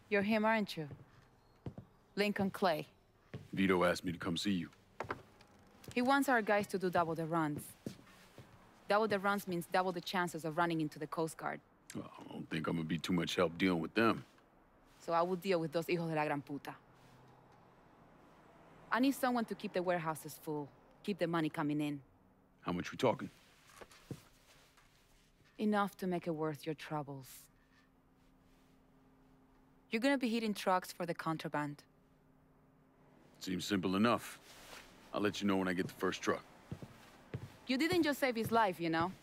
You're him, aren't you? Lincoln Clay. Vito asked me to come see you. He wants our guys to do double the runs. Double the runs means double the chances of running into the Coast Guard. Well, I don't think I'm gonna be too much help dealing with them. So I will deal with those hijos de la gran puta. I need someone to keep the warehouses full, keep the money coming in. How much we talking? Enough to make it worth your troubles. You're gonna be hitting trucks for the contraband. Seems simple enough. I'll let you know when I get the first truck. You didn't just save his life, you know?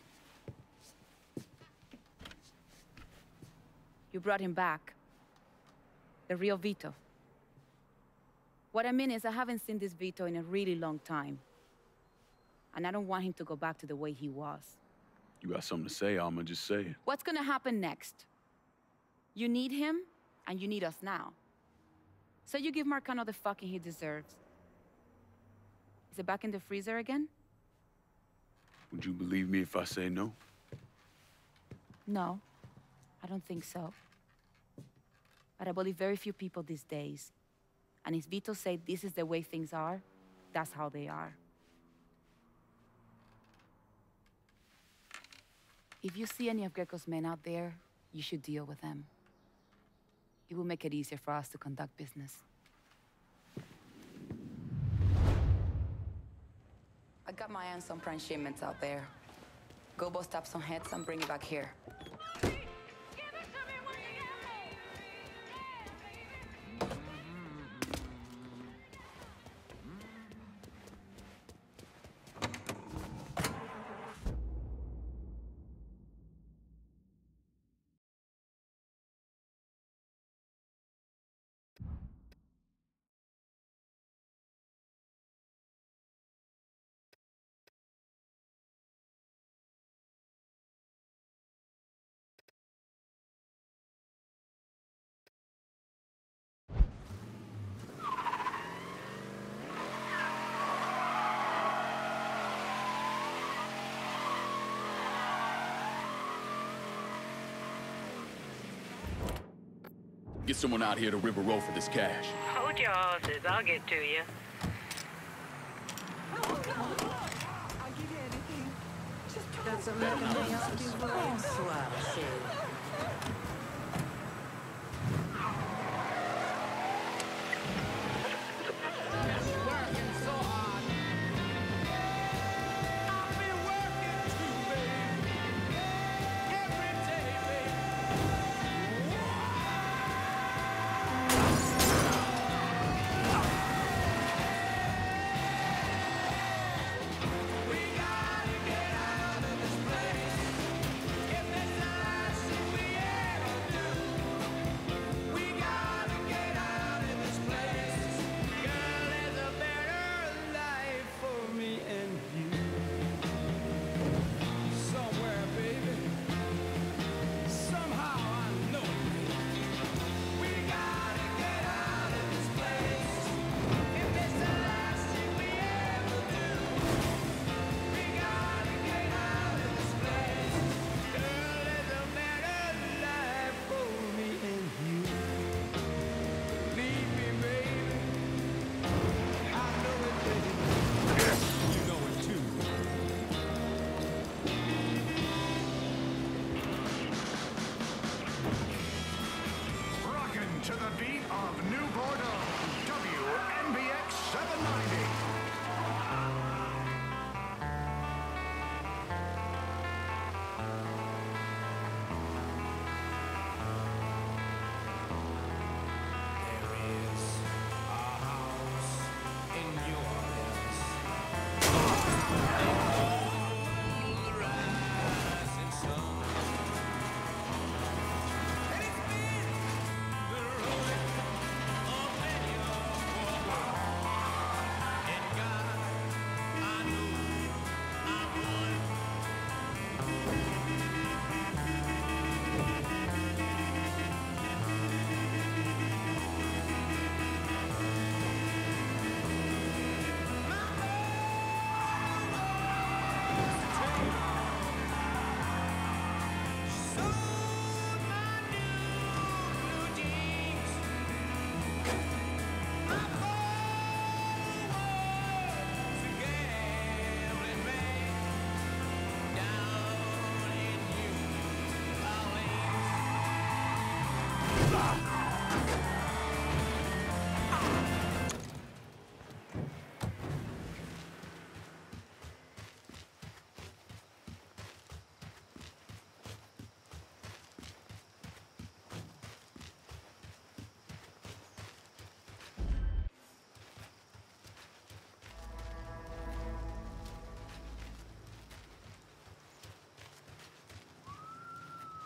You brought him back. The real Vito. What I mean is, I haven't seen this Vito in a really long time. And I don't want him to go back to the way he was. You got something to say, I'ma just say it. What's gonna happen next? You need him, and you need us now. So you give Marcano the fucking he deserves. Is it back in the freezer again? Would you believe me if I say no? No, I don't think so. But I believe very few people these days. And if Vito said this is the way things are, that's how they are. If you see any of Greco's men out there, you should deal with them. It will make it easier for us to conduct business. I got my hands on prime shipments out there. Go bust up some heads and bring it back here. Get someone out here to River Row for this cash. Hold your horses, I'll get to you. That's a bonsoir, chérie.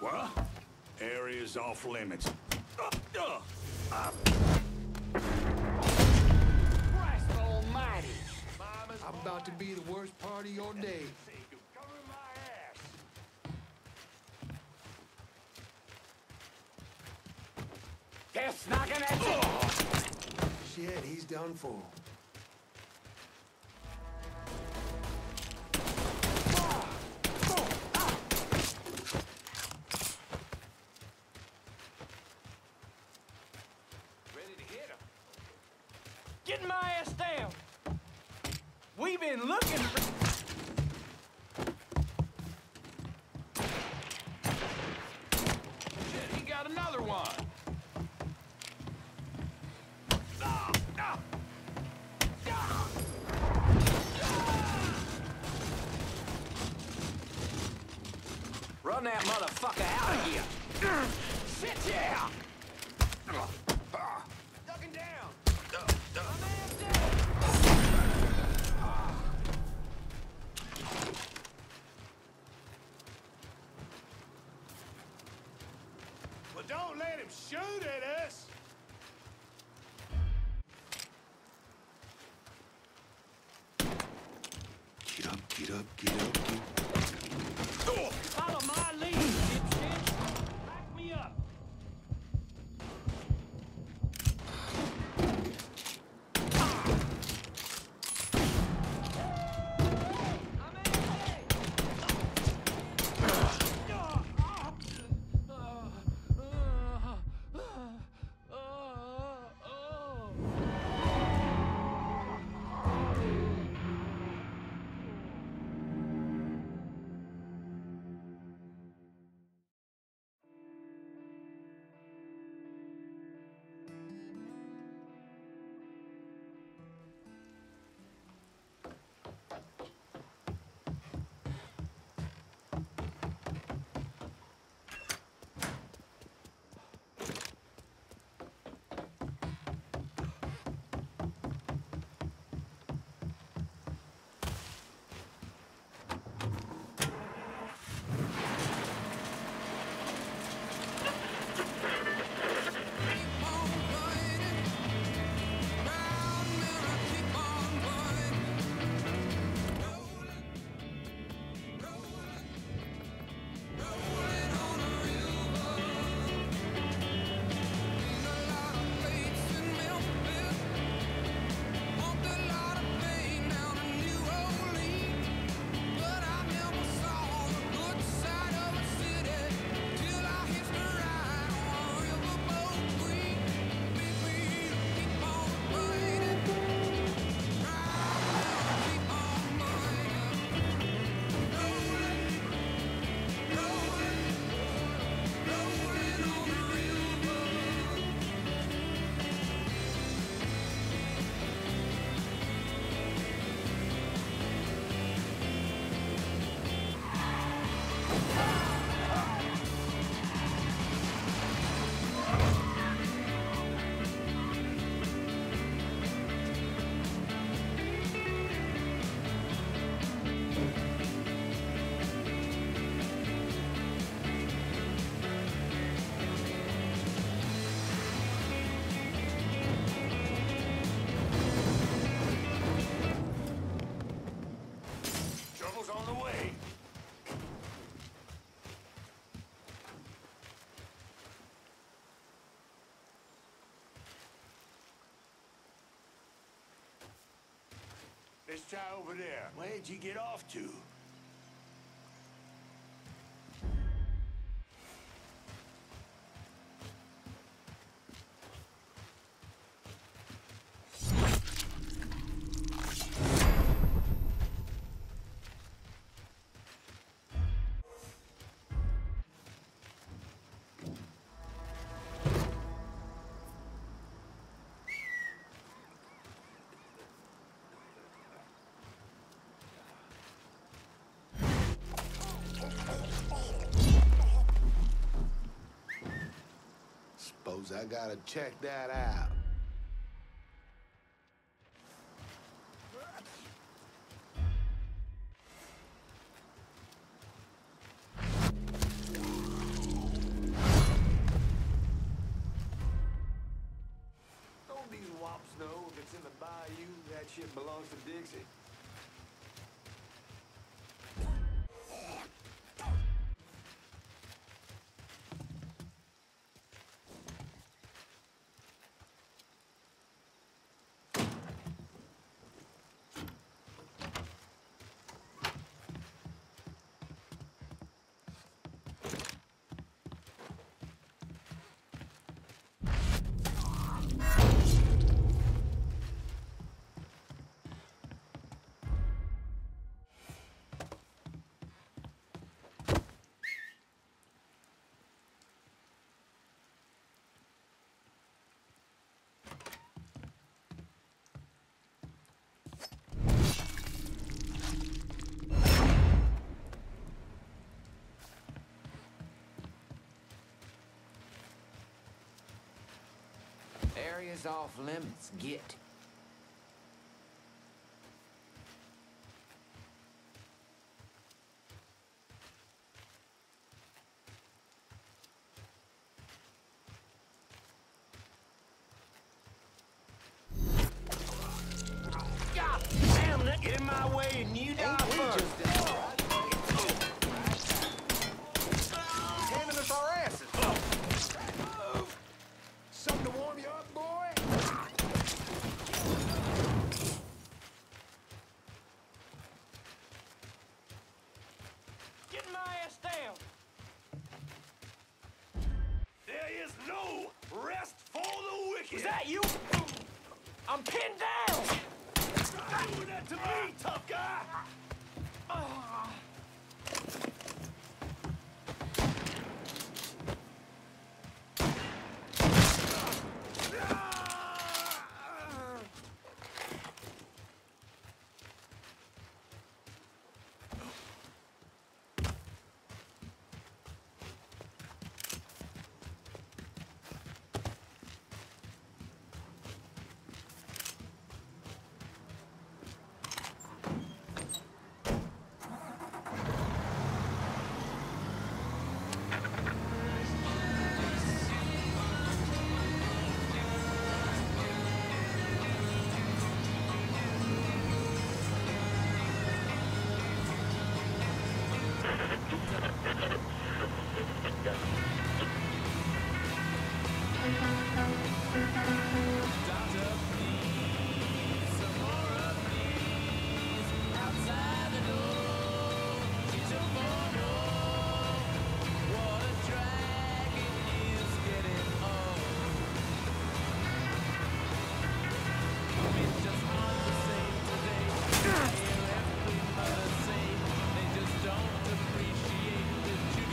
What? Area's off limits. Christ almighty! I'm about to be the worst part of your day. Cover my ass. Death's knocking at you! Shit, he's done for. Ready to hit him. Get my ass down! We've been looking for... Shit, he got another one! Run that motherfucker out of here! Shit, yeah! Ducking down! Well, don't let him shoot at us! Get up, get up, get up, get up. Follow my lead, dipshit! Back me up! On the way. Let's try over there. Where'd you get off to? Suppose I gotta check that out. belongs to Dixie. Area's off limits. Get. God damn it! Get in my way and you die first. Handing us our asses. Something to warm you up, boy? Get my ass down. There is no rest for the wicked. Is that you? I'm pinned down. Stop doing that to me, tough guy.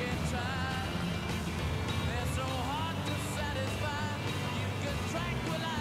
They're so hard to satisfy. You can tranquilize.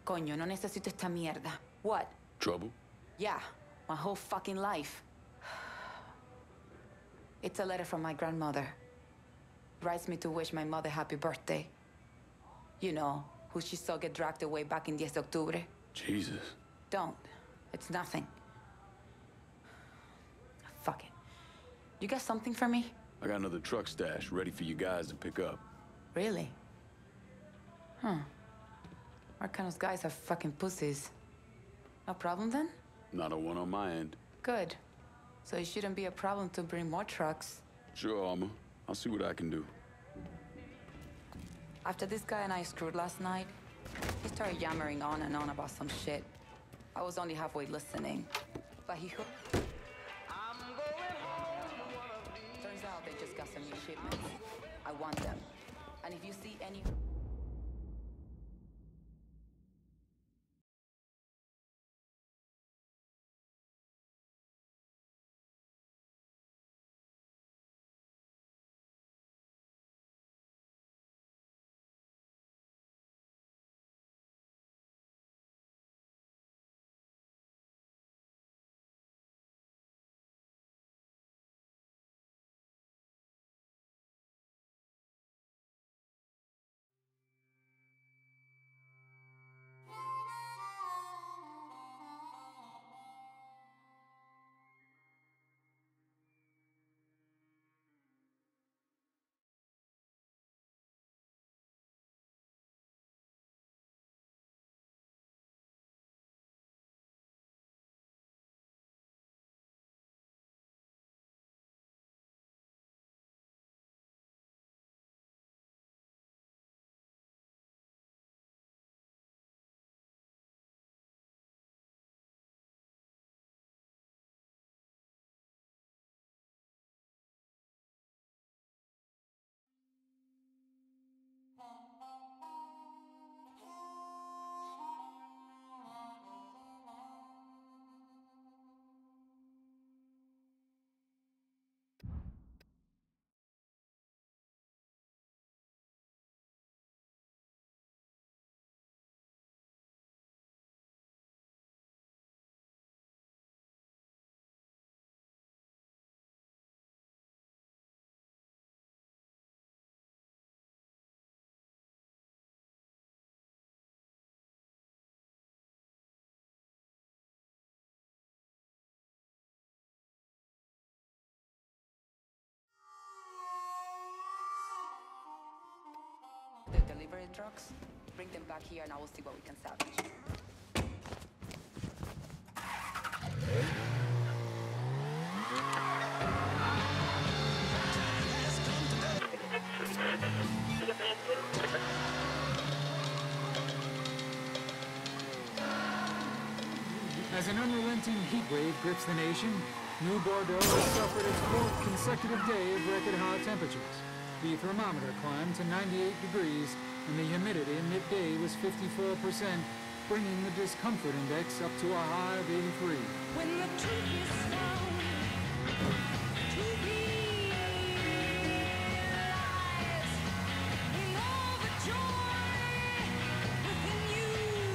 Coño, no necesito esta mierda. What? Trouble? Yeah, my whole fucking life. It's a letter from my grandmother. Writes me to wish my mother happy birthday. You know, who she saw get dragged away back in 10 de octubre. Jesus. Don't. It's nothing. Fuck it. You got something for me? I got another truck stash ready for you guys to pick up. Really? Huh. Arcano's guys are fucking pussies. No problem then? Not a one on my end. Good. So it shouldn't be a problem to bring more trucks. Sure, Armor. I'll see what I can do. After this guy and I screwed last night, he started yammering on and on about some shit. I was only halfway listening, but he hooked. Turns out they just got some new shipments. I want them. And if you see any... the delivery trucks, bring them back here and I will see what we can salvage. As an unrelenting heat wave grips the nation, New Bordeaux has suffered its 4th consecutive day of record high temperatures. The thermometer climbed to 98 degrees, and the humidity midday was 54%, bringing the discomfort index up to a high of 83. When the truth is found to be lies, in all the joy within you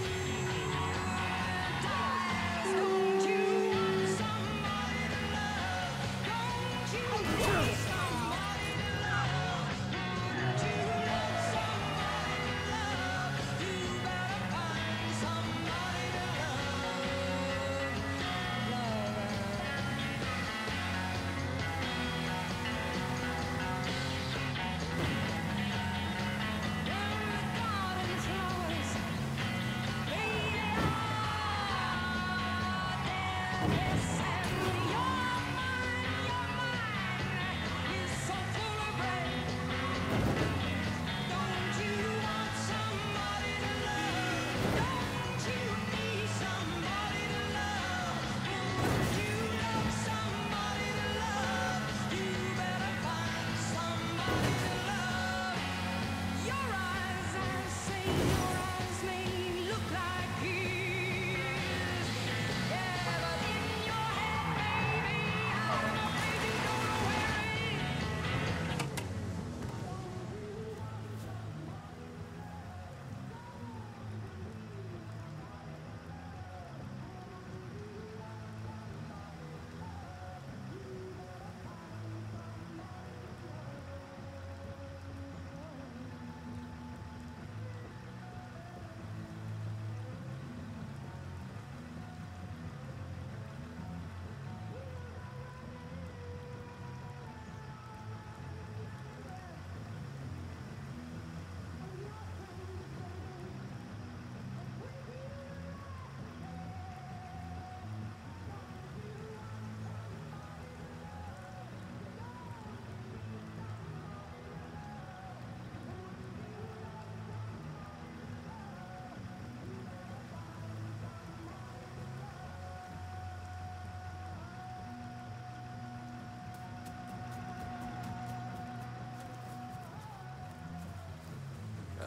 dies. Don't you want somebody to love? Don't you want somebody to love? Wouldn't you love somebody to love? You better find somebody to love.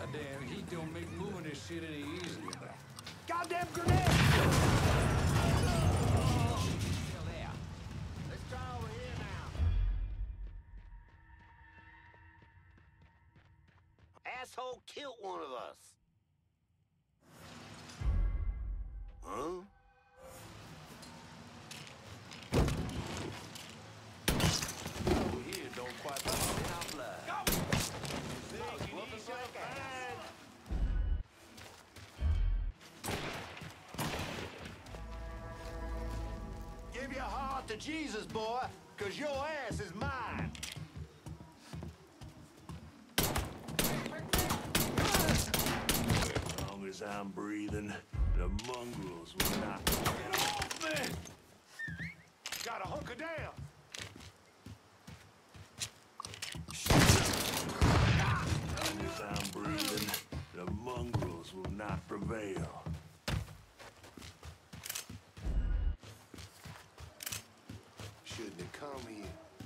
goddamn heat don't make moving this shit any easier. Goddamn grenade! Still there. Let's try over here now. Asshole killed one of us. Huh? Over here don't quite in our blood. Give your heart to Jesus, boy, 'cause your ass is mine. As long as I'm breathing, the mongrels will not. Get off me! Gotta hunker down. As long as I'm breathing, the mongrels will not prevail. Shouldn't have come here.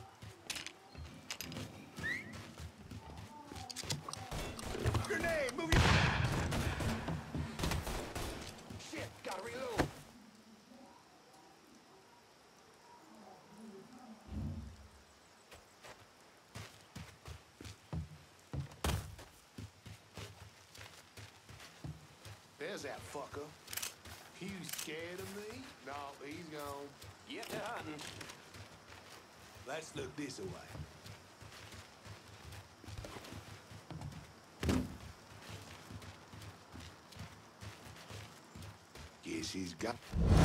Grenade! Move your... Shit! Gotta reload! There's that fucker. You scared of me? No, he's gone. Get to hunting. Let's look this way. Guess he's got...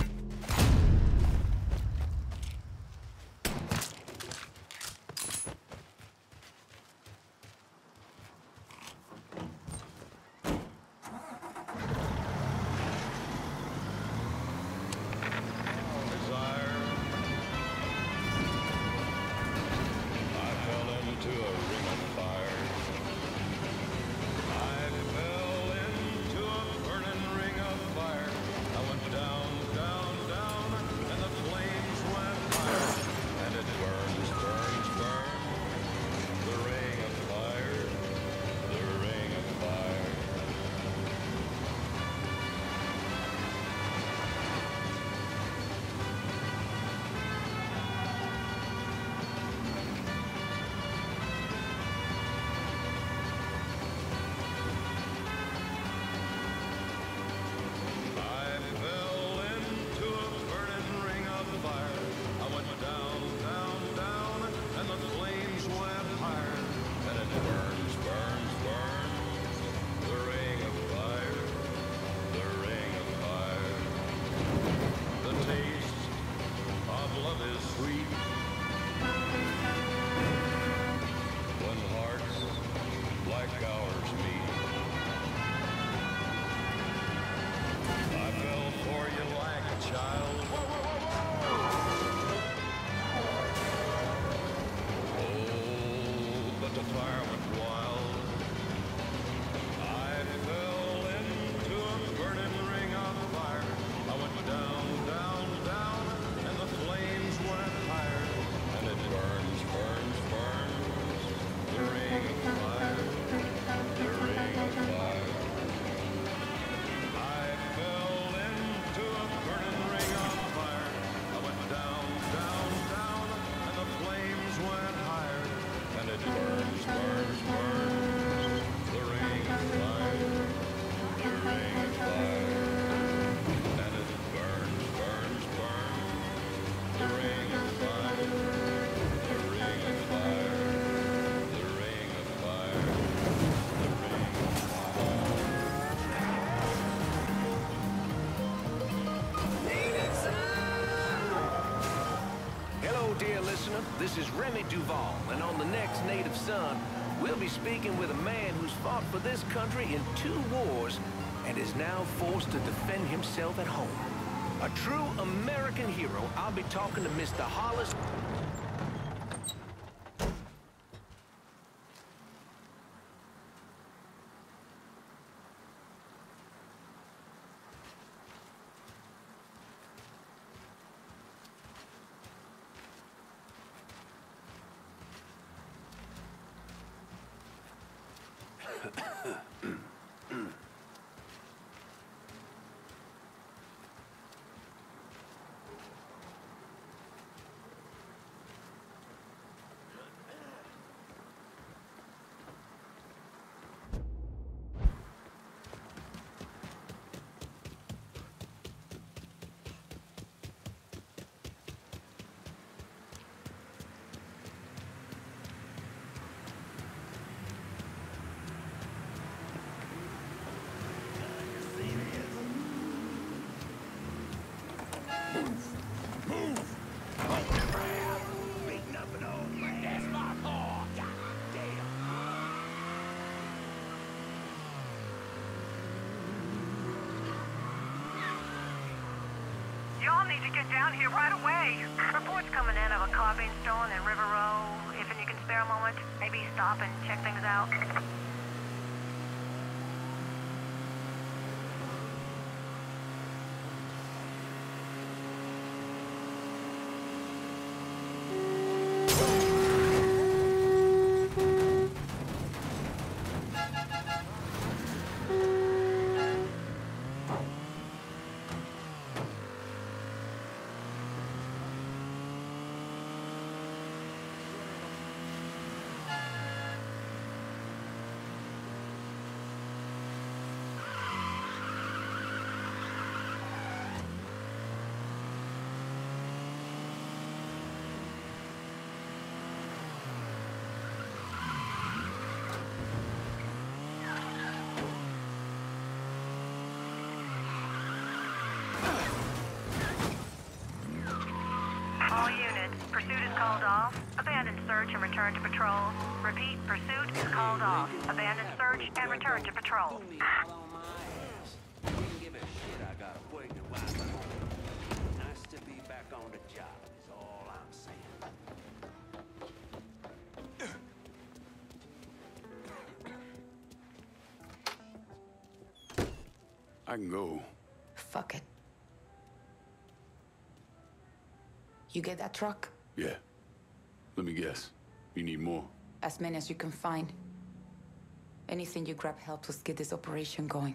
This is Remy Duval, and on the next Native Son, we'll be speaking with a man who's fought for this country in 2 wars and is now forced to defend himself at home. A true American hero. I'll be talking to Mr. Hollis. down here right away. Reports coming in of a car being stolen in River Row. If you can spare a moment, maybe stop and check things out. All units, pursuit is called off. Abandon search and return to patrol. Repeat, pursuit is called off. Abandon search and return to patrol. Didn't give a shit I got a pregnant wife at home. Nice to be back on the job is all I'm saying. I can go. Fuck it. You get that truck? Yeah. Let me guess. You need more? As many as you can find. Anything you grab helps us get this operation going.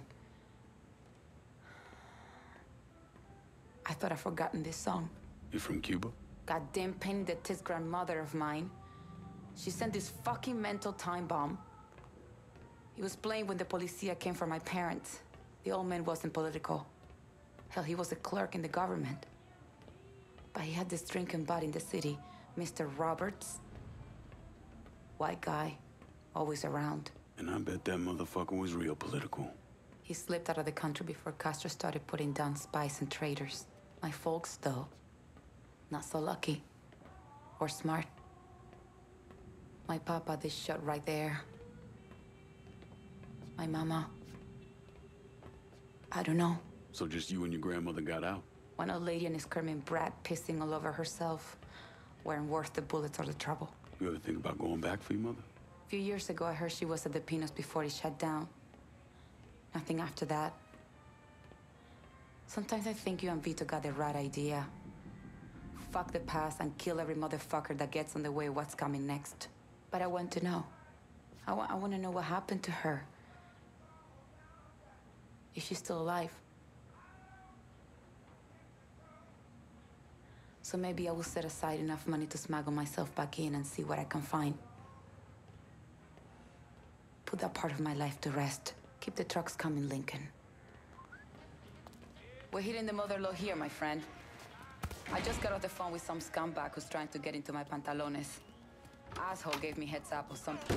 I thought I'd forgotten this song. You from Cuba? Goddamn pain in the tits grandmother of mine. She sent this fucking mental time bomb. He was playing when the policia came for my parents. The old man wasn't political. Hell, he was a clerk in the government. But he had this drinking buddy in the city, Mr. Roberts. White guy, always around. And I bet that motherfucker was real political. He slipped out of the country before Castro started putting down spies and traitors. My folks, though, not so lucky. Or smart. My papa, this shot right there. My mama. I don't know. So just you and your grandmother got out? One old lady and a screaming brat pissing all over herself. Weren't worth the bullets or the trouble. You ever think about going back for your mother? A few years ago, I heard she was at the Pinos before it shut down. Nothing after that. Sometimes I think you and Vito got the right idea. Fuck the past and kill every motherfucker that gets in the way of what's coming next. But I want to know. I want to know what happened to her. Is she still alive? So maybe I will set aside enough money to smuggle myself back in and see what I can find. Put that part of my life to rest. Keep the trucks coming, Lincoln. We're hitting the mother load here, my friend. I just got off the phone with some scumbag who's trying to get into my pantalones. Asshole gave me heads up or something.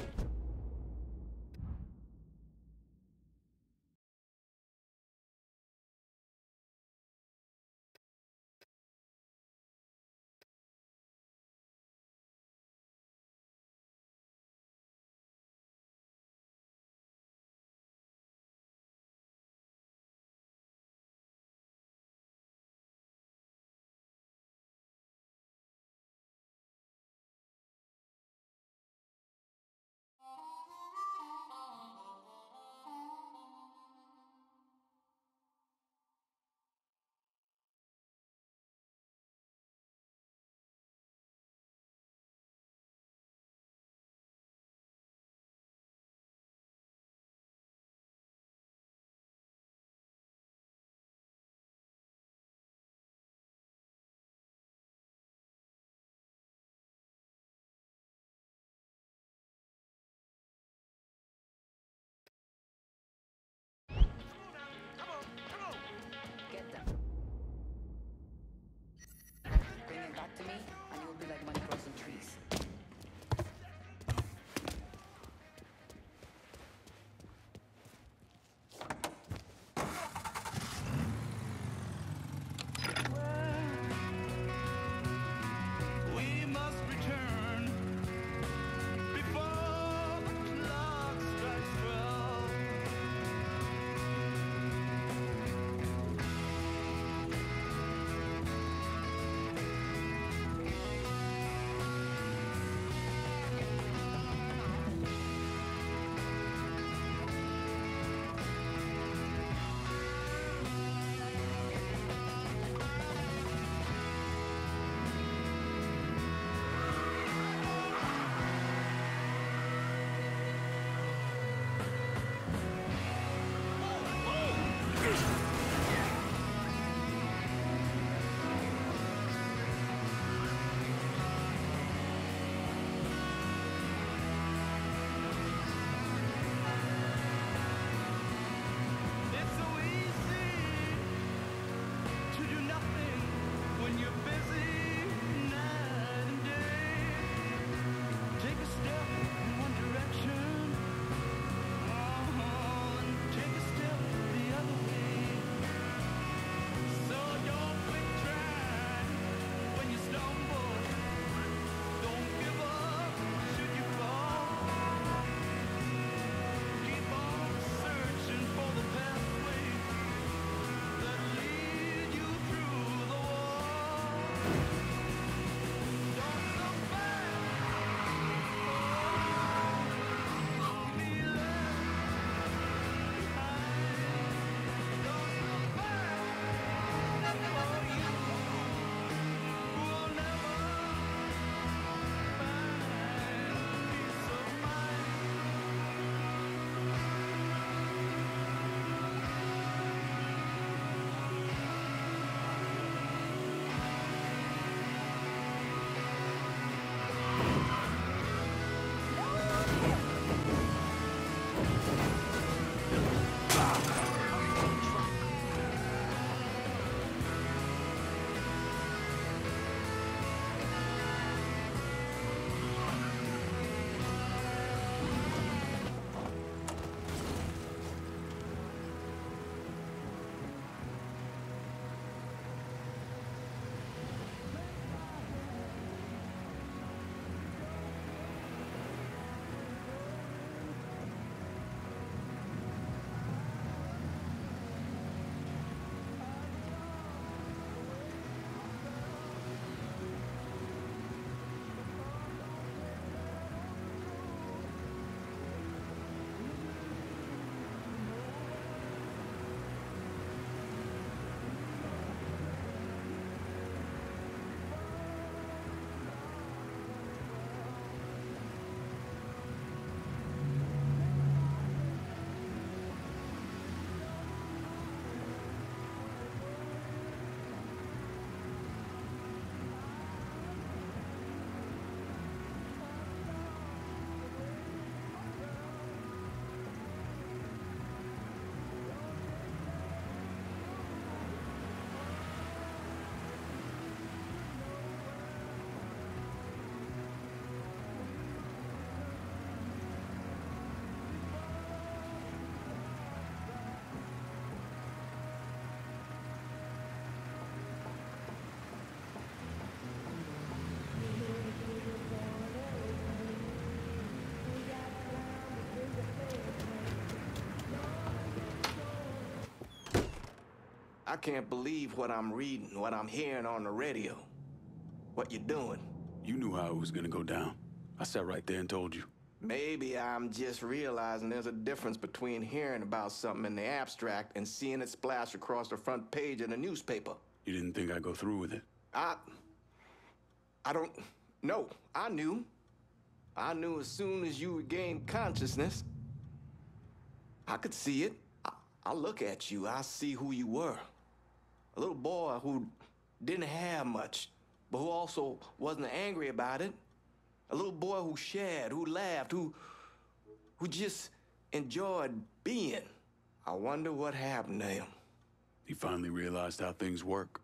I can't believe what I'm reading, what I'm hearing on the radio. What you doing? You knew how it was gonna go down. I sat right there and told you. Maybe I'm just realizing there's a difference between hearing about something in the abstract and seeing it splash across the front page of the newspaper. You didn't think I'd go through with it? I don't know. I knew. I knew as soon as you regained consciousness. I could see it. I look at you, I see who you were. A little boy who didn't have much, but who also wasn't angry about it. A little boy who shared, who laughed, who just enjoyed being. I wonder what happened to him. He finally realized how things work.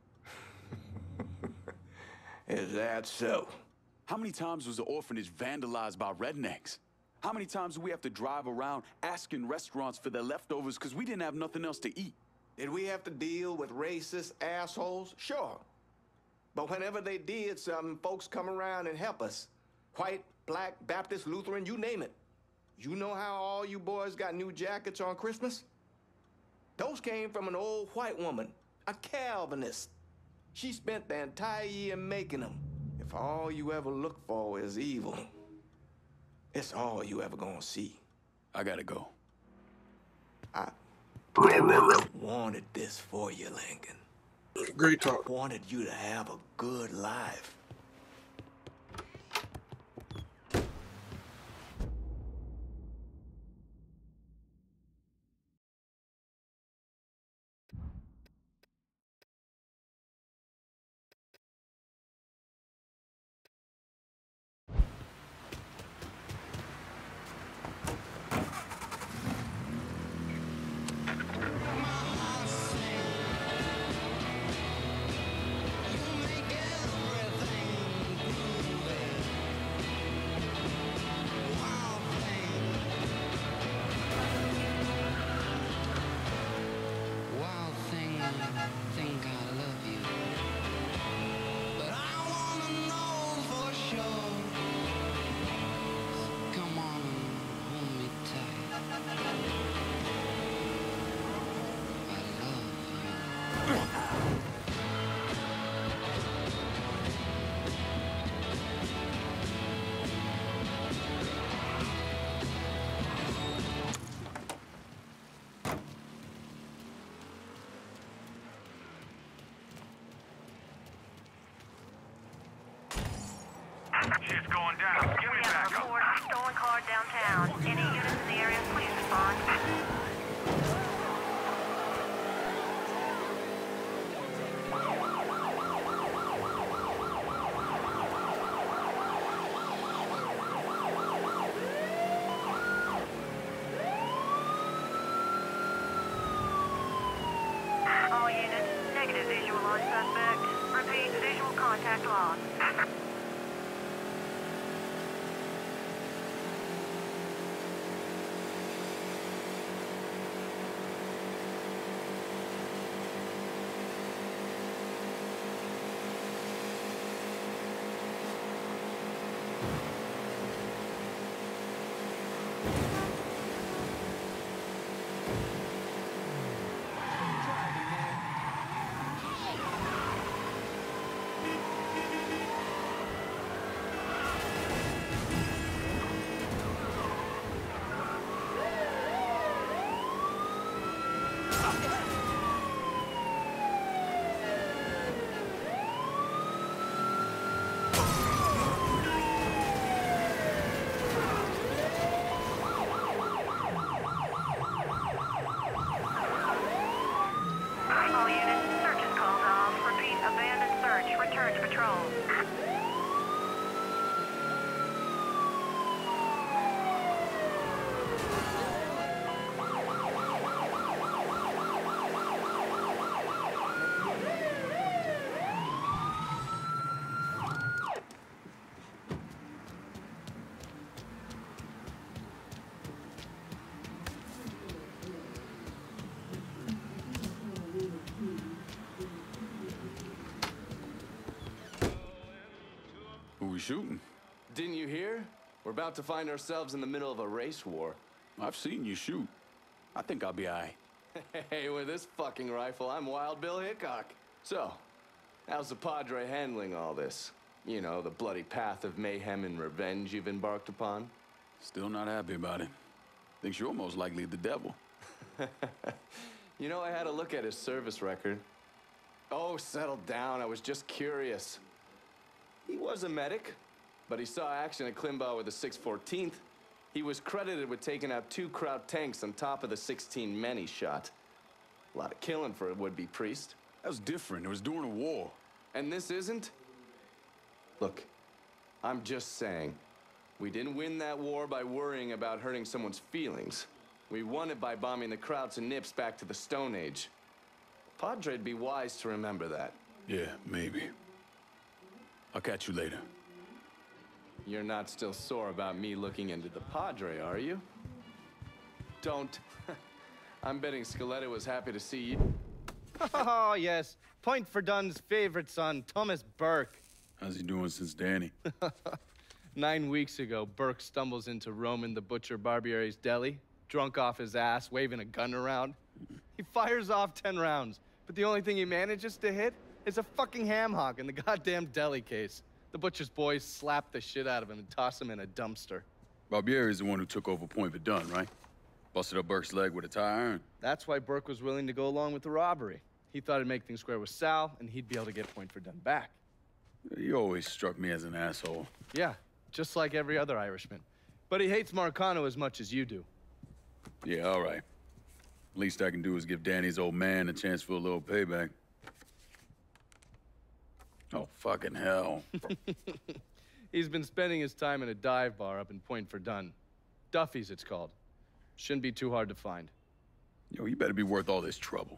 Is that so? How many times was the orphanage vandalized by rednecks? How many times do we have to drive around asking restaurants for their leftovers because we didn't have nothing else to eat? Did we have to deal with racist assholes? Sure. But whenever they did something, folks come around and help us. White, black, Baptist, Lutheran, you name it. You know how all you boys got new jackets on Christmas? Those came from an old white woman, a Calvinist. She spent the entire year making them. If all you ever look for is evil, it's all you ever gonna see. I gotta go. I wanted this for you, Lincoln. Great talk. Wanted you to have a good life. Wild thing, think I love you. But I wanna know for sure. So come on and hold me tight. I love you. Shit's going down. Give me We have back a up. report of a stolen car downtown. Any units in the area, please respond. All units, negative visual on suspect. Repeat, visual contact lost. All units, search is called off. Repeat, abandoned search. Return to patrol. Who we shooting? Didn't you hear? We're about to find ourselves in the middle of a race war. I've seen you shoot. I think I'll be all right. Hey, with this fucking rifle, I'm Wild Bill Hickok. So, how's the Padre handling all this? You know, the bloody path of mayhem and revenge you've embarked upon? Still not happy about it. Thinks you're most likely the devil. You know, I had a look at his service record. Oh, settle down. I was just curious. He was a medic, but he saw action at Klimbaugh with the 614th. He was credited with taking out 2 Kraut tanks on top of the 16 men he shot. A lot of killing for a would-be priest. That was different. It was during a war. And this isn't? Look, I'm just saying, we didn't win that war by worrying about hurting someone's feelings. We won it by bombing the Krauts and Nips back to the Stone Age. Padre'd be wise to remember that. Yeah, maybe. I'll catch you later. You're not still sore about me looking into the Padre, are you? Don't. I'm betting Scaletta was happy to see you. Oh, yes. Point for Dunn's favorite son, Thomas Burke. How's he doing since Danny? 9 weeks ago, Burke stumbles into Roman the Butcher Barbiere's deli, drunk off his ass, waving a gun around. He fires off 10 rounds, but the only thing he manages to hit is a fucking ham hock in the goddamn deli case. The butcher's boys slap the shit out of him and toss him in a dumpster. Barbieri's the one who took over Point Verdun, right? Busted up Burke's leg with a tire iron. That's why Burke was willing to go along with the robbery. He thought it'd make things square with Sal, and he'd be able to get Point Verdun back. He always struck me as an asshole. Yeah, just like every other Irishman. But he hates Marcano as much as you do. Yeah, all right. Least I can do is give Danny's old man a chance for a little payback. Oh, fucking hell. He's been spending his time in a dive bar up in Point Verdun. Duffy's, it's called. Shouldn't be too hard to find. Yo, you better be worth all this trouble.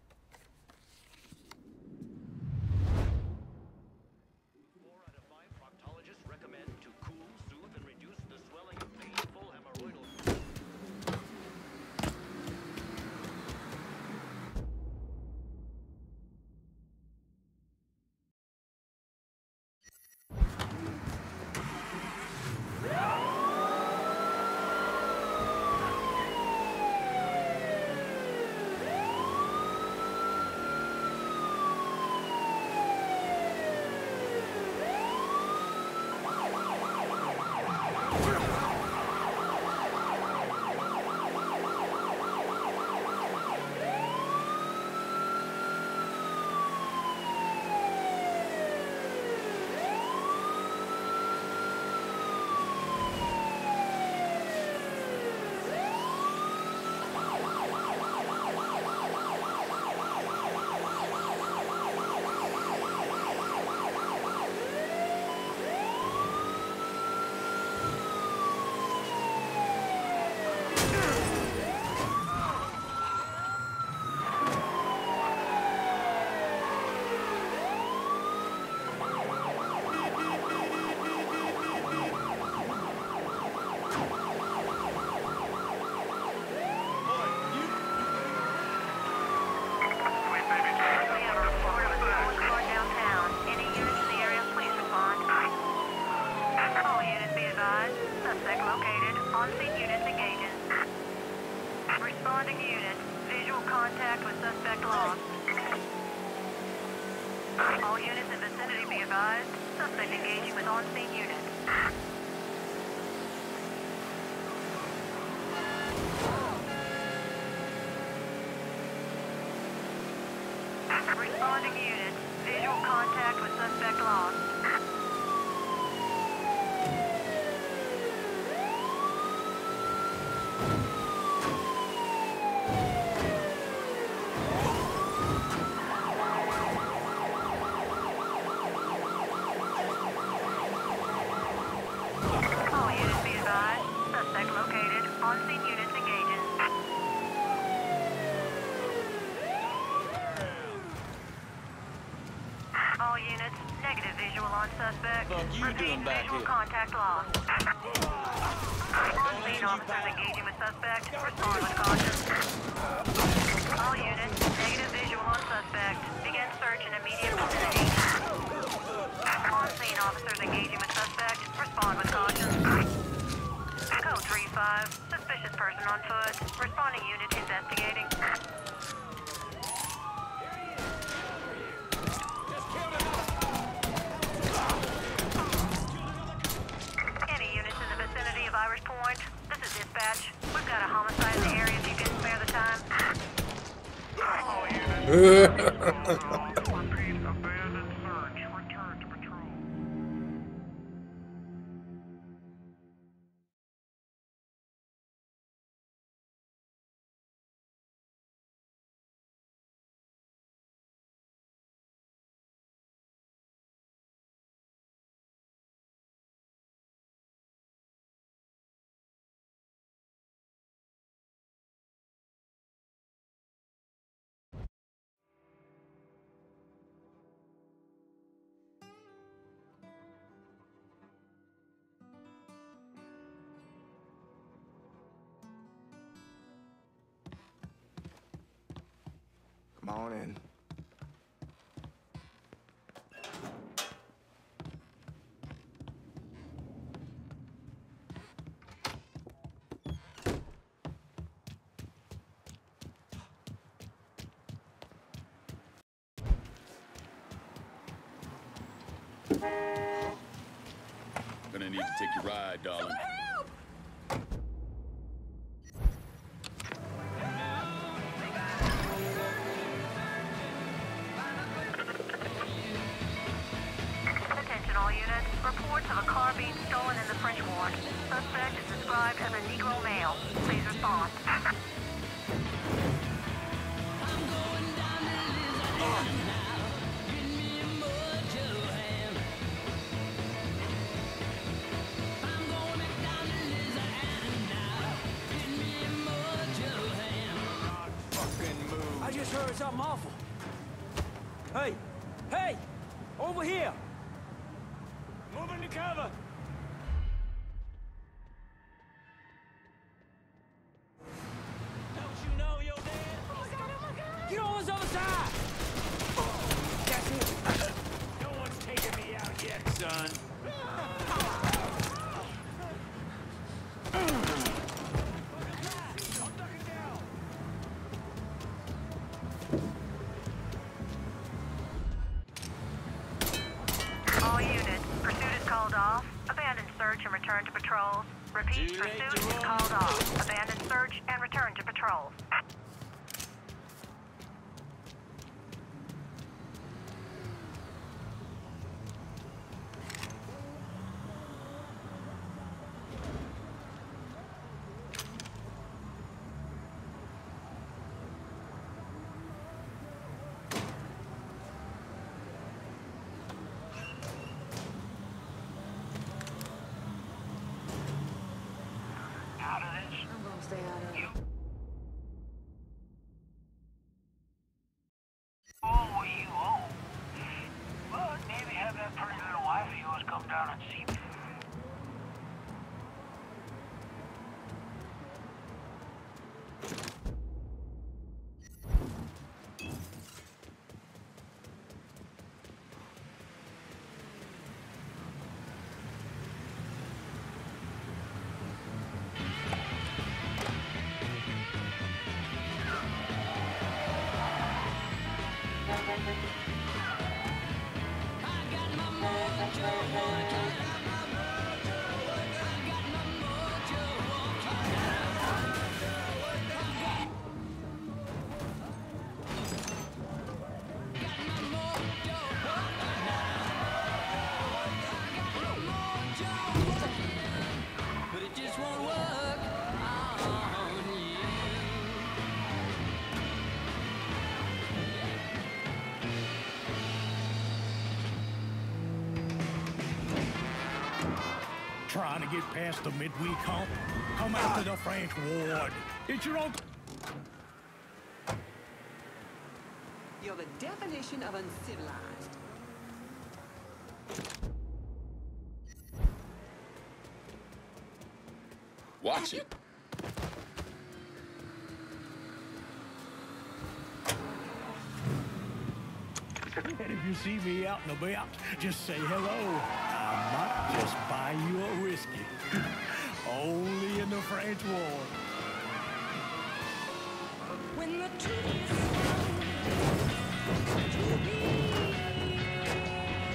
Responding unit. Visual contact with suspect lost. All units in vicinity be advised. Suspect engaging with on-scene unit. Responding unit. Visual contact with suspect lost. On-scene units engaging. All units, negative visual on suspect. Repeat, visual contact lost. On-scene officers engaging with suspect. Respond with caution. All units, negative visual on suspect. Begin search in immediate vicinity. On-scene officers engaging with suspect. Respond with caution. Code 3-5. Suspicious person on foot. Responding unit investigating. Point. This is dispatch. We've got a homicide in the area if you can spare the time. Repeat, abandoned search. Return to patrol. Come on in. Gonna need to take your ride, darling. Attention all units. Reports of a car being stolen in the French Ward. Suspect is described as a Negro male. Please respond. I just heard something awful. Hey! Hey! Over here! Moving to cover! Don't you know you're dead? Get on this other side! That's it. No one's taking me out yet, son. All units. Pursuit is called off. Abandon search and return to patrols. Repeat, pursuit is called off. Abandon search and return to patrols. Out of this. I'm gonna stay out of it. Oh, what you owe. But maybe have that pretty little wife of yours come down and see me. But it just won't work on you. Trying to get past the midweek hump? Come out to the French Ward. It's your uncle. You're the definition of uncivilized. Watch it. And if you see me out and about, just say hello. I might just buy you a whiskey. Only in the French Ward. When the truth is found to be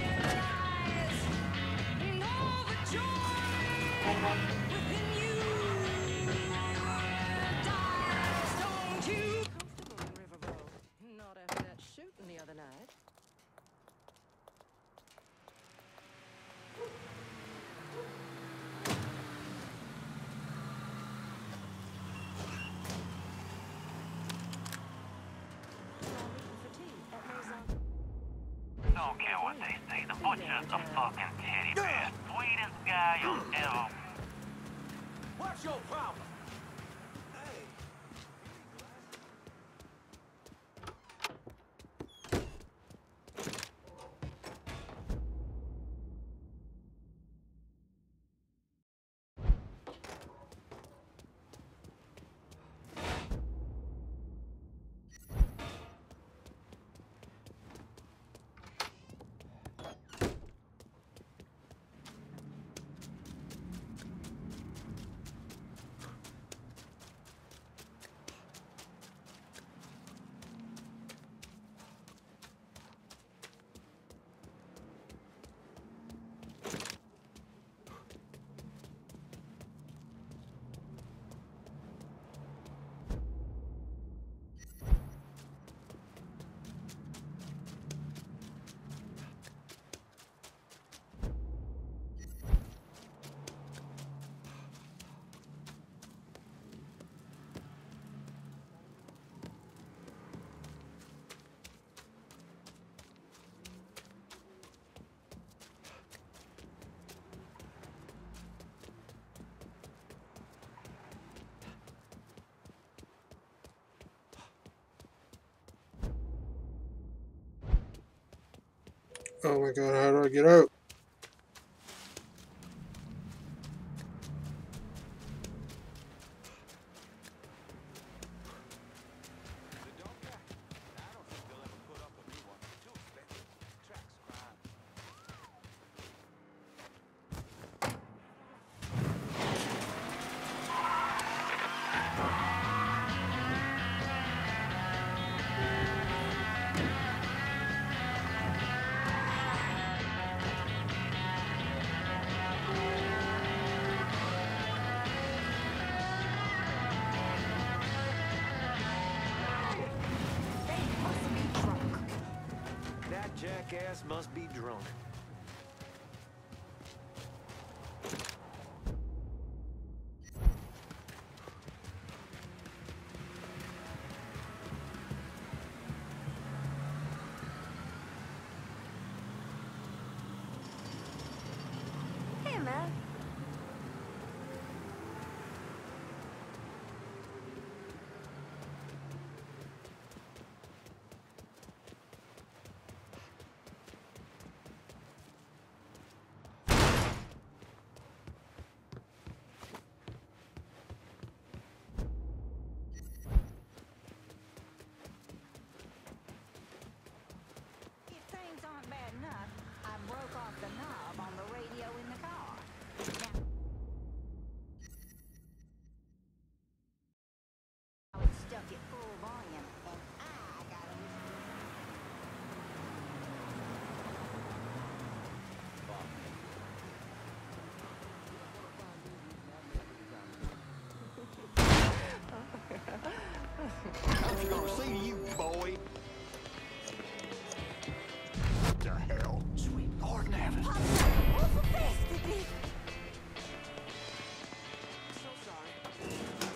lies, and all the joy within you just a fucking teddy bear. Sweetest guy you'll ever... What's your problem? Oh my god, how do I get out? Jackass must be drunk. Hey, man. What you gonna say to you, boy? What the hell? Sweet Lord Navis. So sorry.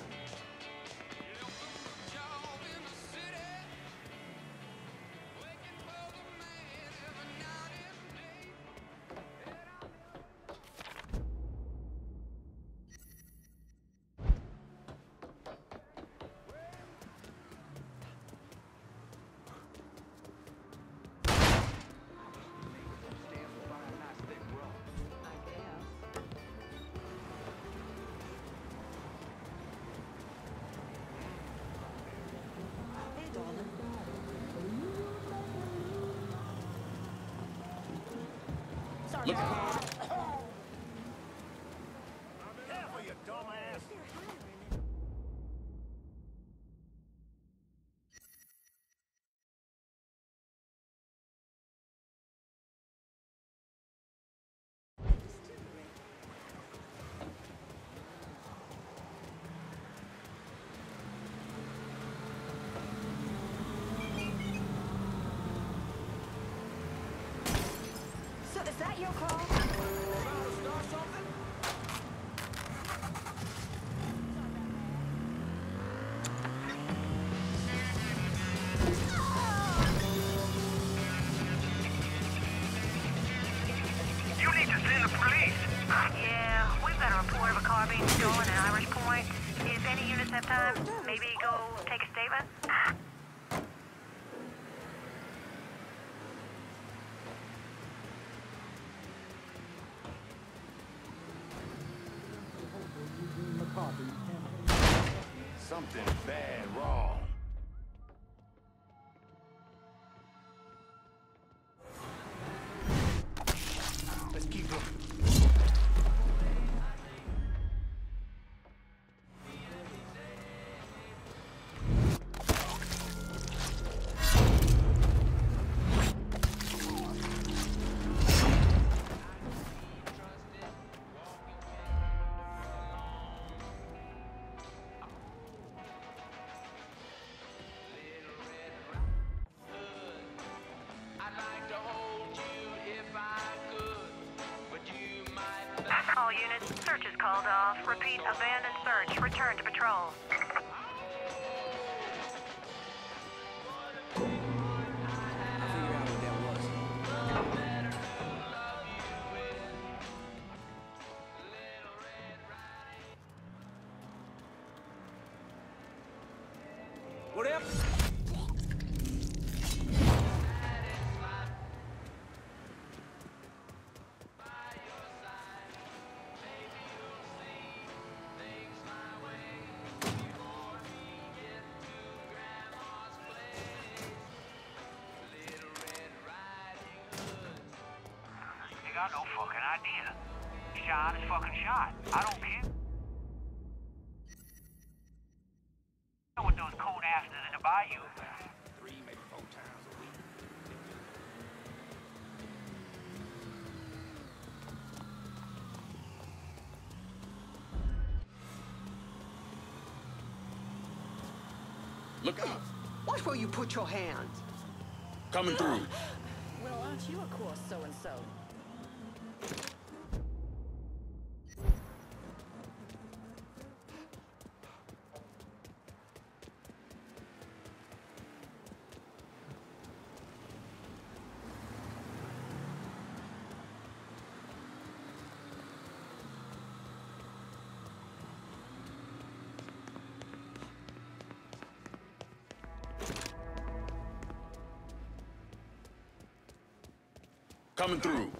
Look at careful, you dumbass. So is that your call? have time? Maybe go take a statement? Something bad wrong. Let's keep looking. All units, search is called off. Repeat, abandoned search. Return to patrol. Whatever. You got no fucking idea. Shot is fucking shot. I don't care. With those cold asses in the bayou. 3, maybe 4 times a week. Look out. Watch where you put your hands. Coming through. Well, aren't you, of course, so-and-so? Coming through.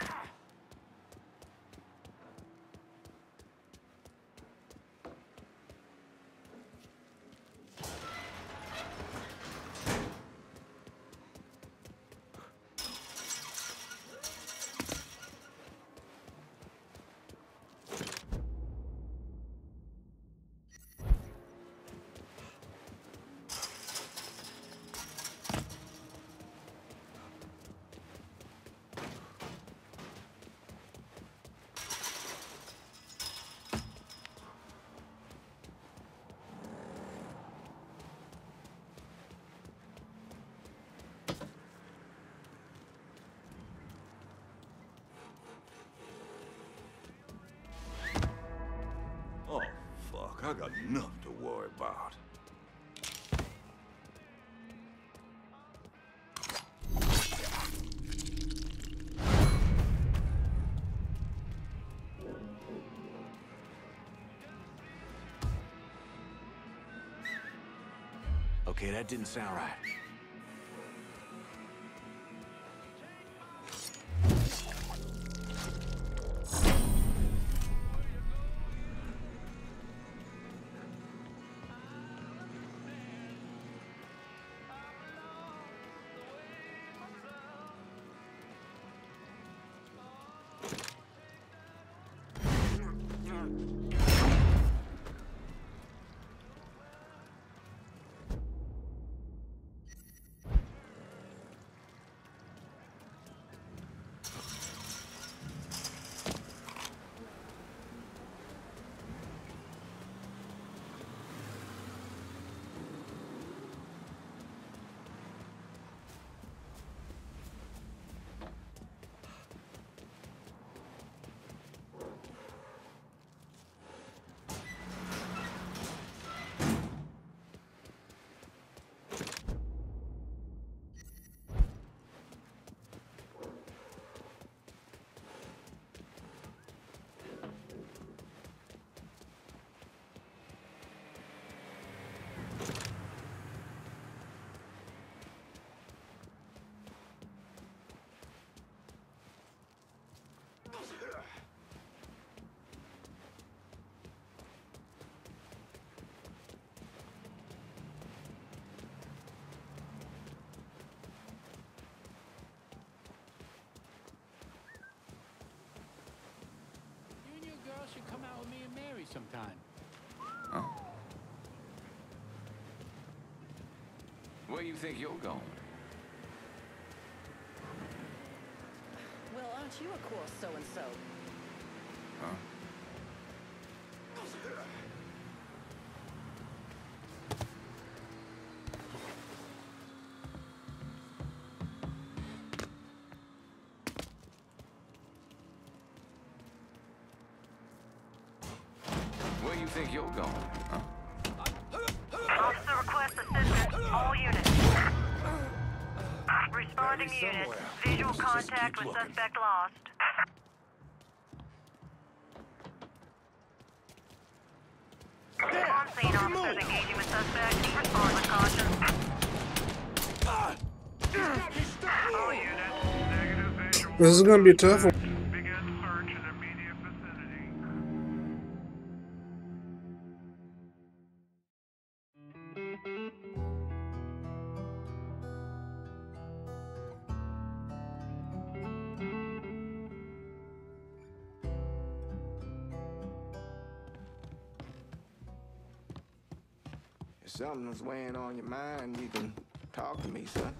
Oh, fuck. I got nothing to worry about. Okay, that didn't sound right. sometime. Huh? Where you think you're going? Well, aren't you, of course, so-and-so? Huh? Where you think you're going? Huh? Officer requests assistance. All units. Responding unit. Visual contact with suspect lost. On scene, officers engaging with suspect. Respond with caution. All units. Negative visual. This is gonna be a tough one. Begin search in immediate vicinity. If something's weighing on your mind, you can talk to me, son.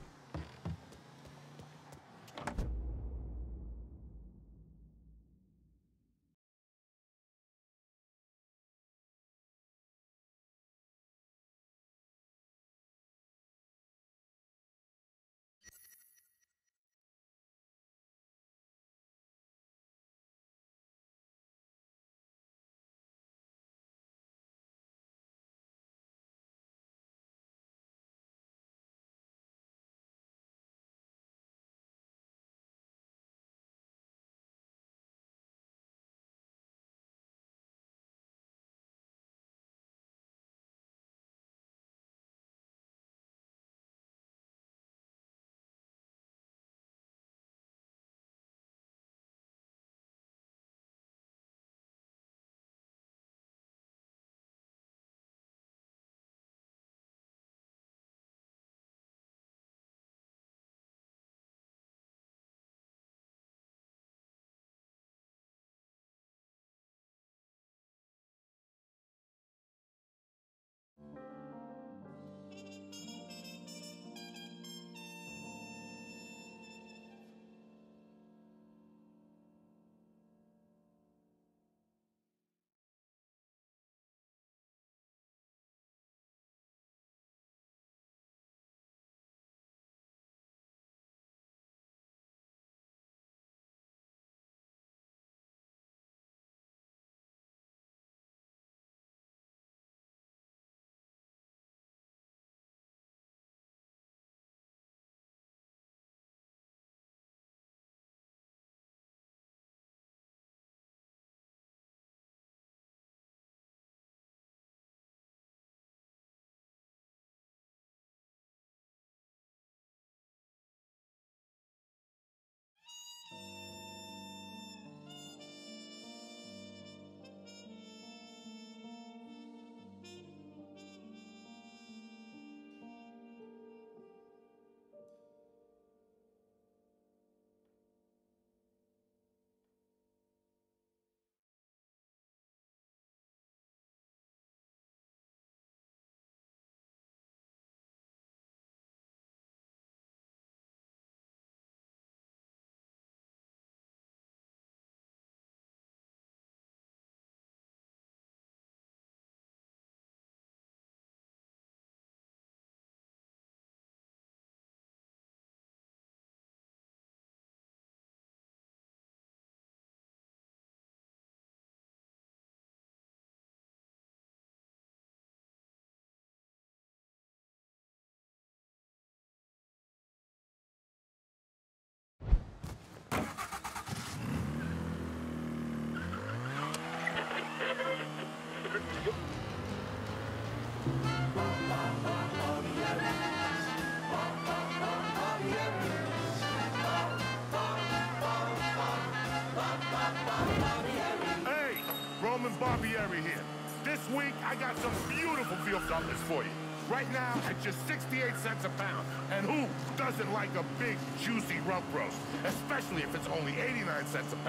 Hey, Roman Barbieri here. This week, I got some beautiful veal cutlets for you. Right now, at just 68 cents a pound. And who doesn't like a big, juicy rump roast? Especially if it's only 89 cents a pound.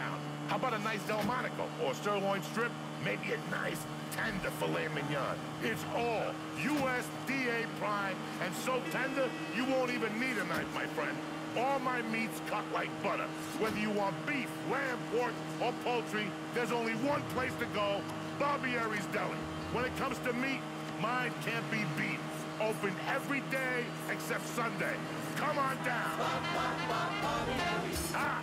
How about a nice Delmonico or a sirloin strip? Maybe a nice tender filet mignon. It's all USDA prime and so tender you won't even need a knife, my friend. All my meat's cut like butter. Whether you want beef, lamb, pork, or poultry, there's only one place to go, Barbieri's Deli. When it comes to meat, mine can't be beat. Open every day except Sunday. Come on down. Ah!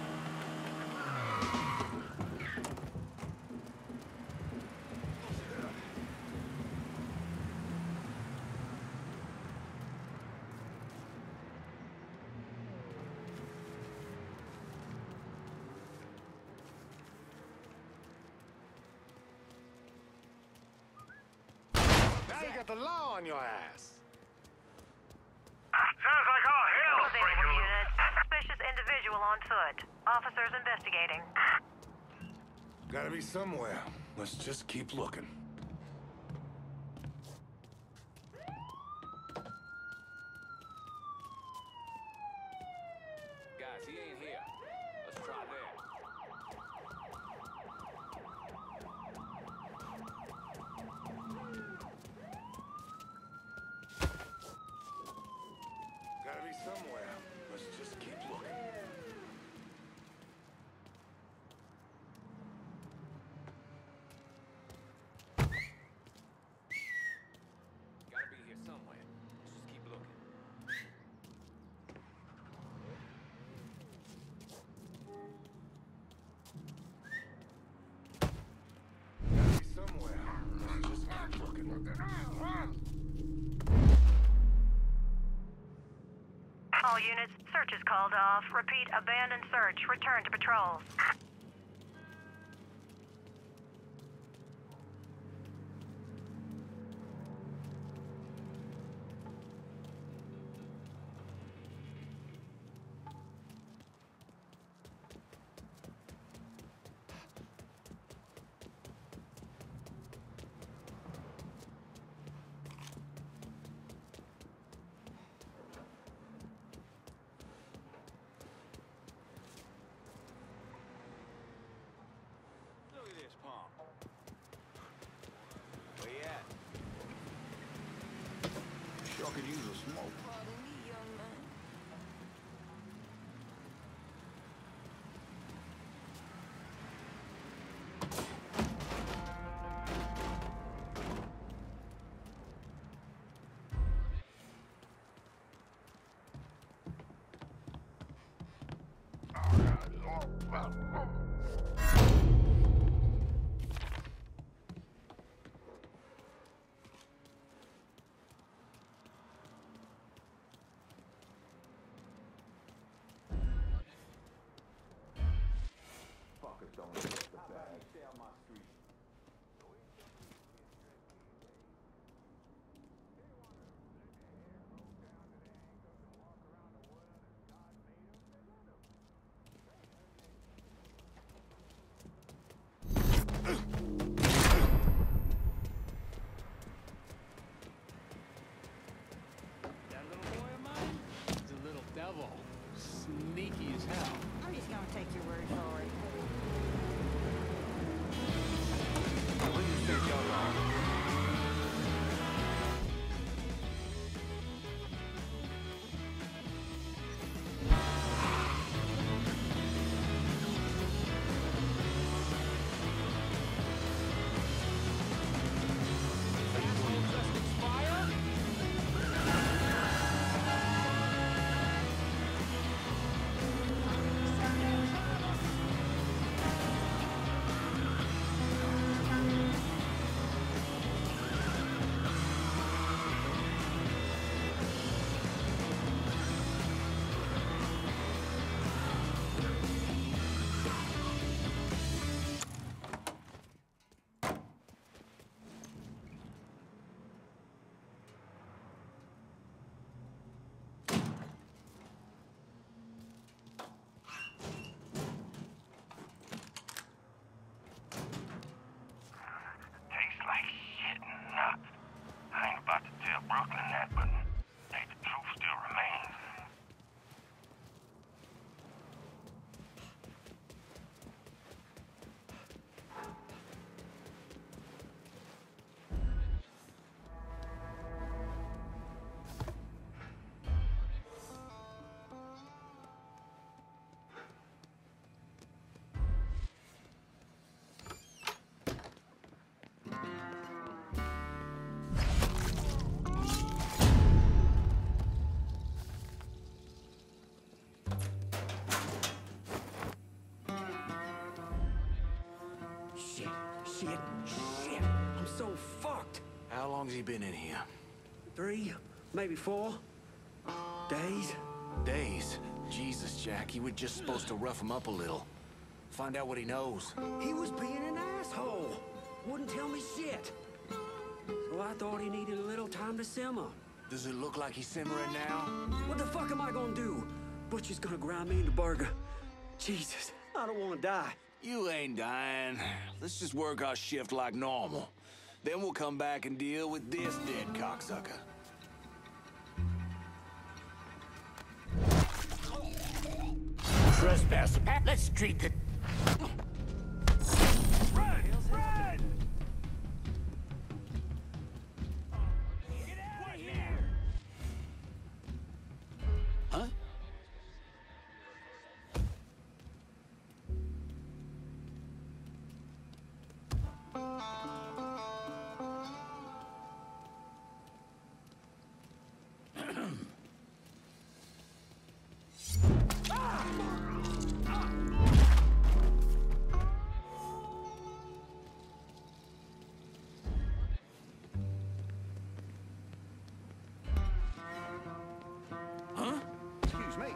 Now you got the law on your ass. Sounds like all hell breaking loose. Suspicious individual on foot. Officers investigating. Gotta be somewhere. Let's just keep looking. Guys, he ain't here. Let's try there. Gotta be somewhere. Let's just keep looking. Gotta be here somewhere. Let's just keep looking. Gotta be somewhere. Let's just keep looking. All units, search is called off. Repeat, abandon search. Return to patrols. Look at this pump. Where you at? Sure could use a smoke. Fuckers don't get the bag. Stay on my street. That little boy of mine is a little devil. Sneaky as hell. I'm just gonna take your word for it. How long has he been in here? 3, maybe 4 days. Days? Jesus, Jack, you were just supposed to rough him up a little. Find out what he knows. He was being an asshole. Wouldn't tell me shit. So I thought he needed a little time to simmer. Does it look like he's simmering now? What the fuck am I gonna do? Butcher's gonna grind me into burger. Jesus, I don't wanna die. You ain't dying. Let's just work our shift like normal. Then we'll come back and deal with this dead cocksucker. Trespasser. Let's treat the... Run! Run! Get out of here! Huh? Excuse me.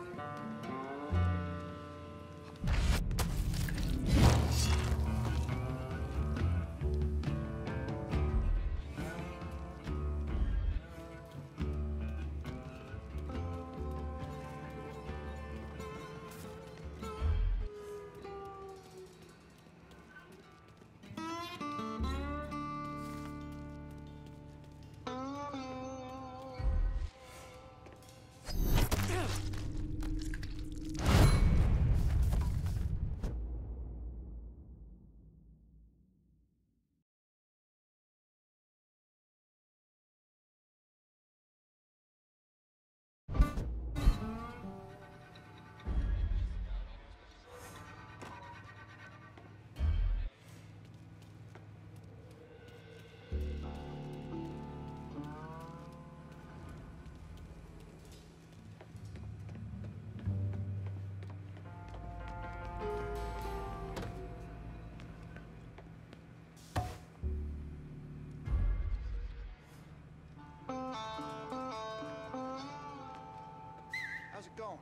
How's it going?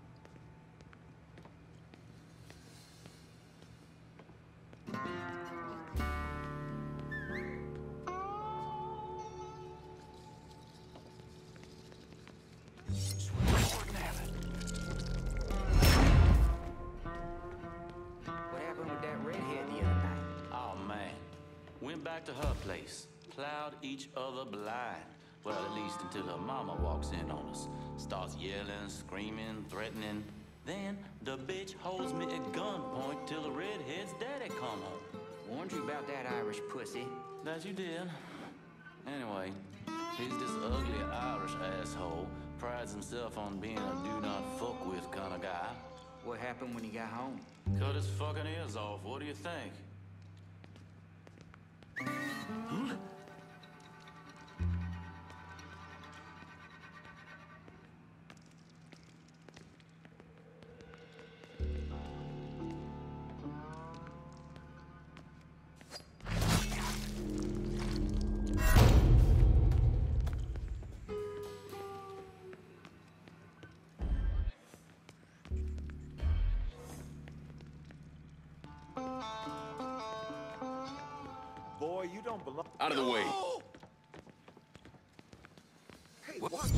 What happened with that redhead the other night? Oh, man. Went back to her place. Plowed each other blind. Well, at least until her mama walks in on us. Starts yelling, screaming, threatening. Then the bitch holds me at gunpoint till the redhead's daddy come home. Warned you about that Irish pussy. That you did. Anyway, he's this ugly Irish asshole. Prides himself on being a do-not-fuck-with kind of guy. What happened when he got home? Cut his fucking ears off. What do you think? Huh? Boy, you don't belong... Out of the way. Hey, watch.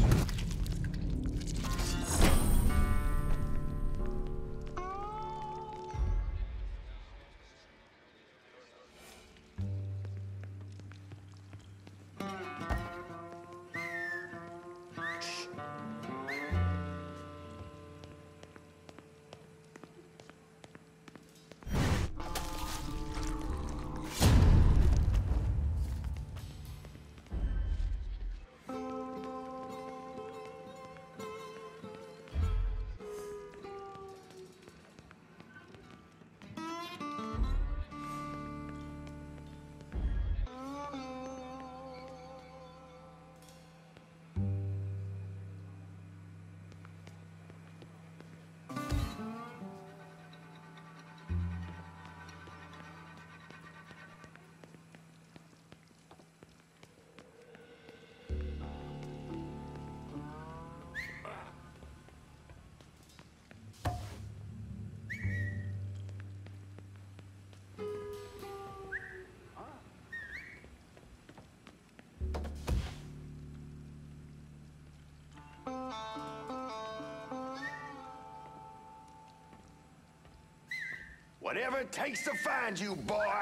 Whatever it takes to find you, boy.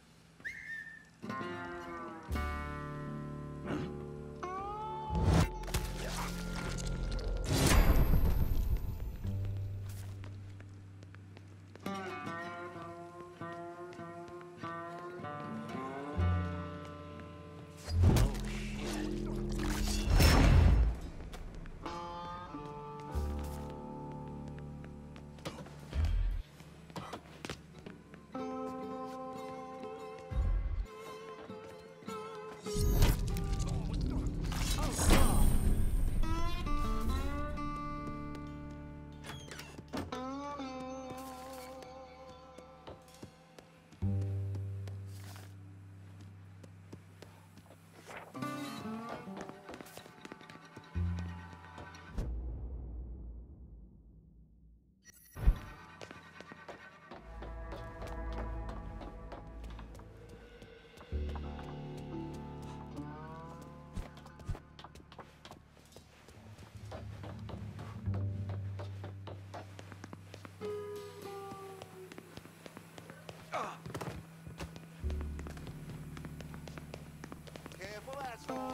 Careful, asshole.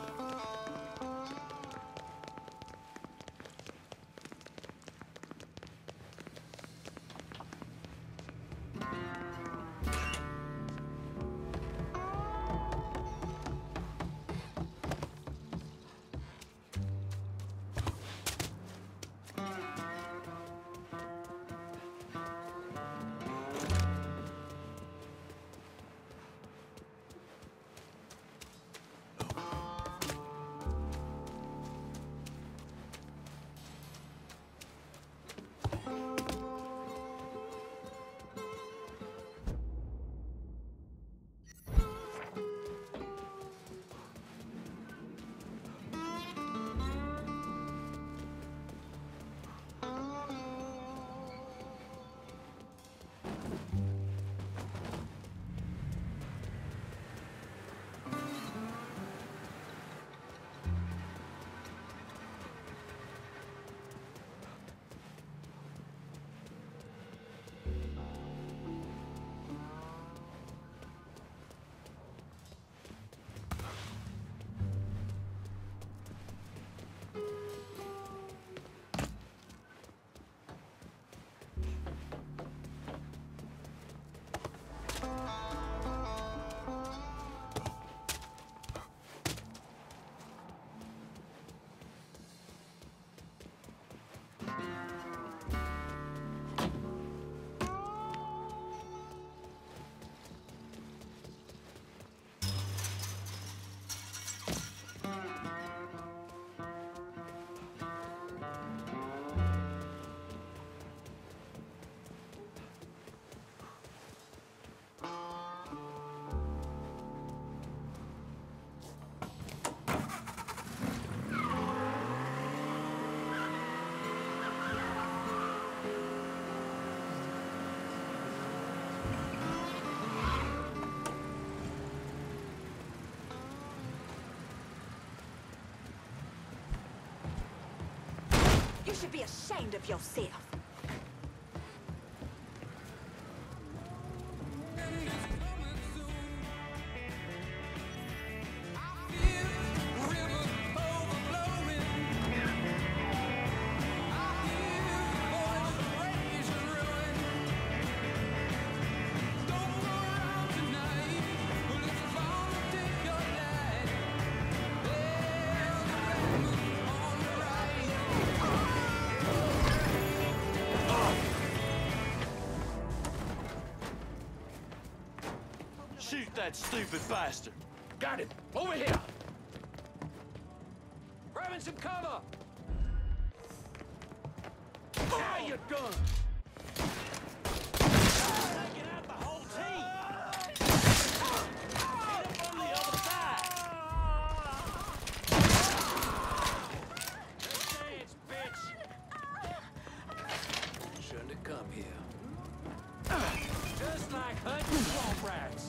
You should be ashamed of yourself. Shoot that stupid bastard. Got him. Over here. Grabbing some cover. Now you're done. Taking out the whole team. Get up on the other side. Dance, bitch. Shouldn't have come here. Just like hunting swamp rats.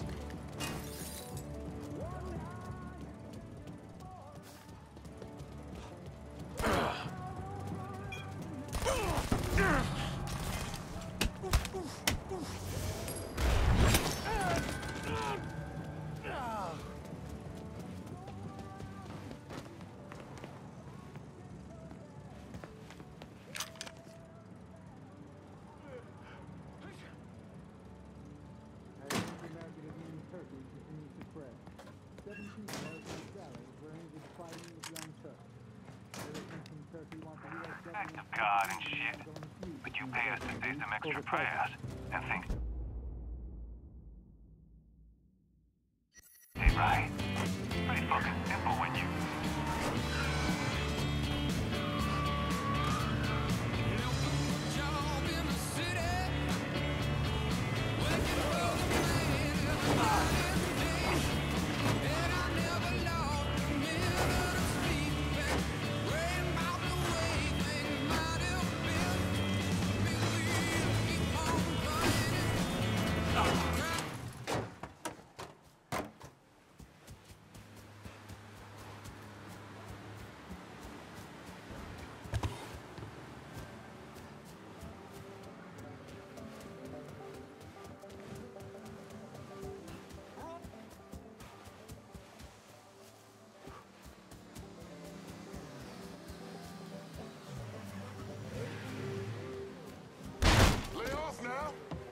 Act of God and shit. But you pay us to say some extra prayers and think. Hey, right. Pretty fucking simple when you. Lay off now.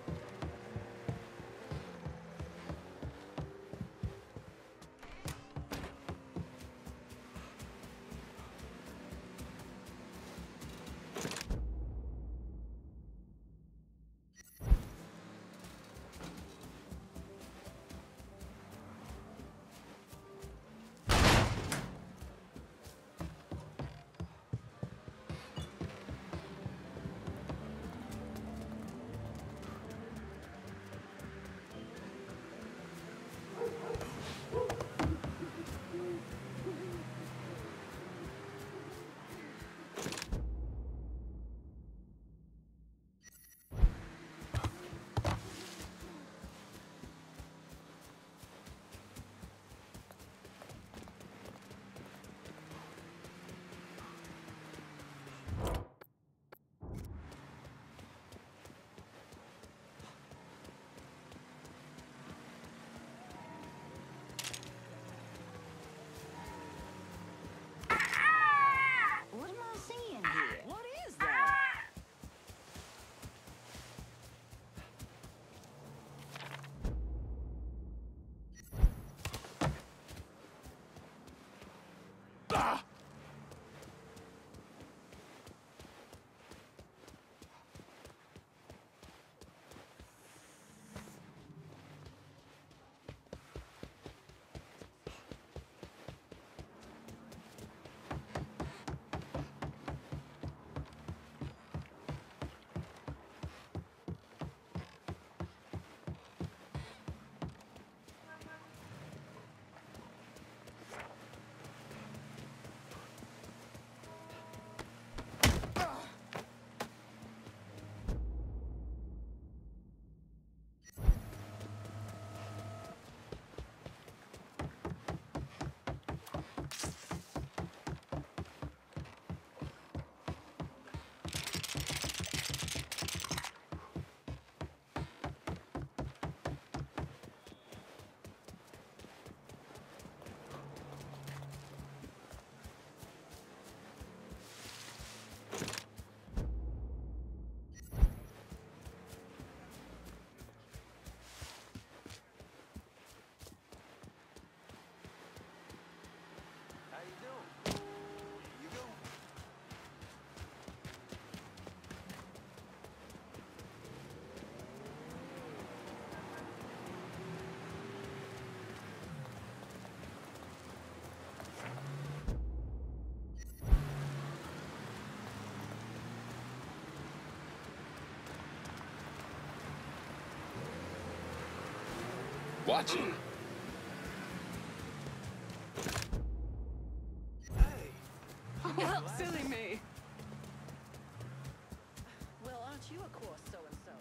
What am I seeing here? What is that? Ah! Watch it. Oh, silly me. Well, aren't you, of course, so-and-so?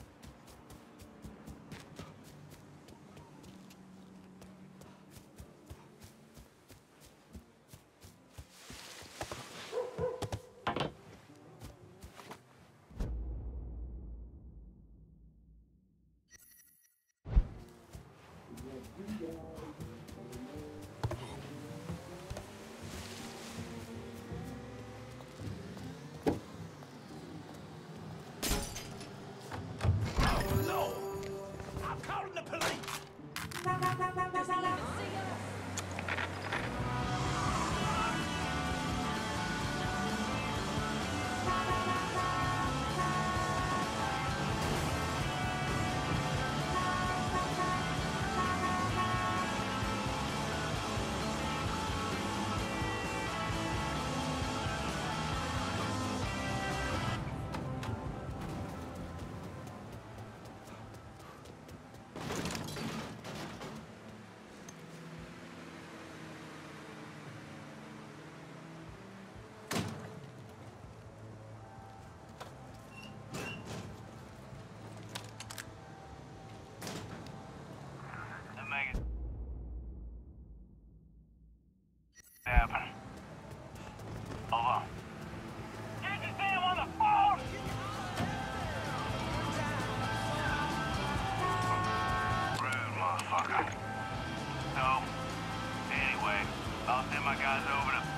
I'll send my guys over to...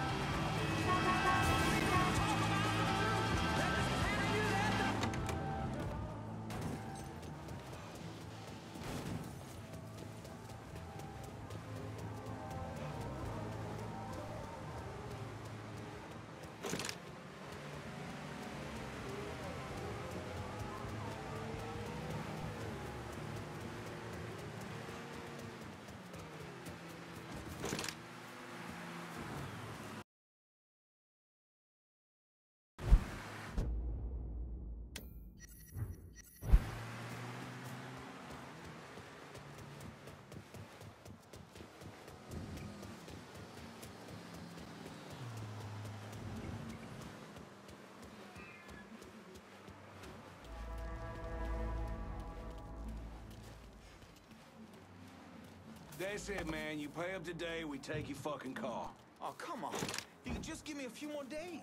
That's it, man. You pay up today, we take your fucking car. Oh, come on. You can just give me a few more days.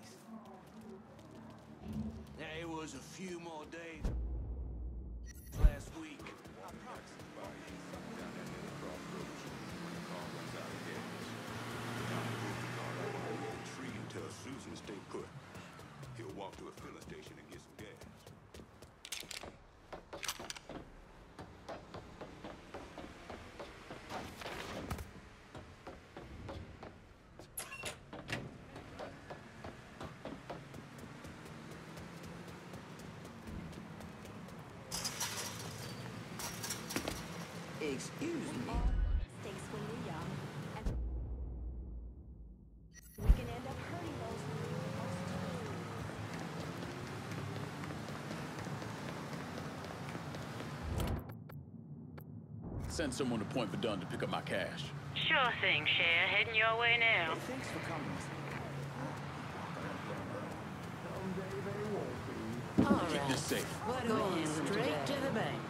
Yeah, it was a few more days last week. Tree and tell Susan to stay put. He'll walk to a filling station and get some gas. Excuse me. Mistakes when we're young, and we can end up hurting those who we most. Send someone to Point Verdun to pick up my cash. Sure thing, Cher. Heading your way now. Thanks for coming. Keep this safe. Going straight to the bank.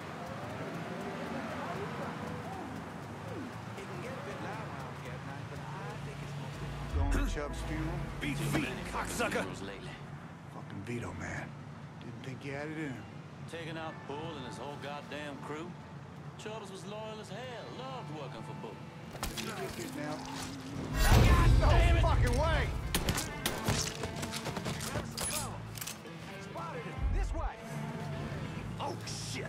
Going to Chubb's funeral? Beat feet, cocksucker! Fucking Vito, man. Didn't think you had it in him. Taking out Bull and his whole goddamn crew. Chubbs was loyal as hell, loved working for Bull. Now. No fucking way! Spotted him. This way. Oh, shit!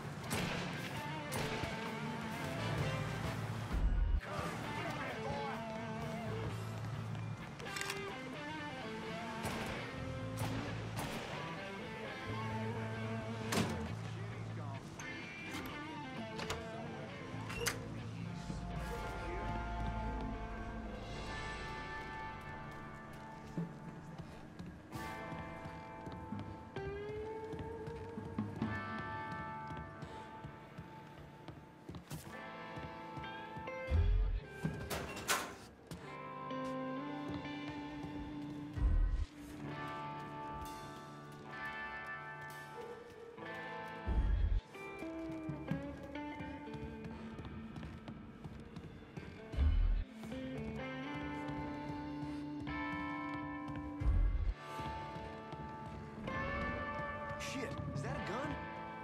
Shit, is that a gun?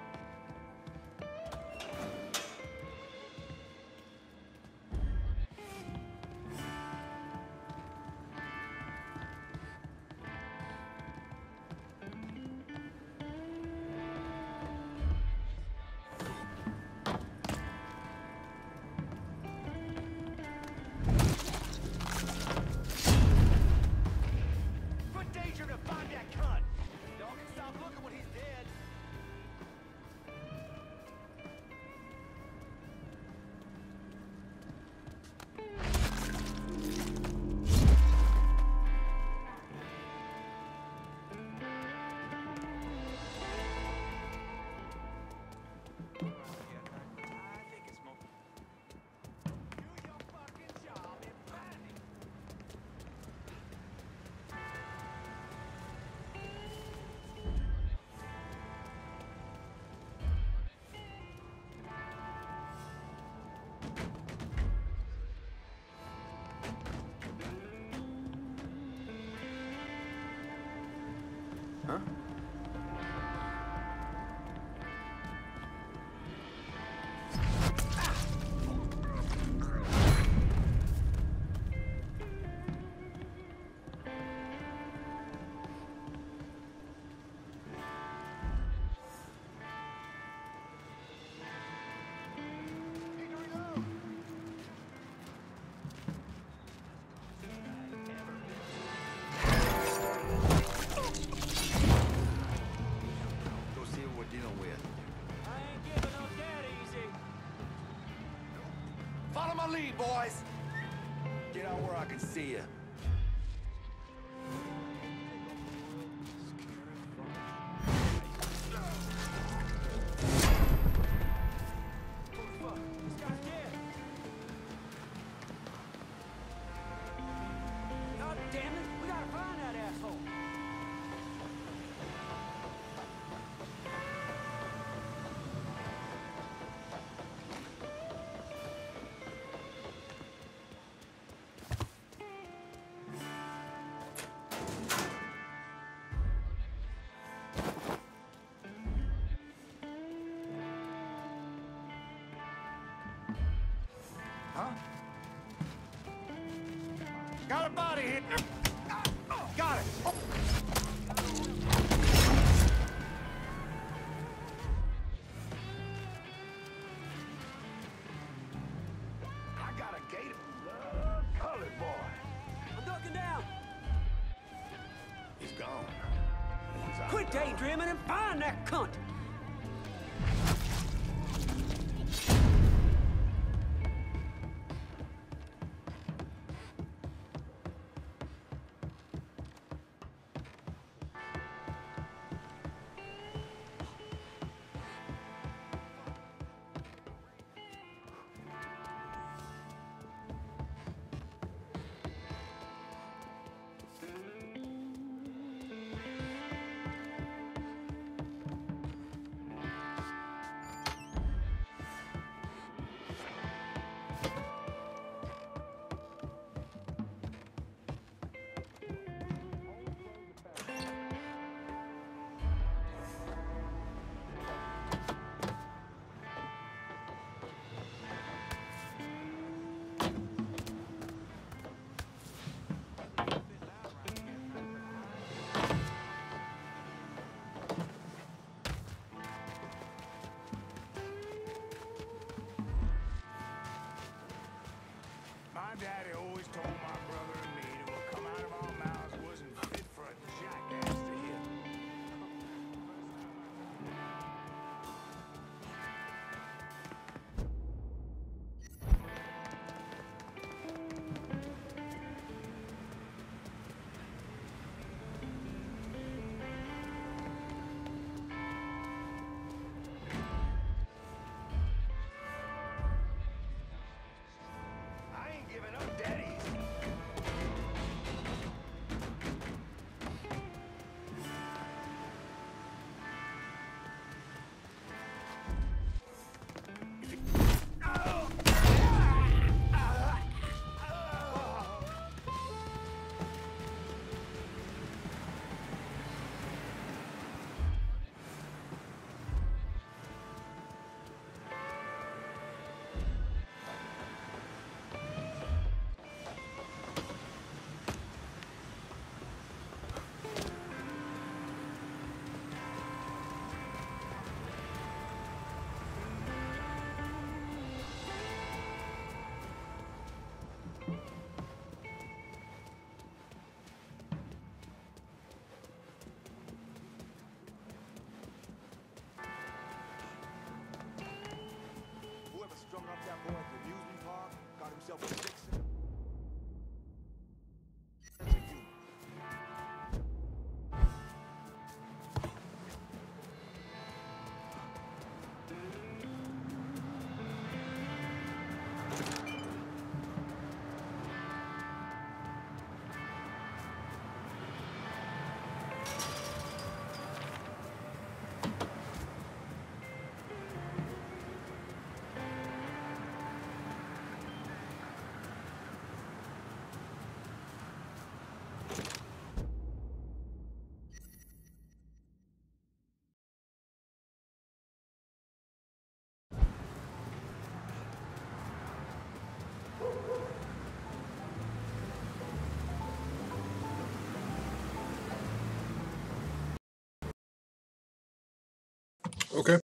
Good danger to find that cunt. Y'all can stop looking when he's dead. Huh? boys. Get out where I can see you. God damn it! We gotta find that asshole. Huh? Got a body here. Got it. Oh. I got a gator. Colored boy. I'm ducking down. He's gone. Quit daydreaming and find that cunt. My daddy always told my brother and me that what come out of our mouths wasn't fit for a jackass to hear. I ain't giving up daddies. Whoever strung up that boy at the amusement park got himself a fixin'. Okay.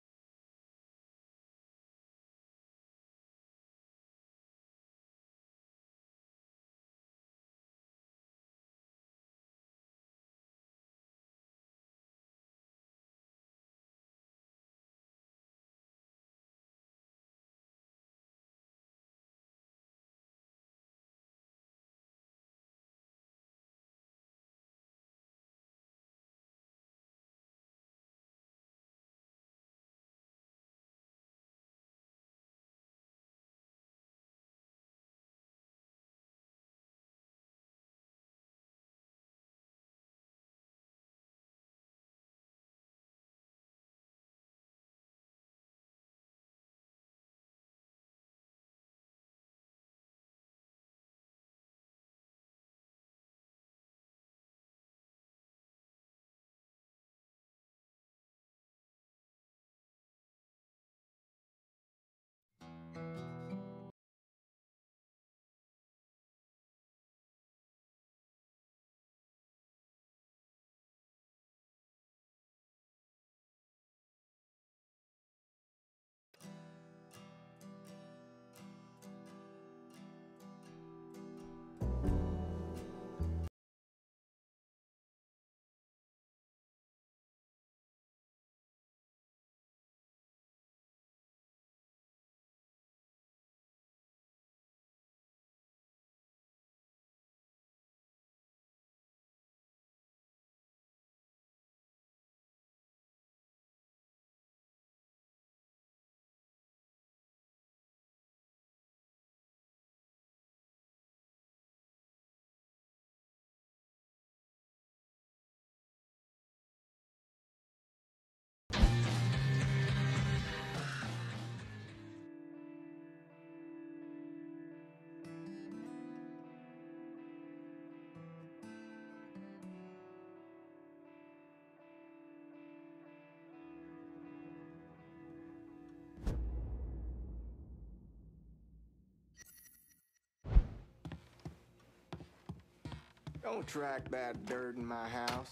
Don't track that dirt in my house.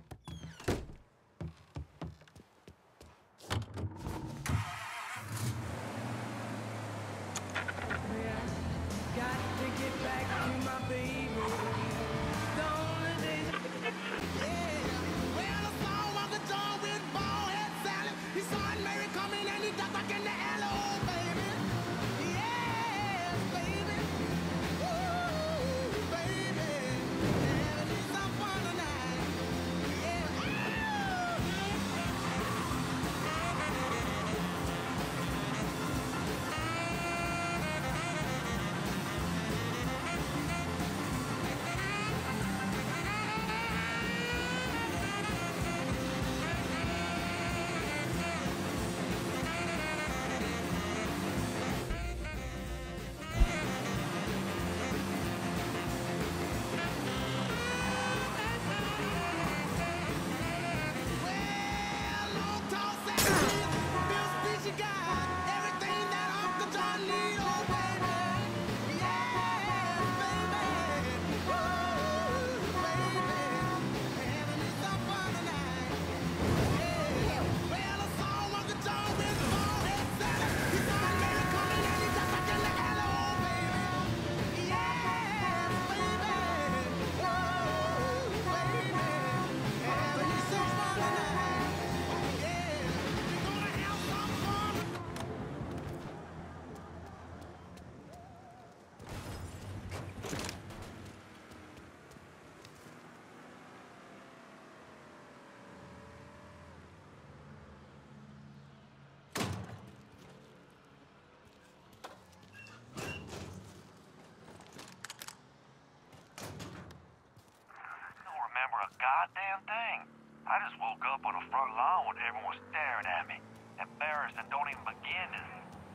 Got to get back to my baby. The only day. Yeah. Well, I saw Uncle John with bald-head Sally. He saw Aunt Mary coming and he ducked back in the alley. Oh, baby. Yes, baby. Ooh, baby. Having me some fun tonight. Yeah. Remember a goddamn thing. I just woke up on the front lawn when everyone was staring at me. Embarrassed and don't even begin to.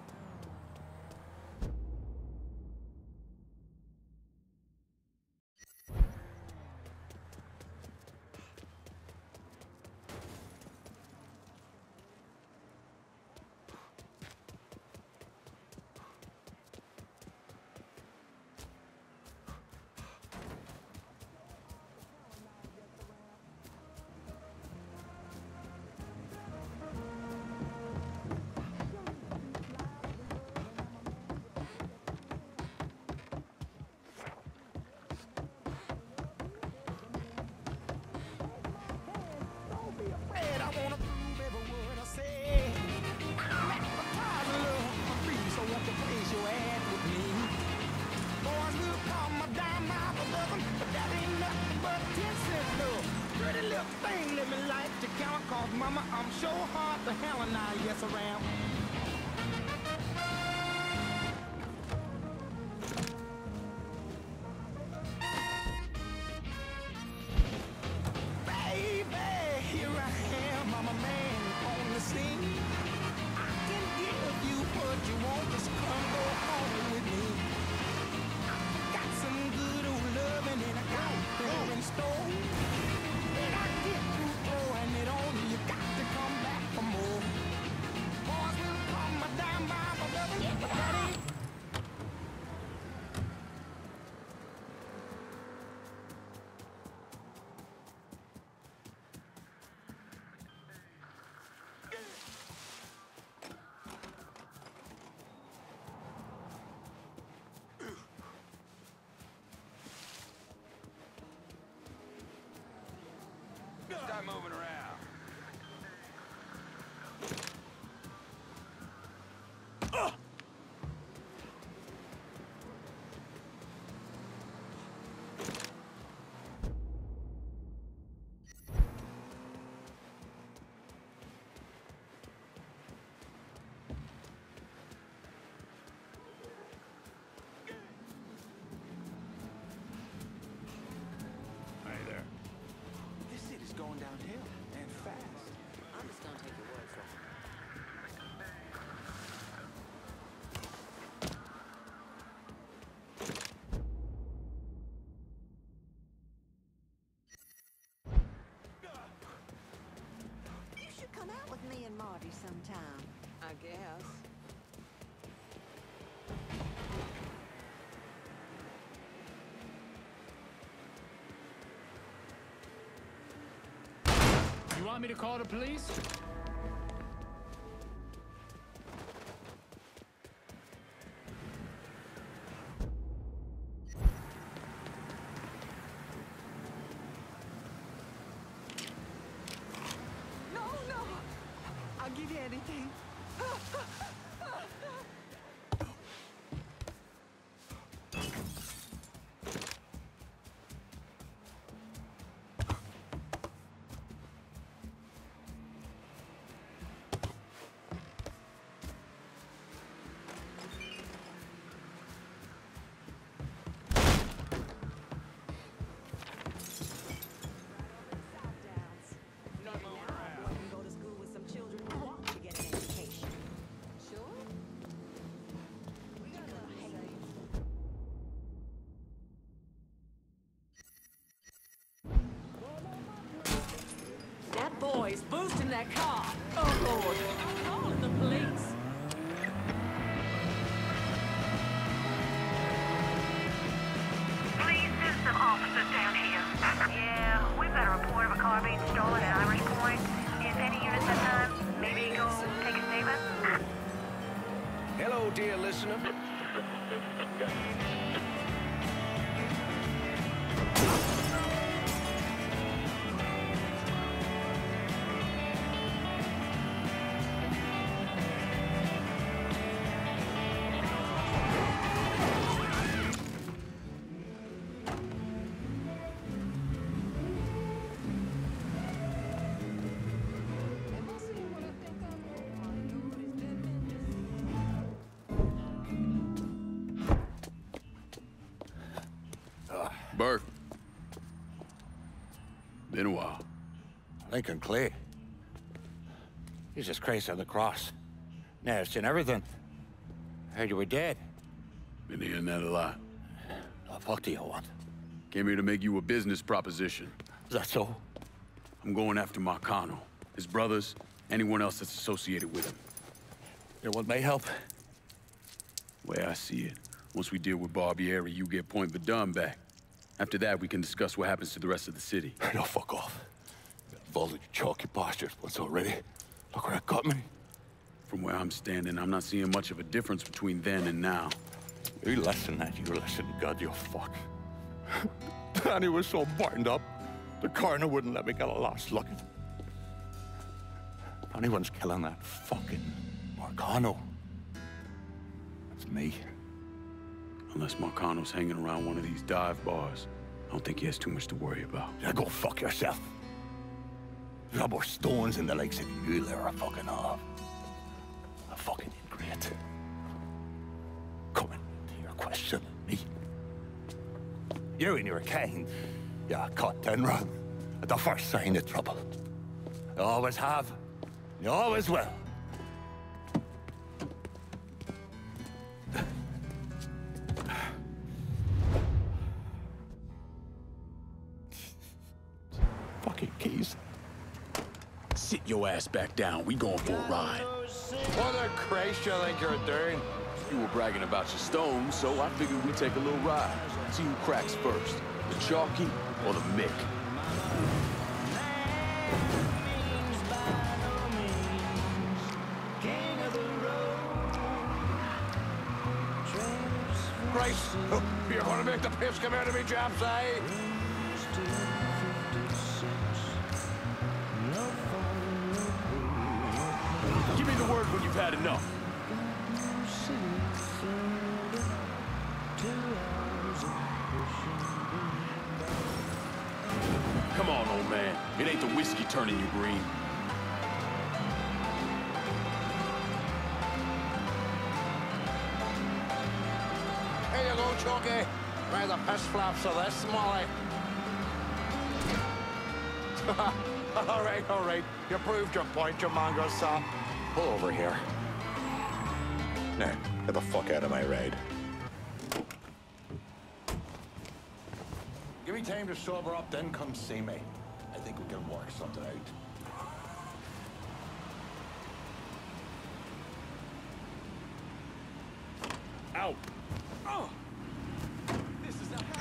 Mama, I'm sure hard to hell and I, yes I am. Baby, here I am, I'm a man on the scene. I can give you what you want, just come go home with me. Got some good old loving and I got there in store. When I get through throwing it on you, got to come back for more. Boys will come a dime by my loving, but that ain't. Start moving around. Hey there. This city's going downhill, and fast. I'm just gonna take your word for it. You should come out with me and Marty sometime. I guess. want me to call the police? No, no. I'll give you anything. That boy's boosting that car. Oh, Lord. I'm calling the police. Please send some officers down here. Yeah, we've got a report of a car being stolen at Irish Point. If any units have time, maybe go take a statement. Hello, dear listener. Burke. Been a while. Lincoln Clay. Jesus Christ on the cross. Now I've seen everything. Heard you were dead. Been hearing that a lot. The fuck do you want? Came here to make you a business proposition. Is that so? I'm going after Marcano, his brothers, anyone else that's associated with him. You want my help? Way I see it, once we deal with Barbieri, you get Point Verdun back. After that, we can discuss what happens to the rest of the city. No, fuck off. Involved in your chalky postures once already. Look where it got me. From where I'm standing, I'm not seeing much of a difference between then and now. You listen, that you listen, God, you fuck. Danny was so burned up, the coroner wouldn't let me get a last look. If anyone's killing that fucking Marcano, it's me. Unless Marcano's hanging around one of these dive bars, I don't think he has too much to worry about. Yeah, go fuck yourself. You got more stones in the lakes than you there are fucking off. A fucking ingrate. Coming to your question, me. You and your kind, you caught 10 run at the first sign of trouble. You always have, you always will. Fucking keys. Sit your ass back down. We going for a ride. What the Christ you think you're doing? You were bragging about your stones, so I figured we'd take a little ride. See who cracks first, the Chalky or the Mick. Christ, you're gonna make the piss come out of me, chaps, eh? Give me the word when you've had enough. Come on, old man. It ain't the whiskey turning you green. Here you go, Chalky. Try the piss flaps of this, Molly. all right. You proved your point, you mongrel sop. Pull over here. Now, get the fuck out of my ride. Give me time to sober up, then come see me. I think we can work something out. Out. Oh! This is not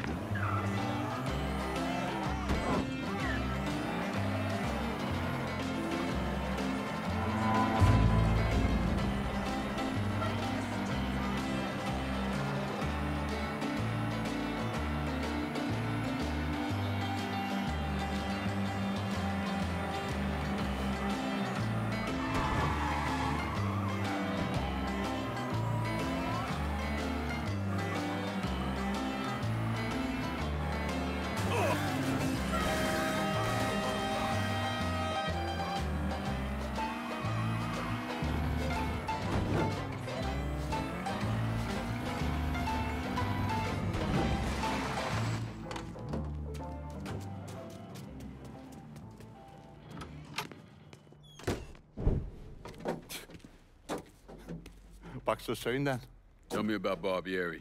back so soon, then? Tell me about Barbieri.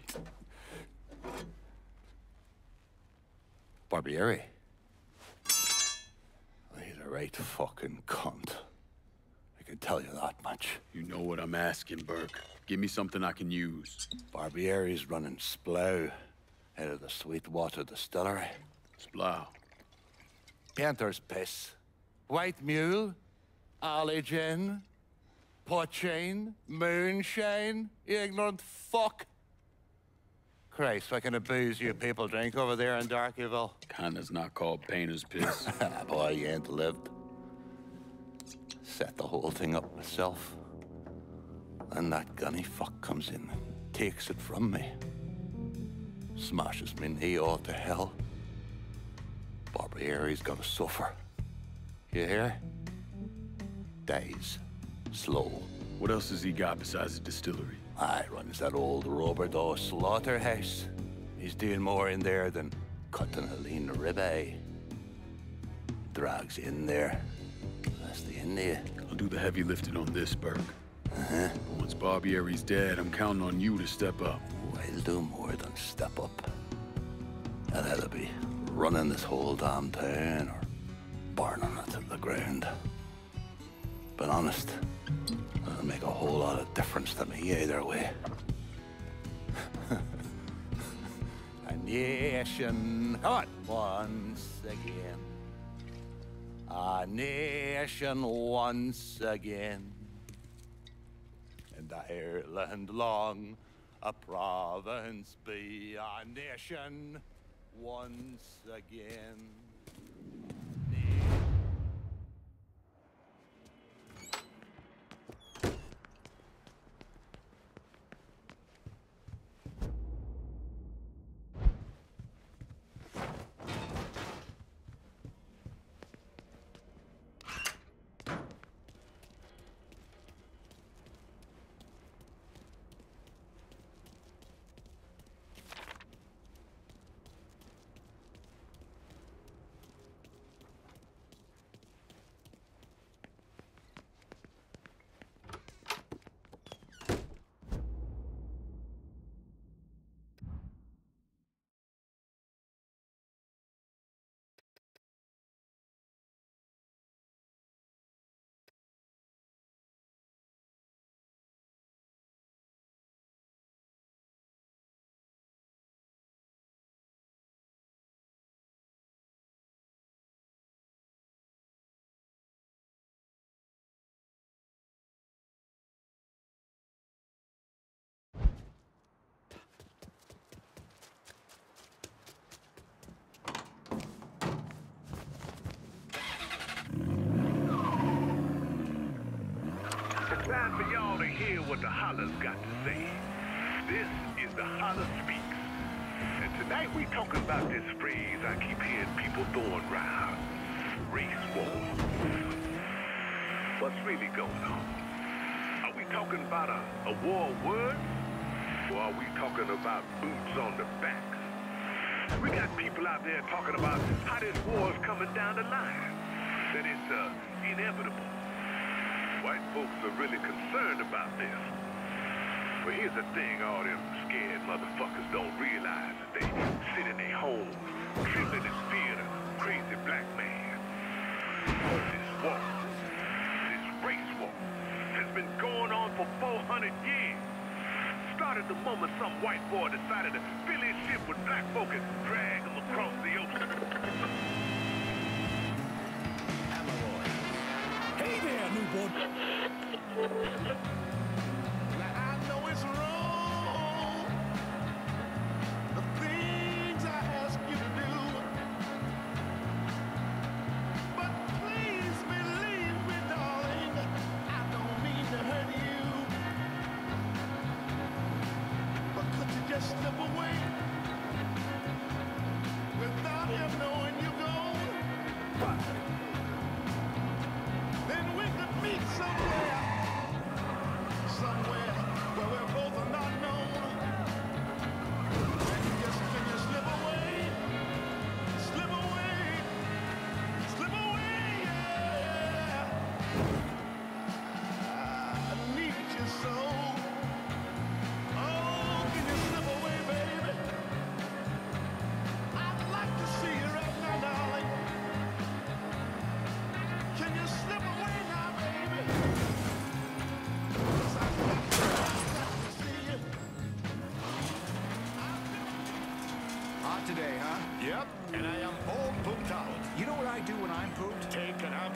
Barbieri? He's a right fucking cunt. I can tell you that much. You know what I'm asking, Burke. Give me something I can use. Barbieri's running Splow out of the Sweetwater Distillery. Splow? Painter's piss. White mule. Alley gin. Poachine. Moonshine. You ignorant fuck. Christ, what kind of booze you people drink over there in Darkyville? Kinda's not called painter's piss. Boy, you ain't lived. Set the whole thing up myself. And that gunny fuck comes in and takes it from me. Smashes me knee all to hell. Barbieri's gonna suffer. You hear? Dies. Slow. What else has he got besides the distillery? I runs that old Roberto slaughterhouse. He's doing more in there than cutting a lean ribeye. Drags in there. That's the end of you. I'll do the heavy lifting on this, Burke. But once Barbieri's dead, I'm counting on you to step up. I'll do more than step up. I'll either be running this whole damn town or burning it to the ground. But honest, it'll make a whole lot of difference to me either way. A nation, come on, once again. A nation once again. And Ireland long, a province be a nation once again. It's time for y'all to hear what the Holler's got to say. This is the Holler Speaks. And tonight we talking about this phrase I keep hearing people throwing around. Race war. What's really going on? Are we talking about a war of words? Or are we talking about boots on the backs? We got people out there talking about how this war is coming down the line. That it's inevitable. White folks are really concerned about this. But here's the thing all them scared motherfuckers don't realize is they sit in their homes, trembling in fear of a crazy black man. This war, this race war, has been going on for 400 years. Started the moment some white boy decided to fill his ship with black folk and drag them across the ocean. Hey there, newborn. Now I know it's wrong, the things I ask you to do, but please believe me, darling, I don't mean to hurt you. But could you just slip away without him knowing you're gone? Then we could meet somewhere where we're both not known. And can you slip away, yeah. I need you so.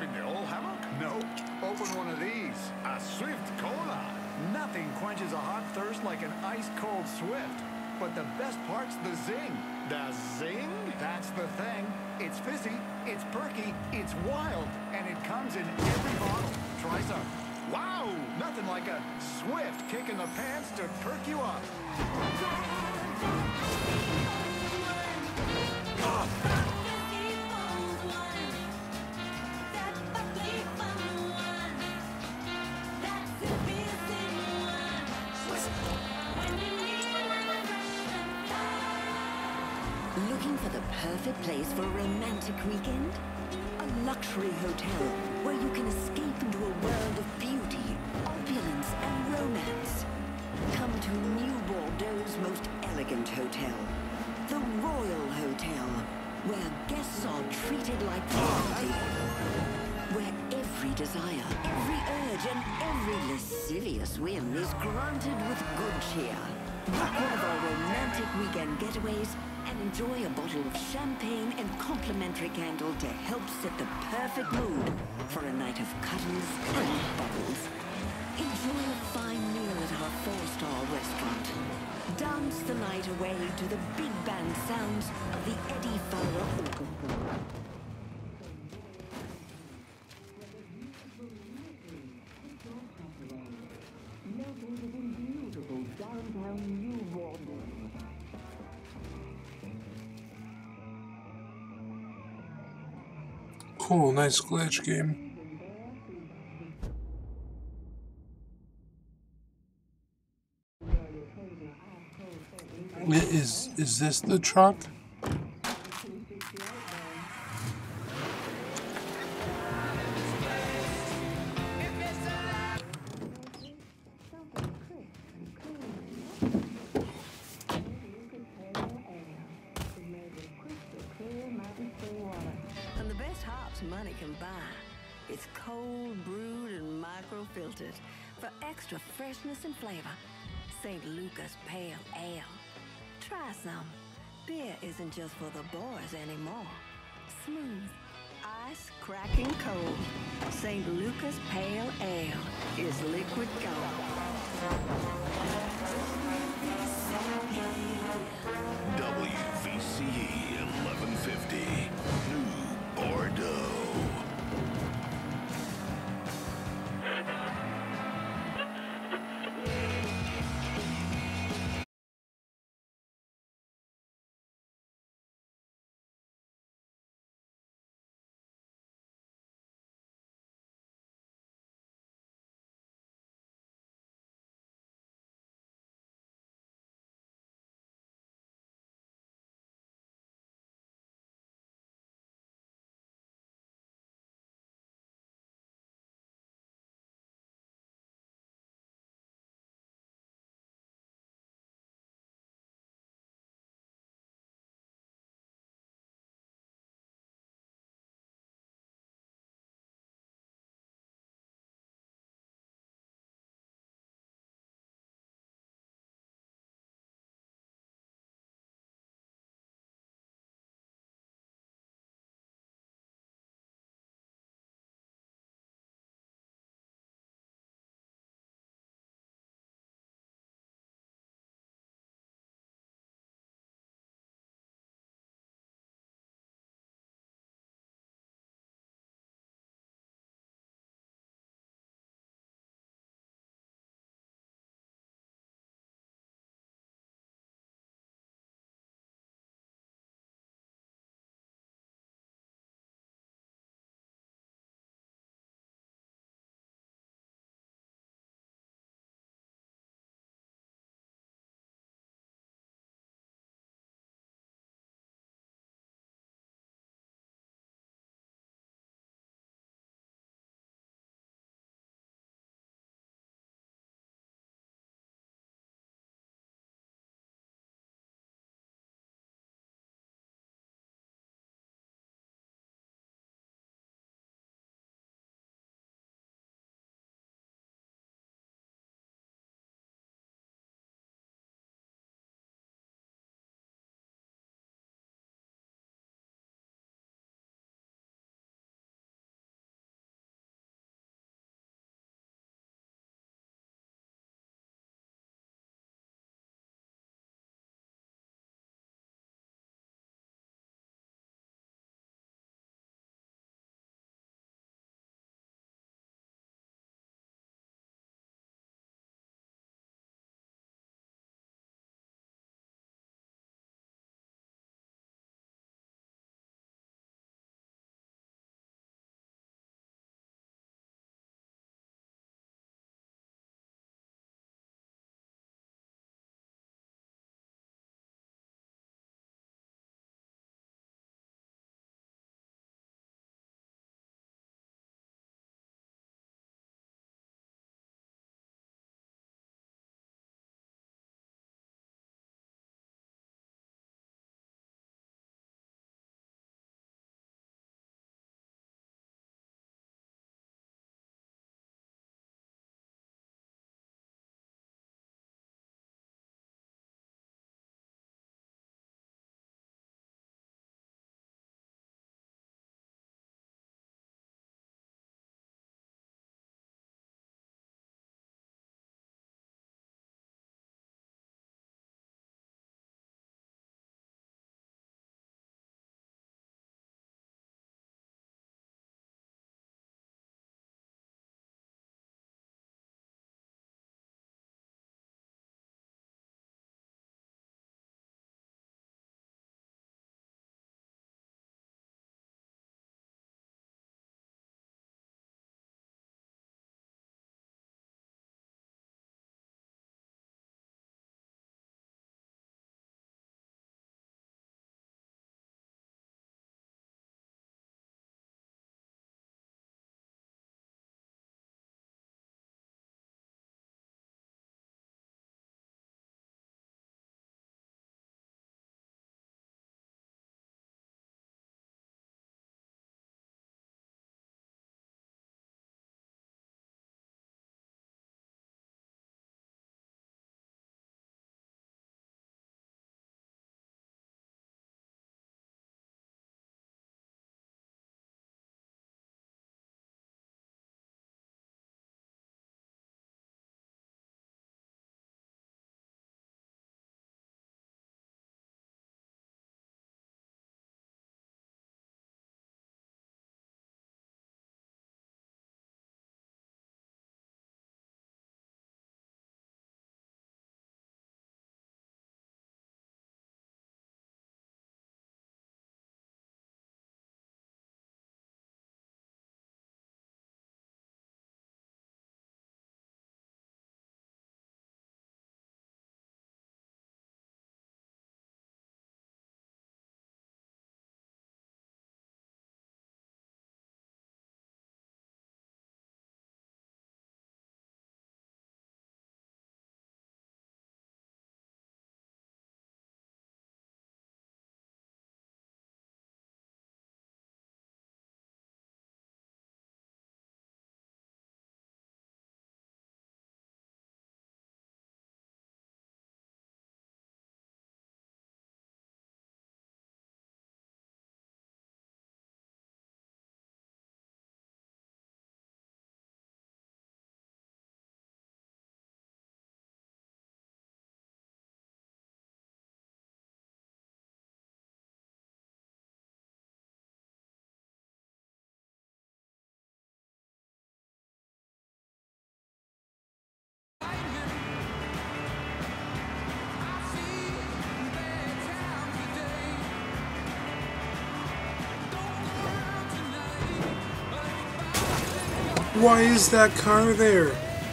Hoping they'll hammock? Nope. Open one of these. A Swift Cola. Nothing quenches a hot thirst like an ice-cold Swift. But the best part's the zing. The zing? That's the thing. It's fizzy, it's perky, it's wild, and it comes in every bottle. Try some. Wow! Nothing like a swift kick in the pants to perk you up. Looking for the perfect place for a romantic weekend? A luxury hotel where you can escape into a world of beauty, opulence, and romance. Come to New Bordeaux's most elegant hotel, the Royal Hotel, where guests are treated like royalty. Where every desire, every urge, and every lascivious whim is granted with good cheer. Book one of our romantic weekend getaways and enjoy a bottle of champagne and complimentary candle to help set the perfect mood for a night of cuddles and bubbles. Enjoy a fine meal at our 4-star restaurant. Dance the night away to the big band sounds of the Eddie Fowler Orchestra. Beautiful downtown New Bordeaux. Cool, nice glitch game. Is this the truck? And the best hops money can buy. It's cold brewed and micro-filtered for extra freshness and flavor. St. Lucas Pale Ale. Try some. Beer isn't just for the boys anymore. Smooth, ice cracking cold. St. Lucas Pale Ale is liquid gold. WVCE 1150. New Bordeaux. Why is that car there?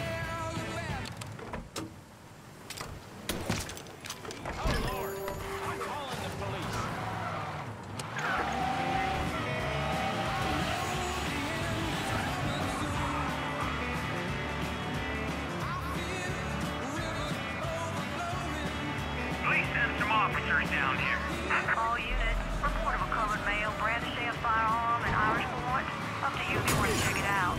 Please send some officers down here. All units, report of a colored male brandishing a firearm and Irish warrant. Up to you if you want to check it out.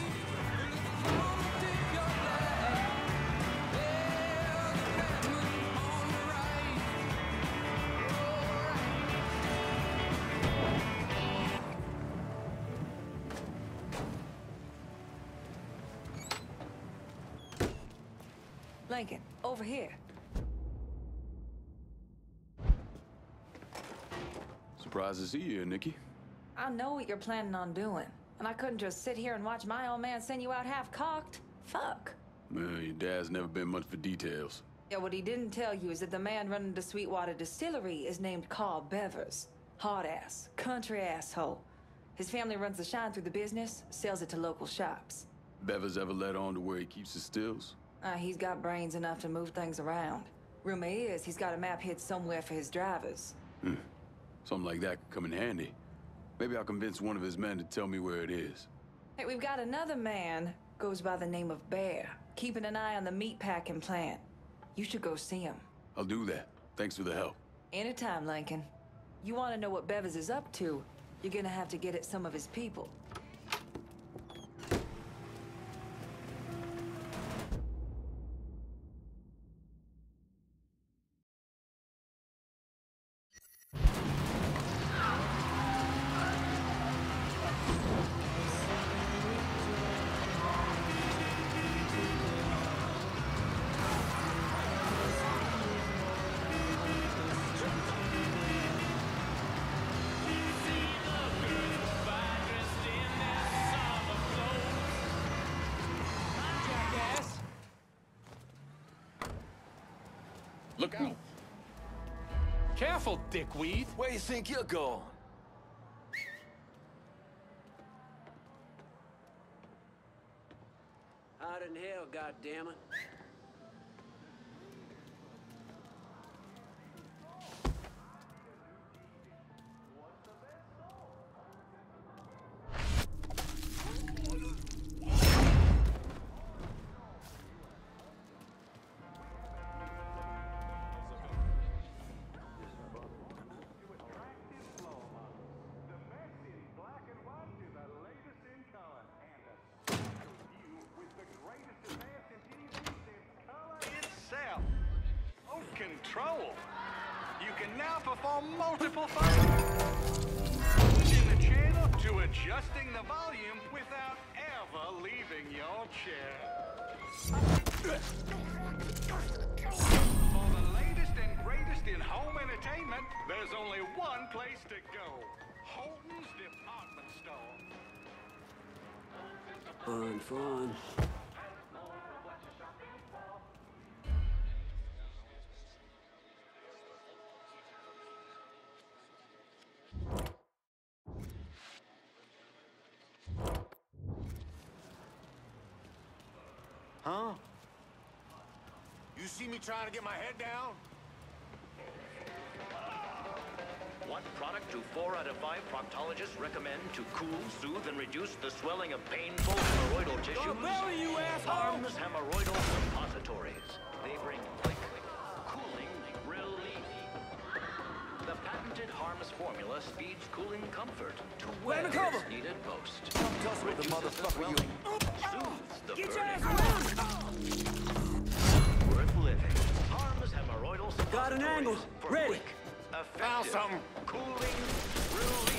Lincoln, over here. Surprised to see you here, Nikki. I know what you're planning on doing, and I couldn't just sit here and watch my old man send you out half-cocked. Fuck. Well, your dad's never been much for details. Yeah, what he didn't tell you is that the man running the Sweetwater Distillery is named Carl Bevers. Hard-ass, country asshole. His family runs the shine through the business, sells it to local shops. Bevers ever let on to where he keeps his stills? He's got brains enough to move things around. Rumor is he's got a map hid somewhere for his drivers. Something like that could come in handy. Maybe I'll convince one of his men to tell me where it is. Hey, we've got another man, goes by the name of Bear, keeping an eye on the meatpacking plant. You should go see him. I'll do that. Thanks for the help. Anytime, Lincoln. You want to know what Bevers is up to, you're gonna have to get at some of his people. Look out! Careful, dickweed. Where you think you're going? Out in hell, goddammit. Control. You can now perform multiple functions. Switching the channel to adjusting the volume without ever leaving your chair. For the latest and greatest in home entertainment, there's only one place to go. Holton's Department Store. Fun, fun. Huh? You see me trying to get my head down? What product do 4 out of 5 proctologists recommend to cool, soothe, and reduce the swelling of painful hemorrhoidal tissues? Gonna bury you, asshole! Harms Hemorrhoidal Suppositories. They bring cooling relief. The patented Harms formula speeds cooling comfort to where it's needed most. Reduces the swelling, soothes the burning. Worth living. Harms Hemorrhoidal Suppositories. Got an angle. For Ready. quick, effective, something. cooling relief.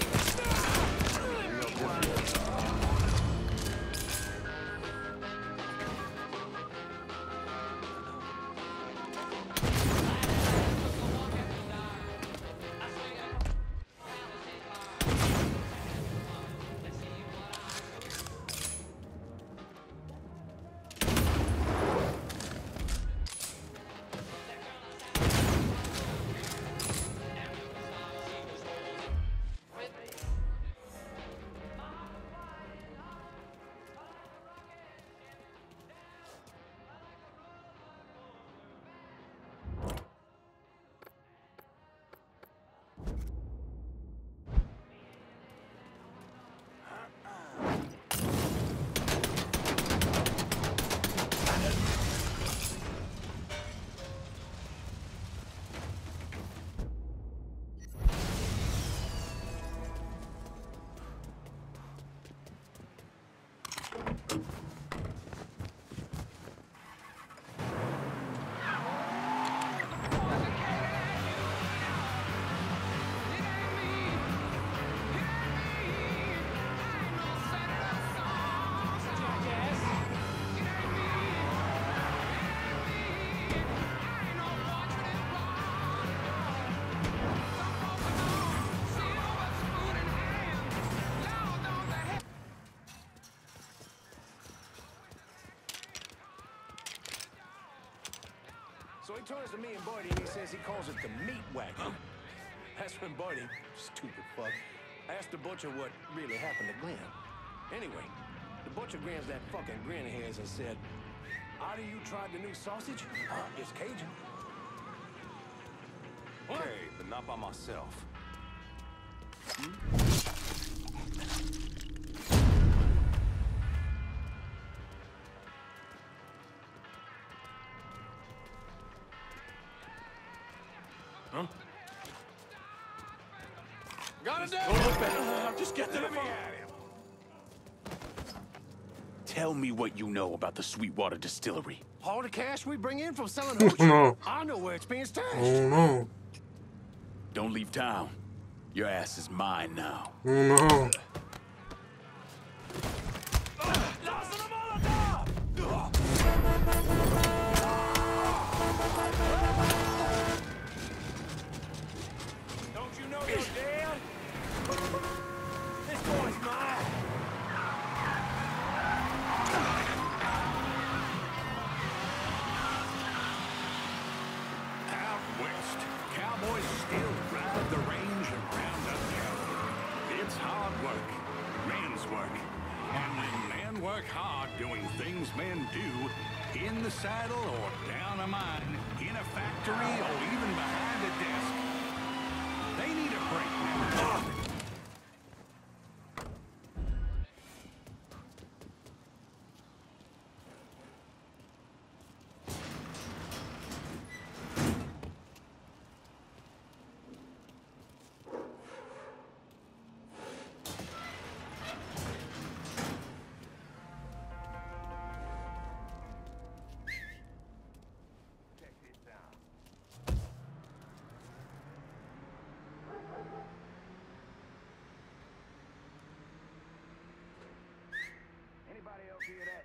he turns to me and Buddy and he says he calls it the meat wagon. That's when Buddy, stupid fuck, asked the butcher what really happened to Glenn. Anyway, the butcher grins that fucking grin of his and said, "Either you tried the new sausage? It's Cajun." Okay, but not by myself. Huh? Got it down! Just get to the phone. Tell me what you know about the Sweetwater Distillery. All the cash we bring in from selling Oh, hooch, no. I know where it's being stashed. Oh no. Don't leave town. Your ass is mine now. Oh no. Don't you know you're dead? This boy's mine. Out west, cowboys still ride the range and round up cattle. It's hard work, men's work. And when men work hard doing things men do, in the saddle or down a mine, in a factory or even behind a desk, they need a break now. Anybody else hear that?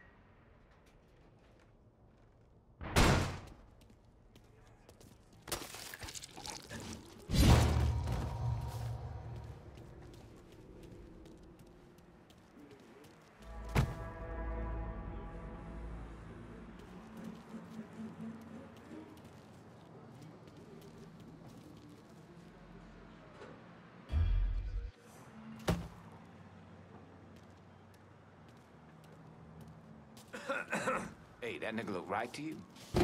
Hey, that nigga look right to you?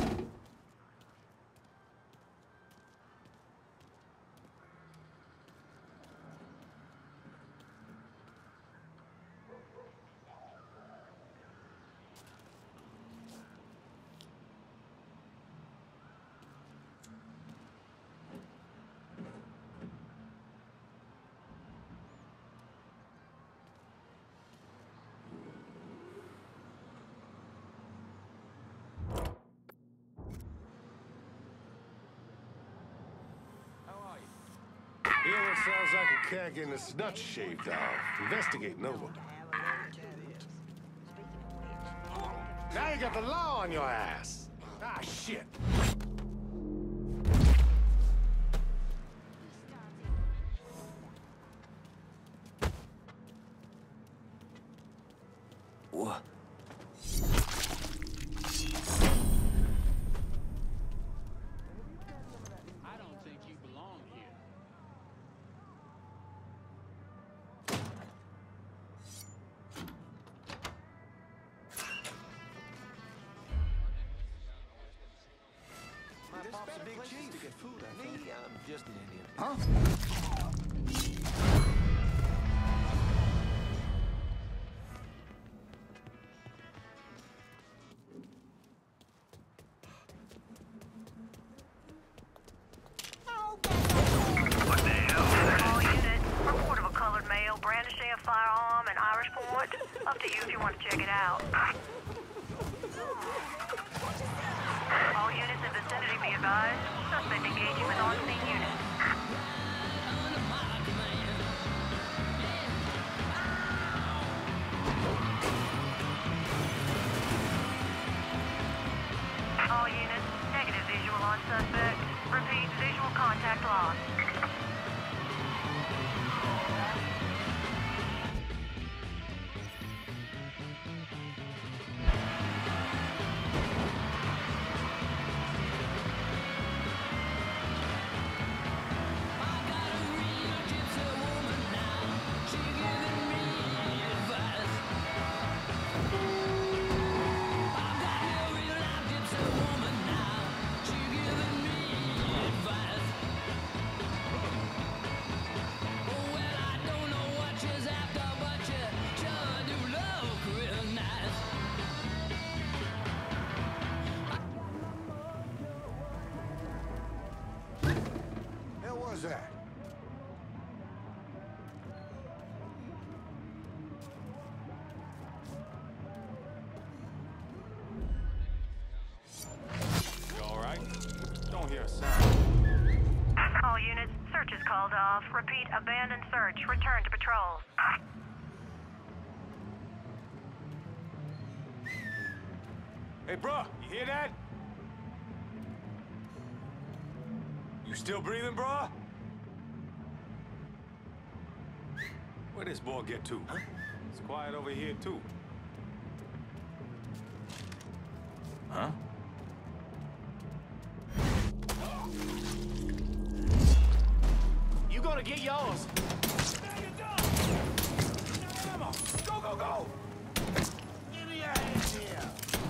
You know what sounds like a cat getting its nuts shaved off? Investigate Nova. Now you got the law on your ass. Ah, shit. What? I don't think you belong here. My pop's a big chief. To get food, I think. Me, I'm just an Indian. Huh? All units, report of a colored male brandishing a firearm and Irish point. Up to you if you want to check it out. All units in vicinity be advised. Suspect engaging with on-scene units. All units, negative visual on suspect. Repeat, visual contact lost. that? You all right? Don't hear a sound. All units, search is called off. Repeat, abandoned search. Return to patrols. Hey, bro, you hear that? You still breathing, bro? Where'd this boy get to? It's quiet over here, too. Huh? You gonna get yours. Go, go, go! Give me a hand here.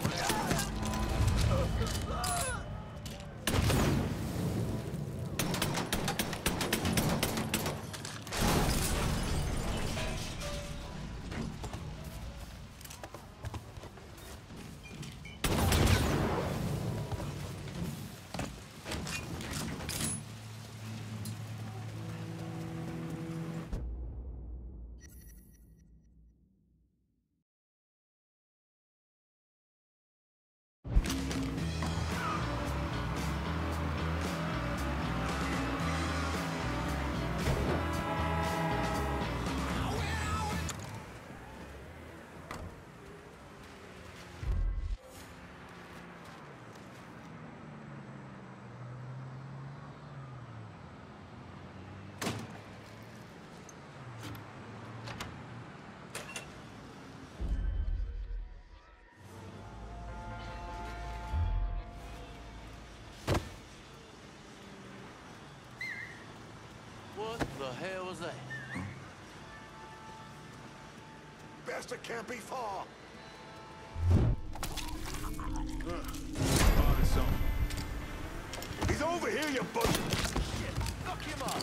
What the hell was that? Bastard can't be far. He's over here, you butt. Look him up!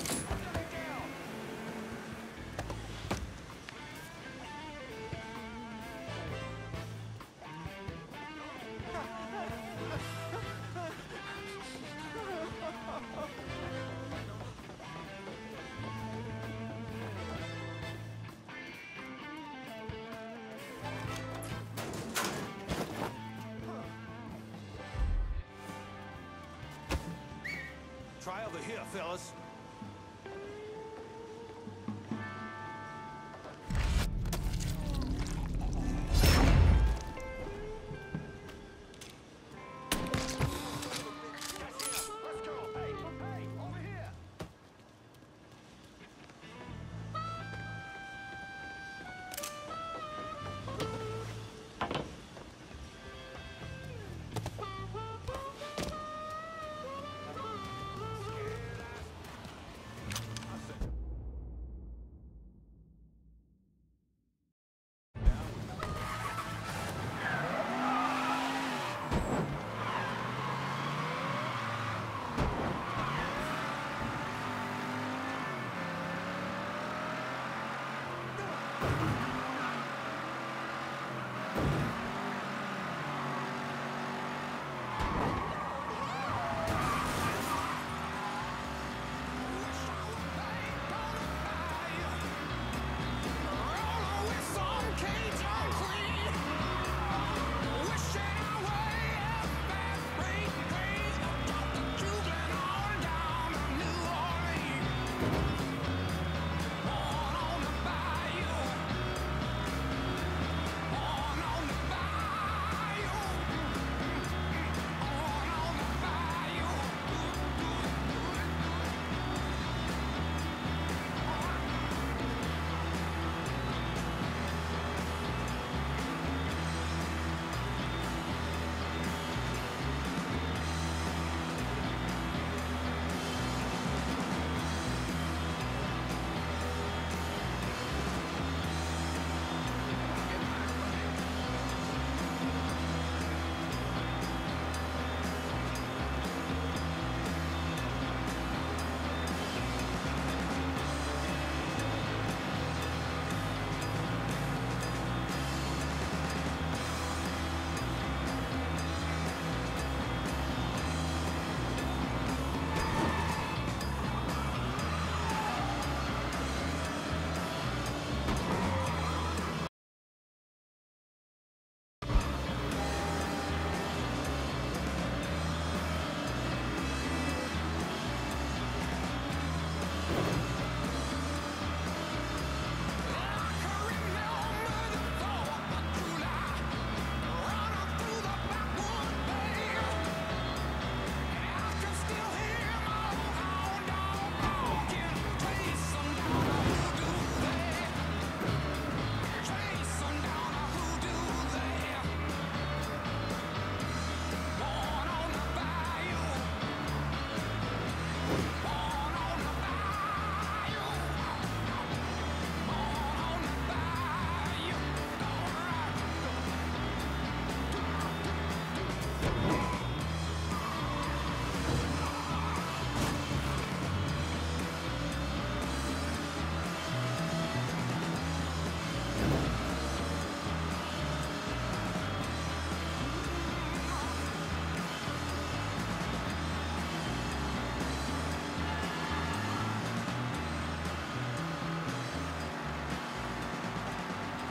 Try over here, fellas.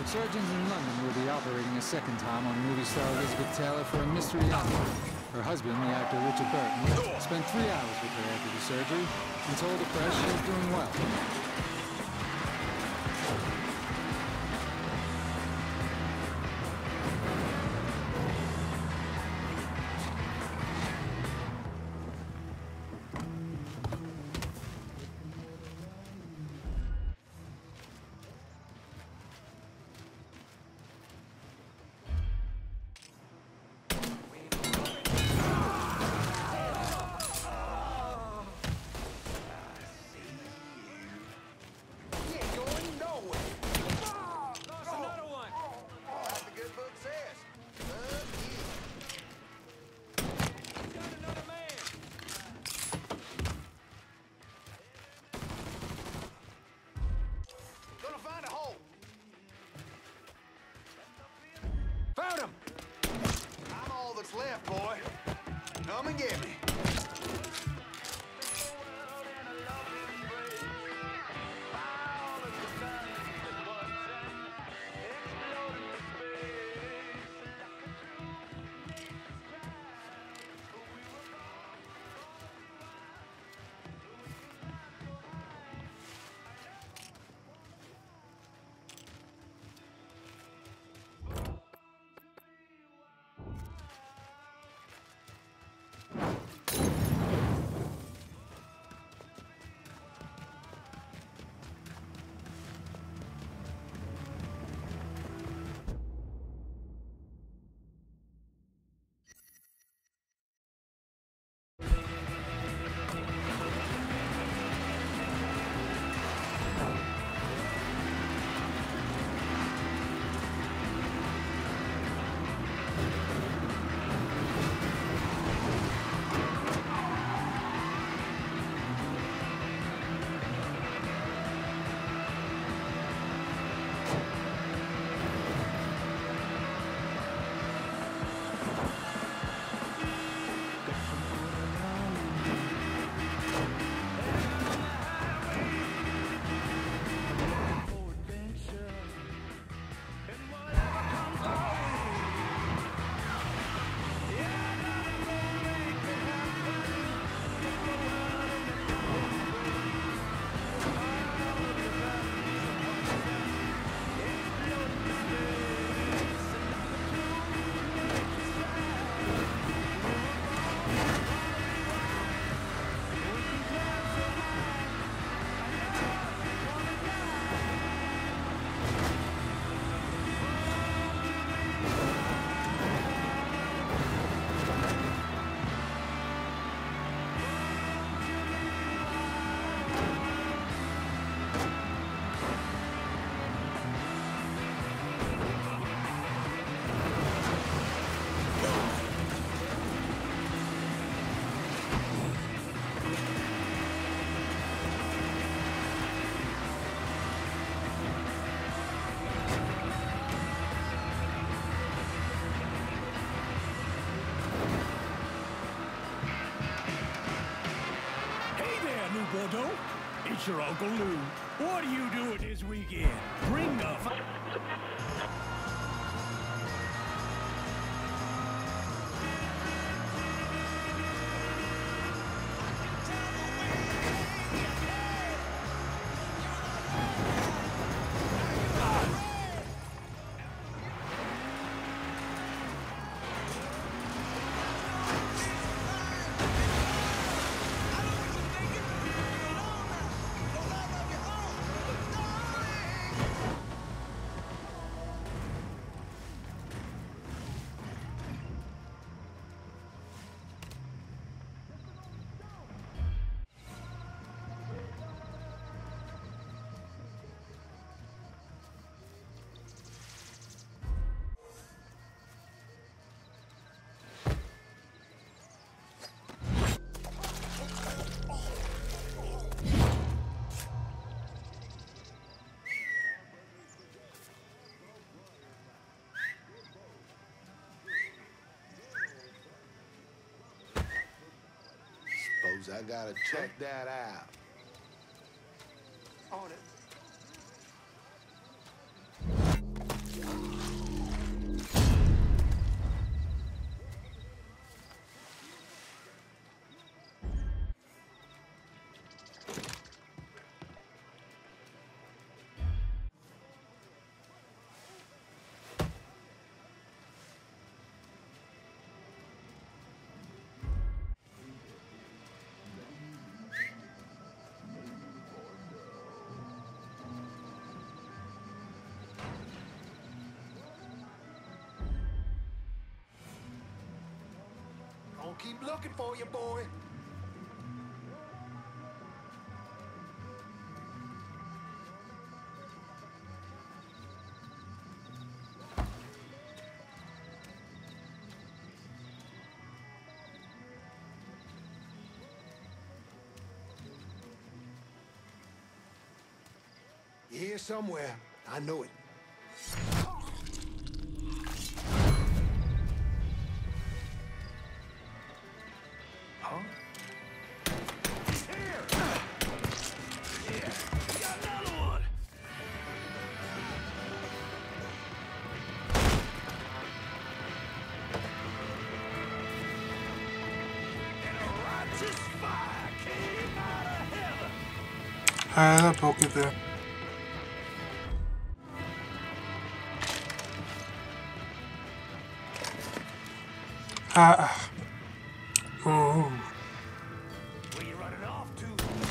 The surgeons in London will be operating a second time on movie star Elizabeth Taylor for a mystery illness. Her husband, the actor Richard Burton, spent 3 hours with her after the surgery and told the press she was doing well. Found him! I'm all that's left, boy. Come and get me. Bordeaux? It's your Uncle Lou. What are you doing this weekend? Bring the I gotta check that out. On it. Gonna keep looking for you, boy. Here somewhere. I know it. Huh? Here! Yeah, got another one! And a righteous fire came out of heaven! I'll poke it there. Oh. Where you running off to?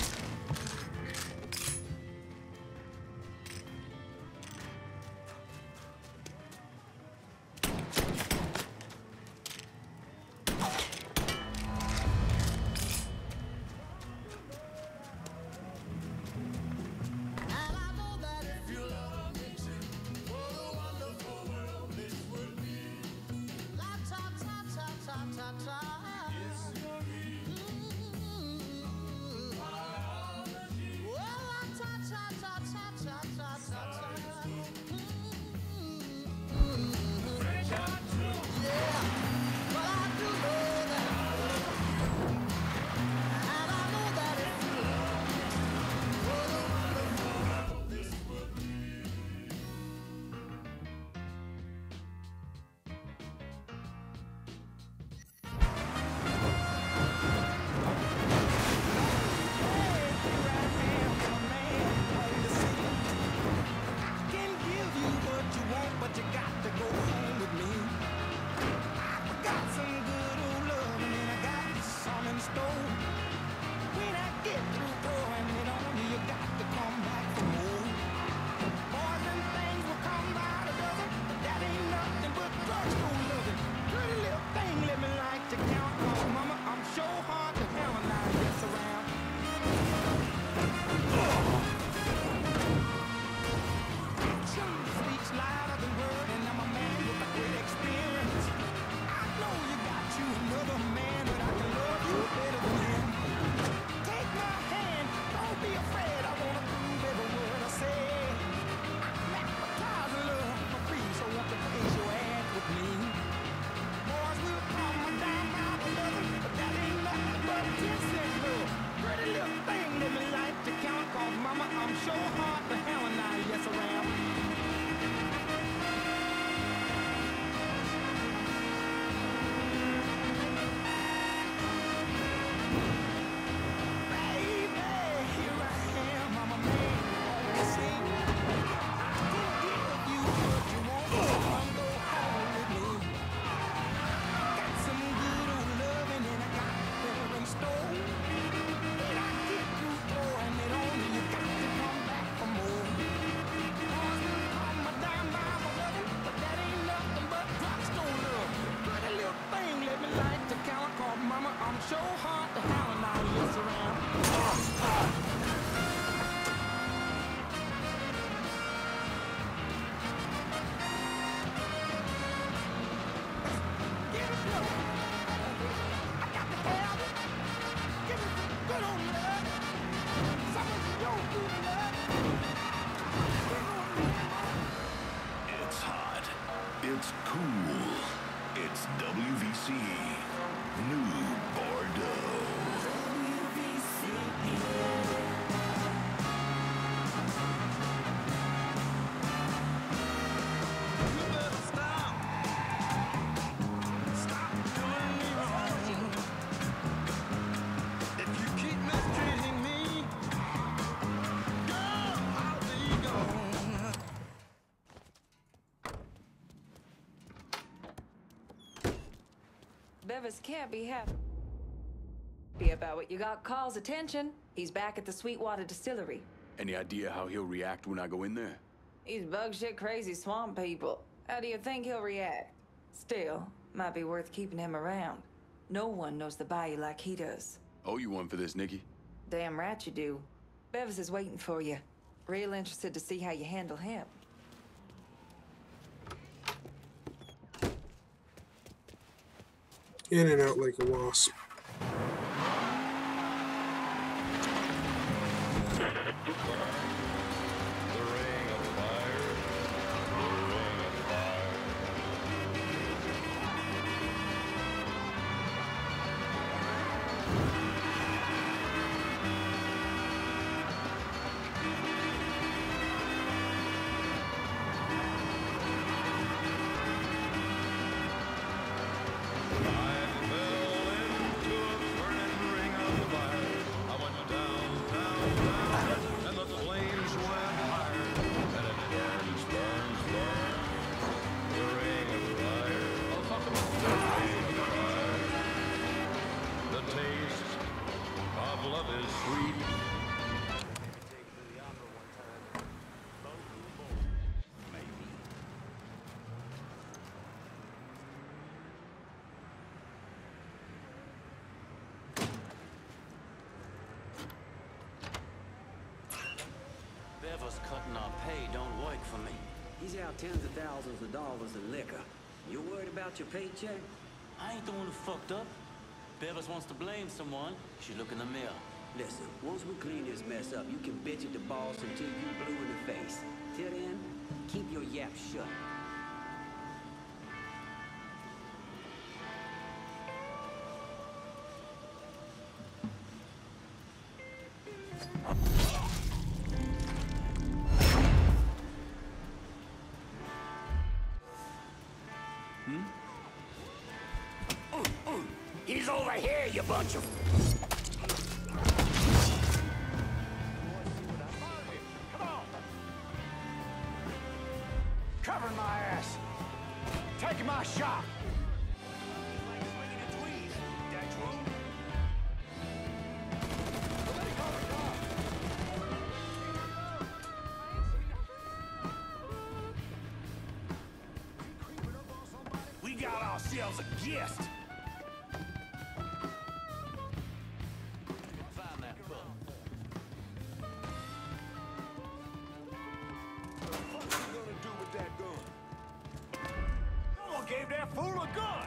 It's cool. It's WVC. New Bordeaux. Bevis can't be happy about what you got Carl's attention. He's back at the Sweetwater Distillery. Any idea how he'll react when I go in there? He's bug shit crazy swamp people. How do you think he'll react? Still, might be worth keeping him around. No one knows the bayou like he does. Owe you one for this, Nikki. Damn right you do. Bevis is waiting for you. Real interested to see how you handle him. In and out like a wasp. Bevis cutting our pay don't work for me. He's out tens of thousands of dollars in liquor. You worried about your paycheck? I ain't the one who fucked up. Bevis wants to blame someone. You should look in the mirror. Listen, once we clean this mess up, you can bitch at the boss until you blue in the face. Till then, keep your yap shut. He's over here, you bunch of... Come on! Covering my ass. Taking my shot. We got ourselves a gift. Gave that fool a gun!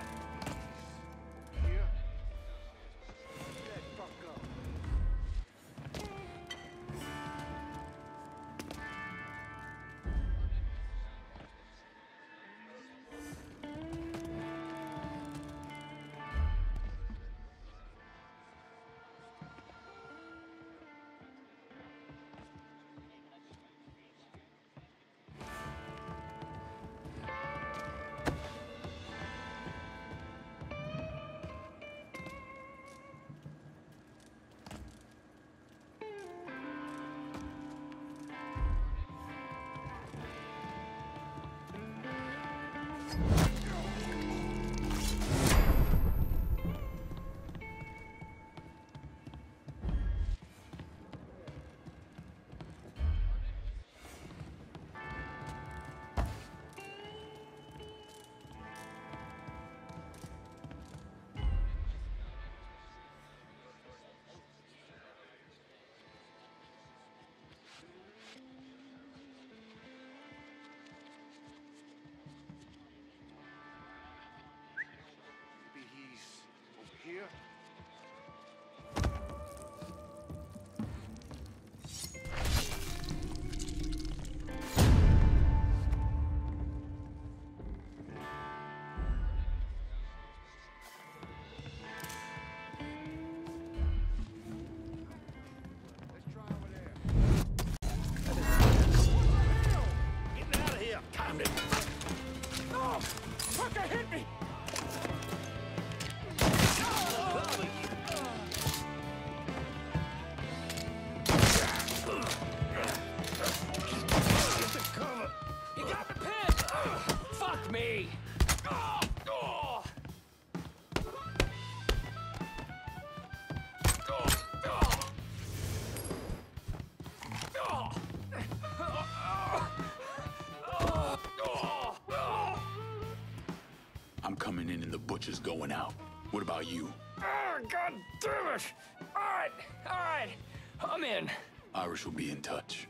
Here. Let's try over there. Getting out of here. Time to... Oh! Fucker hit me! Me! I'm coming in and the butcher's going out. What about you? Oh, God damn it! All right, I'm in. Irish will be in touch.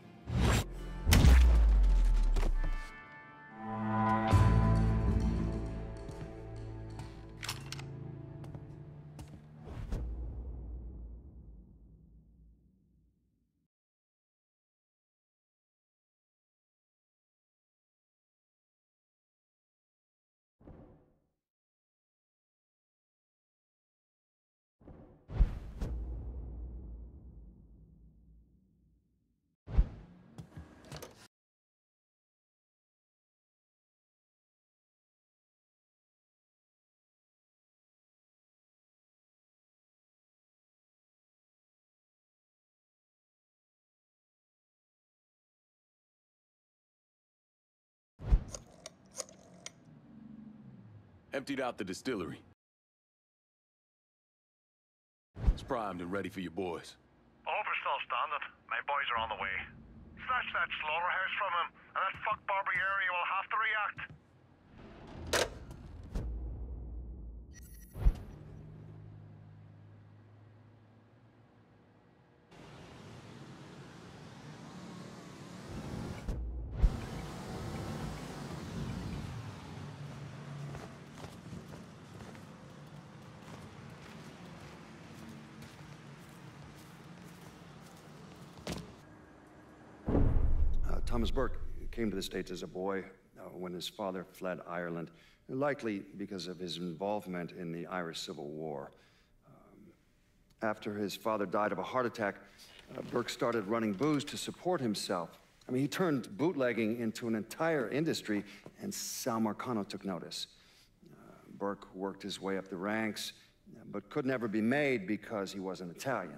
Emptied out the distillery. It's primed and ready for your boys. Hope you're still standing. My boys are on the way. Snatch that slaughterhouse from him, and that fuck Barbary area will have to react. Thomas Burke came to the States as a boy when his father fled Ireland, likely because of his involvement in the Irish Civil War. After his father died of a heart attack, Burke started running booze to support himself. I mean, he turned bootlegging into an entire industry, and Sal Marcano took notice. Burke worked his way up the ranks, but could never be made because he wasn't Italian.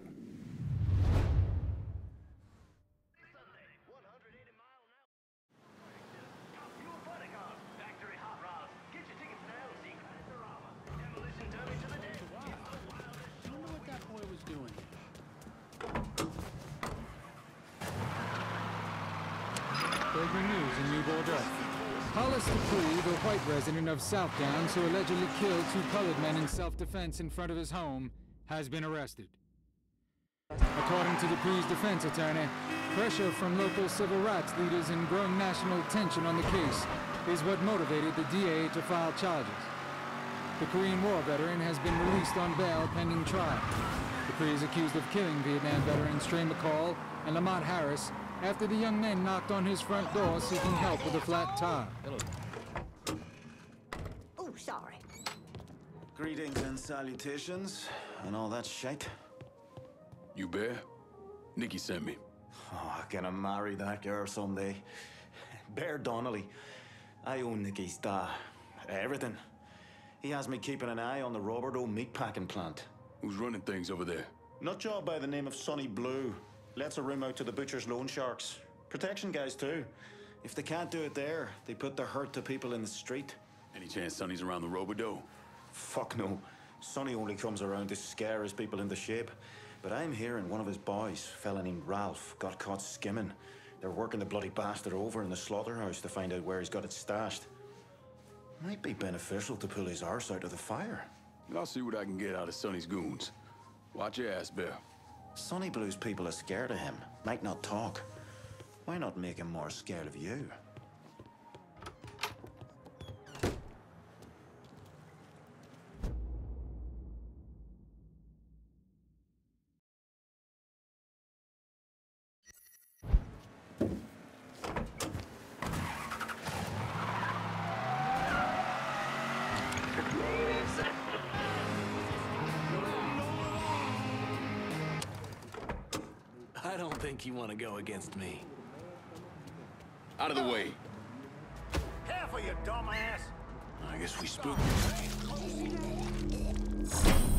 Breaking news in New Bordeaux. Hollis Dupree, the white resident of Southdowns who allegedly killed 2 colored men in self-defense in front of his home, has been arrested. According to Dupree's defense attorney, pressure from local civil rights leaders and growing national tension on the case is what motivated the DA to file charges. The Korean War veteran has been released on bail pending trial. Dupree is accused of killing Vietnam veterans Trey McCall and Lamont Harris after the young men knocked on his front door seeking help with a flat tire. Oh, sorry. Greetings and salutations, and all that shite. You Bear? Nikki sent me. Oh, gonna marry that girl someday. Bear Donnelly. I own Nikki's everything. He has me keeping an eye on the Roberto meatpacking plant. Who's running things over there? Nutjob by the name of Sonny Blue. Lets a room out to the butcher's loan sharks. Protection guys, too. If they can't do it there, they put the hurt to people in the street. Any chance Sonny's around the Roberto? Fuck no. Sonny only comes around to scare his people into shape. But I'm hearing one of his boys, a fella named Ralph, got caught skimming. They're working the bloody bastard over in the slaughterhouse to find out where he's got it stashed. Might be beneficial to pull his arse out of the fire. I'll see what I can get out of Sonny's goons. Watch your ass, Bear. Sonny Blue's people are scared of him. Might not talk. Why not make him more scared of you? I don't think you want to go against me. Out of the way. Careful, you dumbass! I guess we spooked you.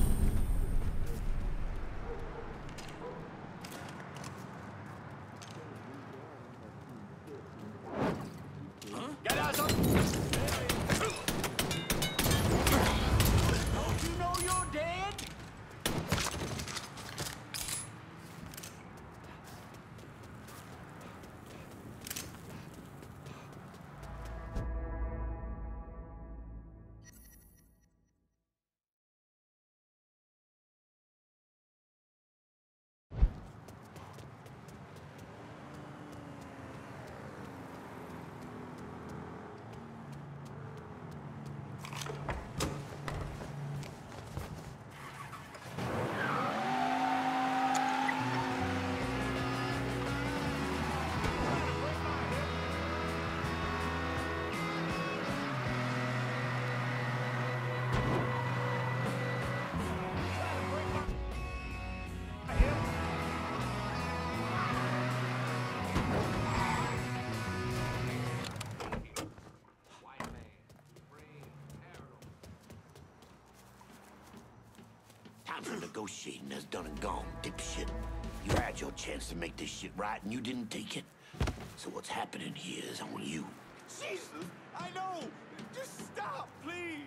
time for negotiating is done and gone, dipshit. You had your chance to make this shit right, and you didn't take it. So what's happening here is on you. Jesus, I know. Just stop, please.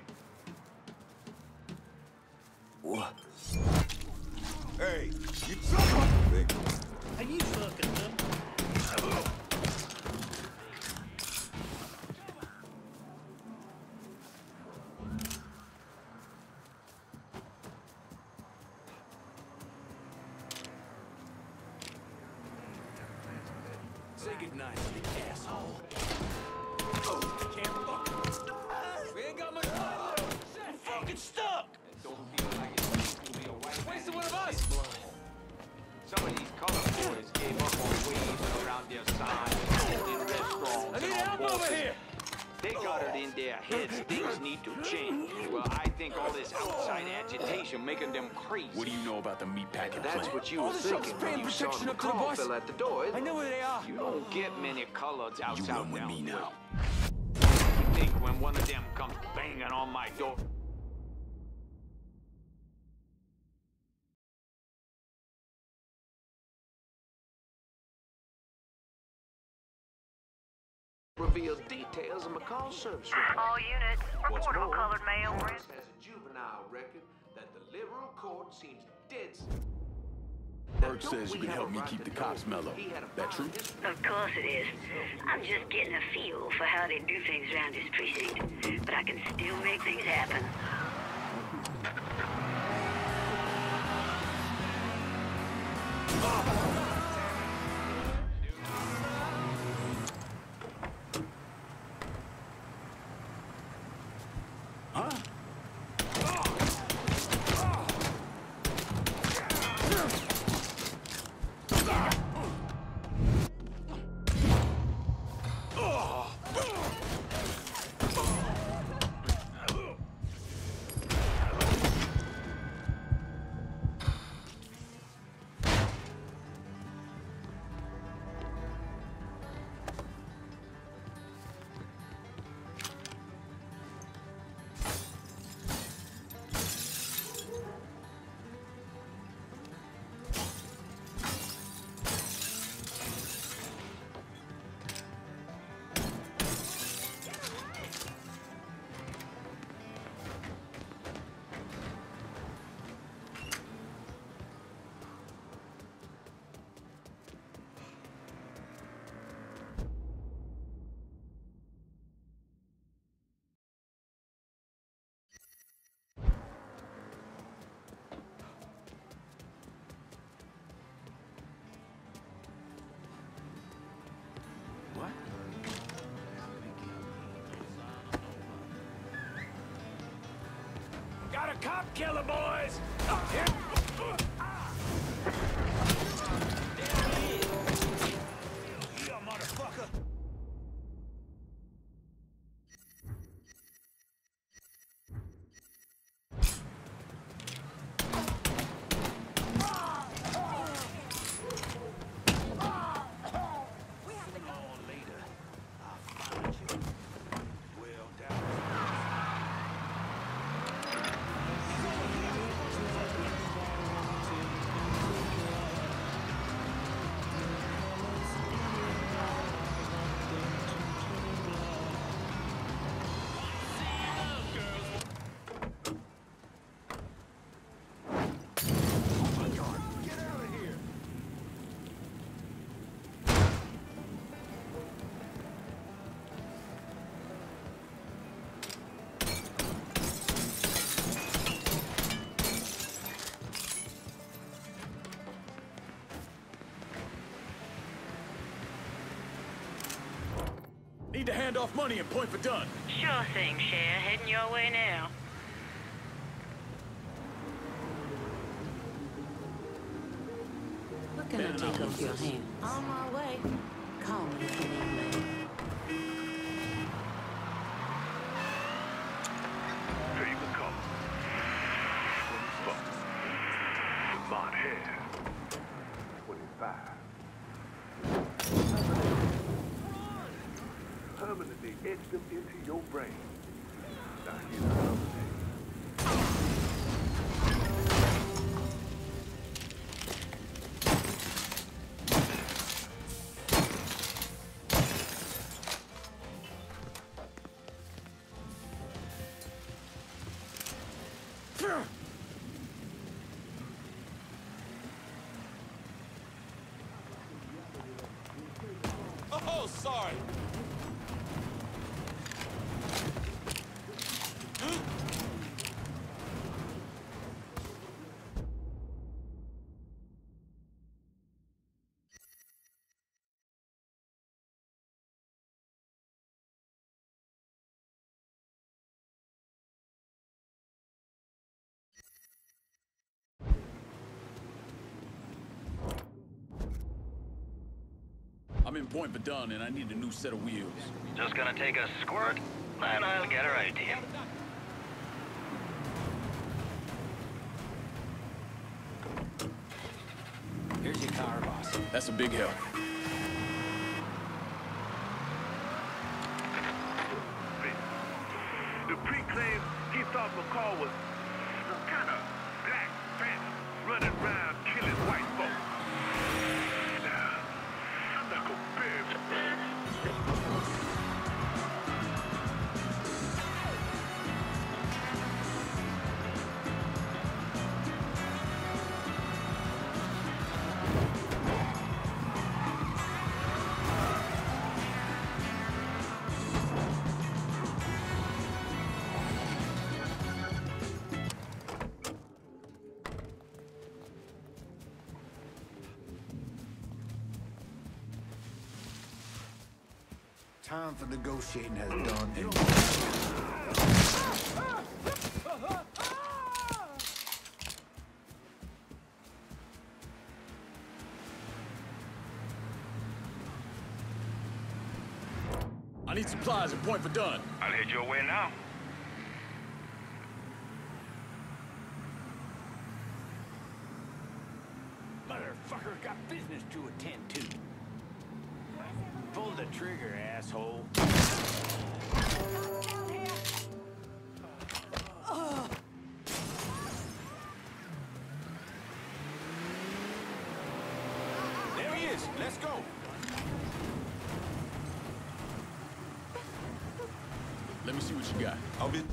What? Hey, you fucking. Are you fucking up? Say goodnight, you asshole. Can't fuck. We ain't got much time left. I'm fucking stuck! Wasted one of us. Some of these color boys gave up on waves around their signs and restaurants. I need help over here. They got it in their heads things need to change. Well, I think all this outside agitation making them crazy. What do you know about the meatpacking That's plant? what you were thinking when you saw the car fill at the door. I know where they are. You don't get many coloreds out You south run with down me the way. now. You think when one of them comes banging on my door. Reveals details of McCall's service record. All units, What's reportable more, colored male. Harris has a juvenile record that the liberal court seems dead. Birch says you can help me keep the cops mellow. That true? Of course it is. I'm just getting a feel for how they do things around this precinct. But I can still make things happen. Got a cop killer, boys. Here. You motherfucker! Need to hand off money and point for Dunn. Sure thing, Cher. Heading your way now. What can I take off your hand? On my way. Call me if you need me. Hey, McCall. Mine here. 25. Permanently etched them into your brain. Now here's another thing. I'm in Point Verdun and I need a new set of wheels. Just gonna take a squirt, and I'll get her out to you. Here's your car, boss. That's a big help. The priest claims he thought McCall was some kind of black phantom running around killing white folks. Knuckle Time for negotiating has done. I need supplies at Point Verdun. I'll head your way now. Motherfucker got business to attend to. Pull the trigger, asshole. There he is. Let's go. Let me see what you got. I'll be...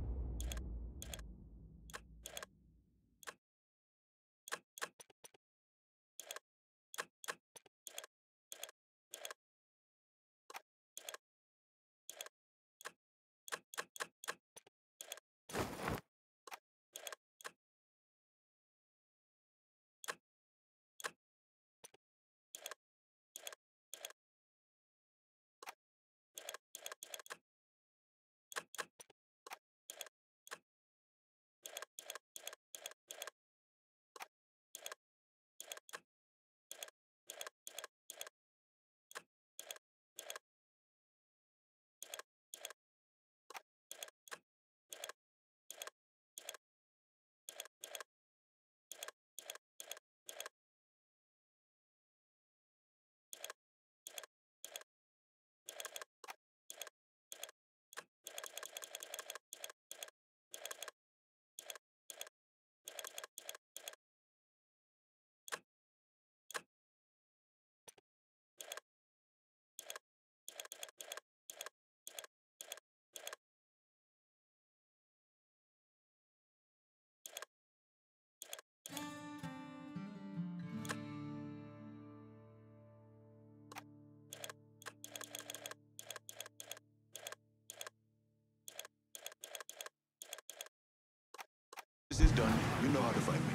This is done. You know how to find me.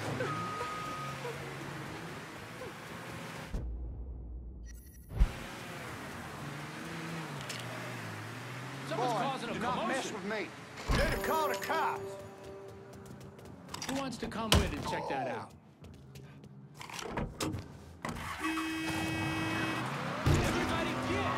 Someone's causing a do not mess commotion. with me. Better call the cops. Who wants to come with and check that out? Everybody get!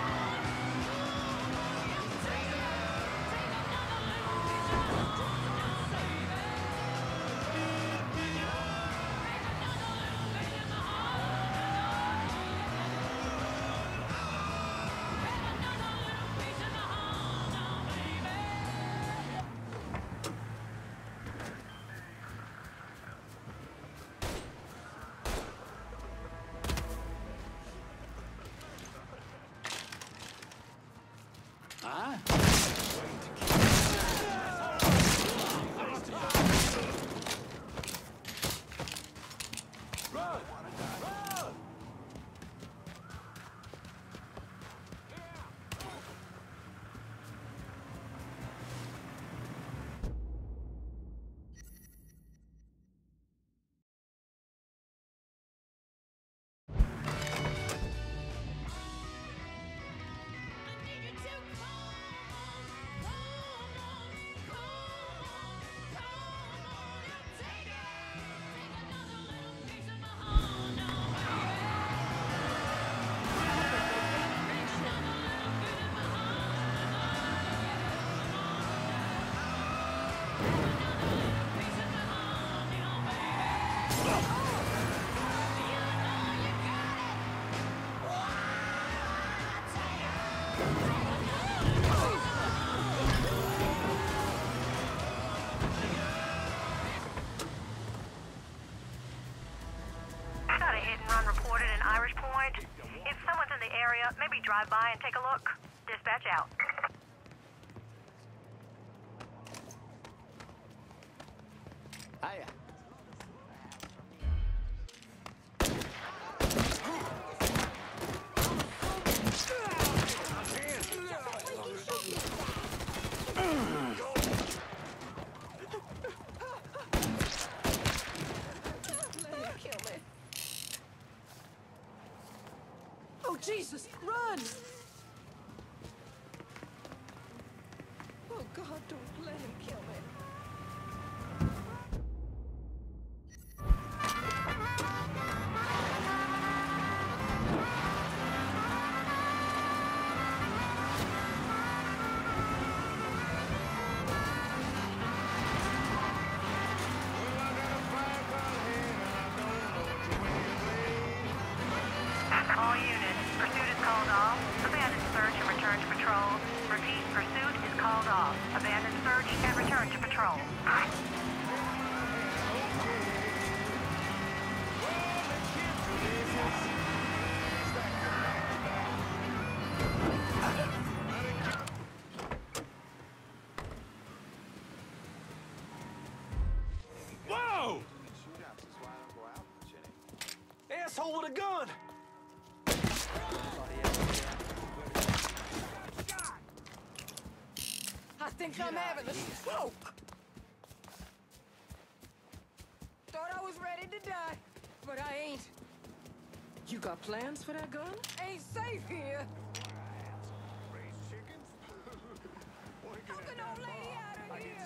we drive by and take a look? Dispatch out. Hiya. Oh, Jesus, run! Oh, God, don't let him kill me. All units, pursuit is called off. Abandon search and return to patrol. Repeat, pursuit is called off. Abandon search and return to patrol. Whoa! Asshole with a gun! I think I'm having a stroke. Thought I was ready to die, but I ain't. You got plans for that gun? Ain't safe here. Help an old lady out of here.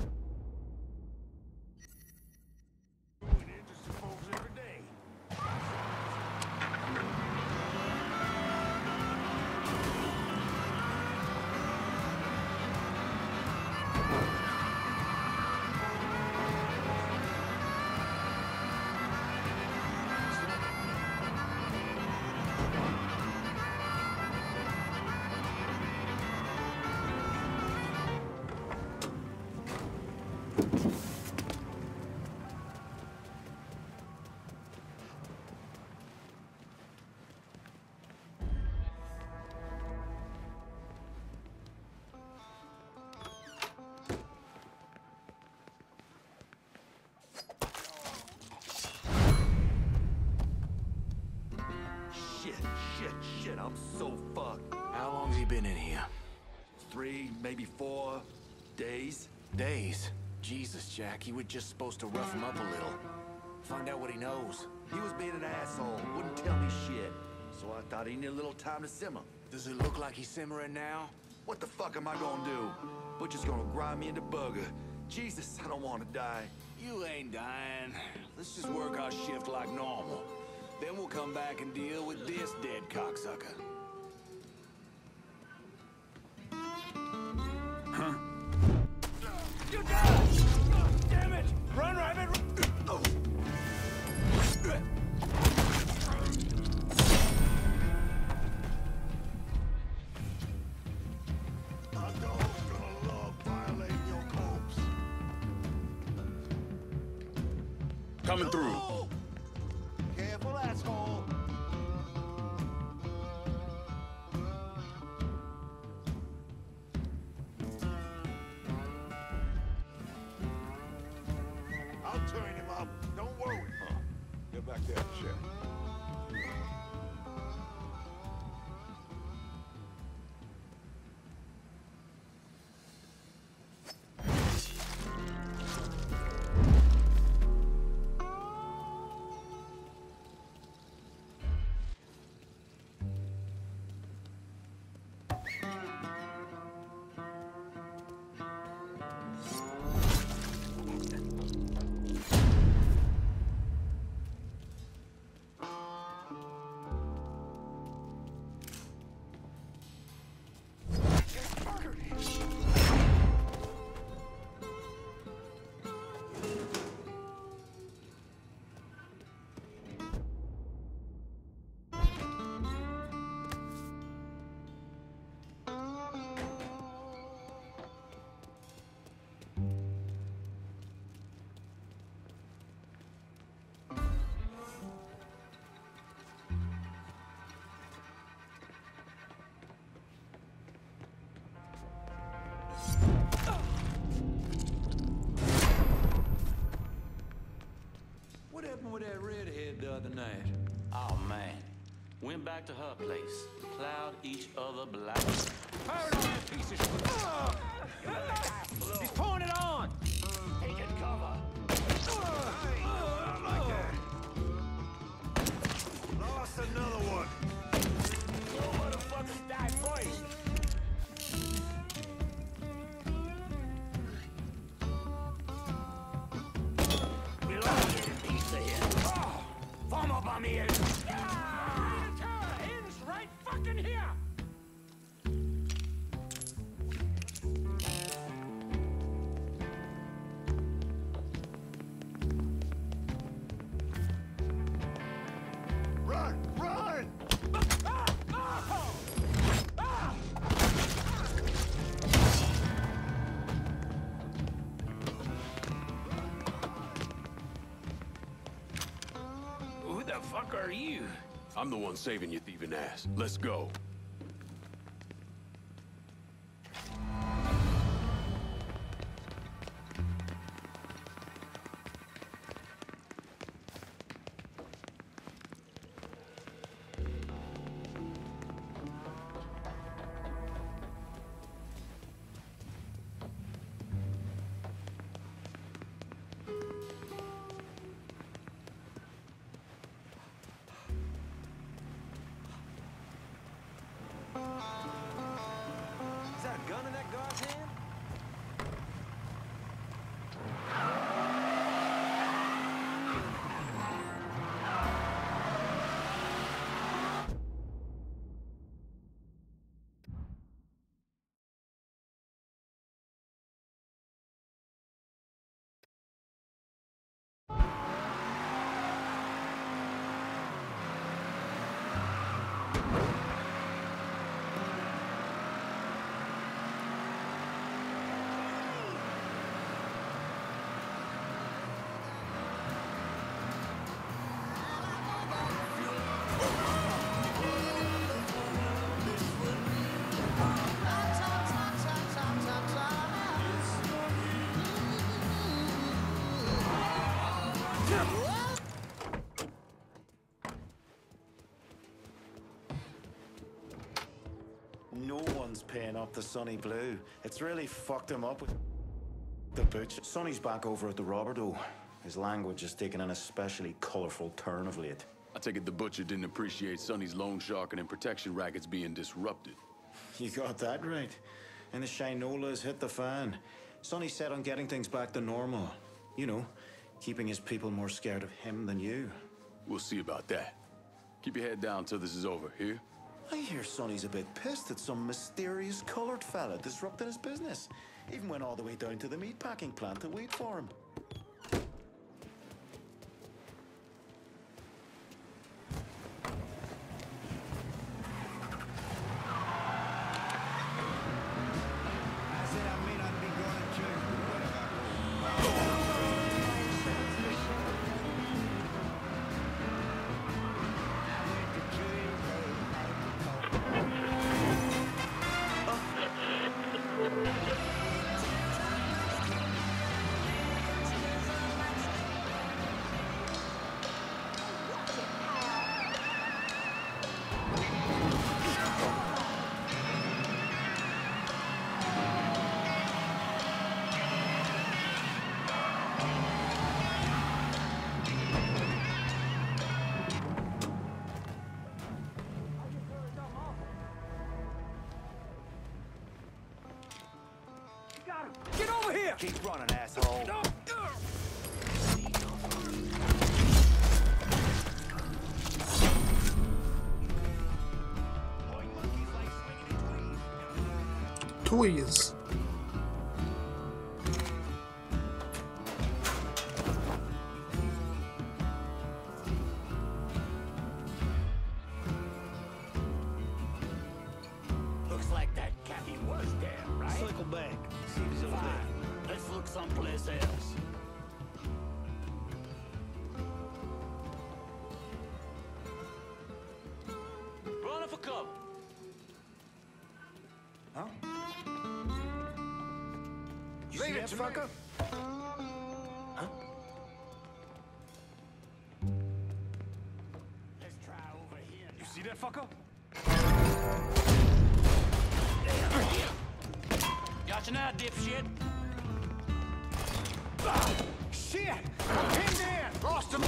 Shit, I'm so fucked. How long have you been in here? 3, maybe 4 days. Days? Jesus, Jack, you were just supposed to rough him up a little. Find out what he knows. He was being an asshole, wouldn't tell me shit. So I thought he needed a little time to simmer. Does it look like he's simmering now? What the fuck am I gonna do? Butcher's gonna grind me into burger. Jesus, I don't want to die. You ain't dying. Let's just work our shift like normal. Then we'll come back and deal with this dead cocksucker. Huh? You died! Damn it! Run, Rabbit! Oh. Coming through. Careful, asshole. I'll turn him up. Don't worry. Get back there, Sheriff. What happened with that redhead the other night? Oh, man. Went back to her place. Plowed each other black. Fire it on that piece of shit! He's pouring it on! Taking cover. Lost another one. No motherfuckers die first. We'll all get a piece of it. Form up on me. Ends right fucking here! Run! Run! Who the fuck are you? I'm the one saving your thieving ass. Let's go. Is that a gun in that guard's hand? No one's paying up to Sonny Blue. It's really fucked him up with the butch. Sonny's back over at the Roberto. His language has taken an especially colorful turn of late. I take it the butcher didn't appreciate Sonny's loan sharking and protection rackets being disrupted. You got that right. And the Shinola has hit the fan. Sonny's set on getting things back to normal. You know, keeping his people more scared of him than you. We'll see about that. Keep your head down till this is over, here? I hear Sonny's a bit pissed at some mysterious colored fella disrupting his business. Even went all the way down to the meatpacking plant to wait for him. I said I may not be going to church, but Get over here! keep running, asshole. Tweez. Looks like that Cappy was there, right? Circle back. See if he's over there. Let's look someplace else. Running for cover. Huh? Leave it, fucker! Huh? Let's try over here. You see that fucker? Got you now, dipshit. Shit! Pinned in! Lost him!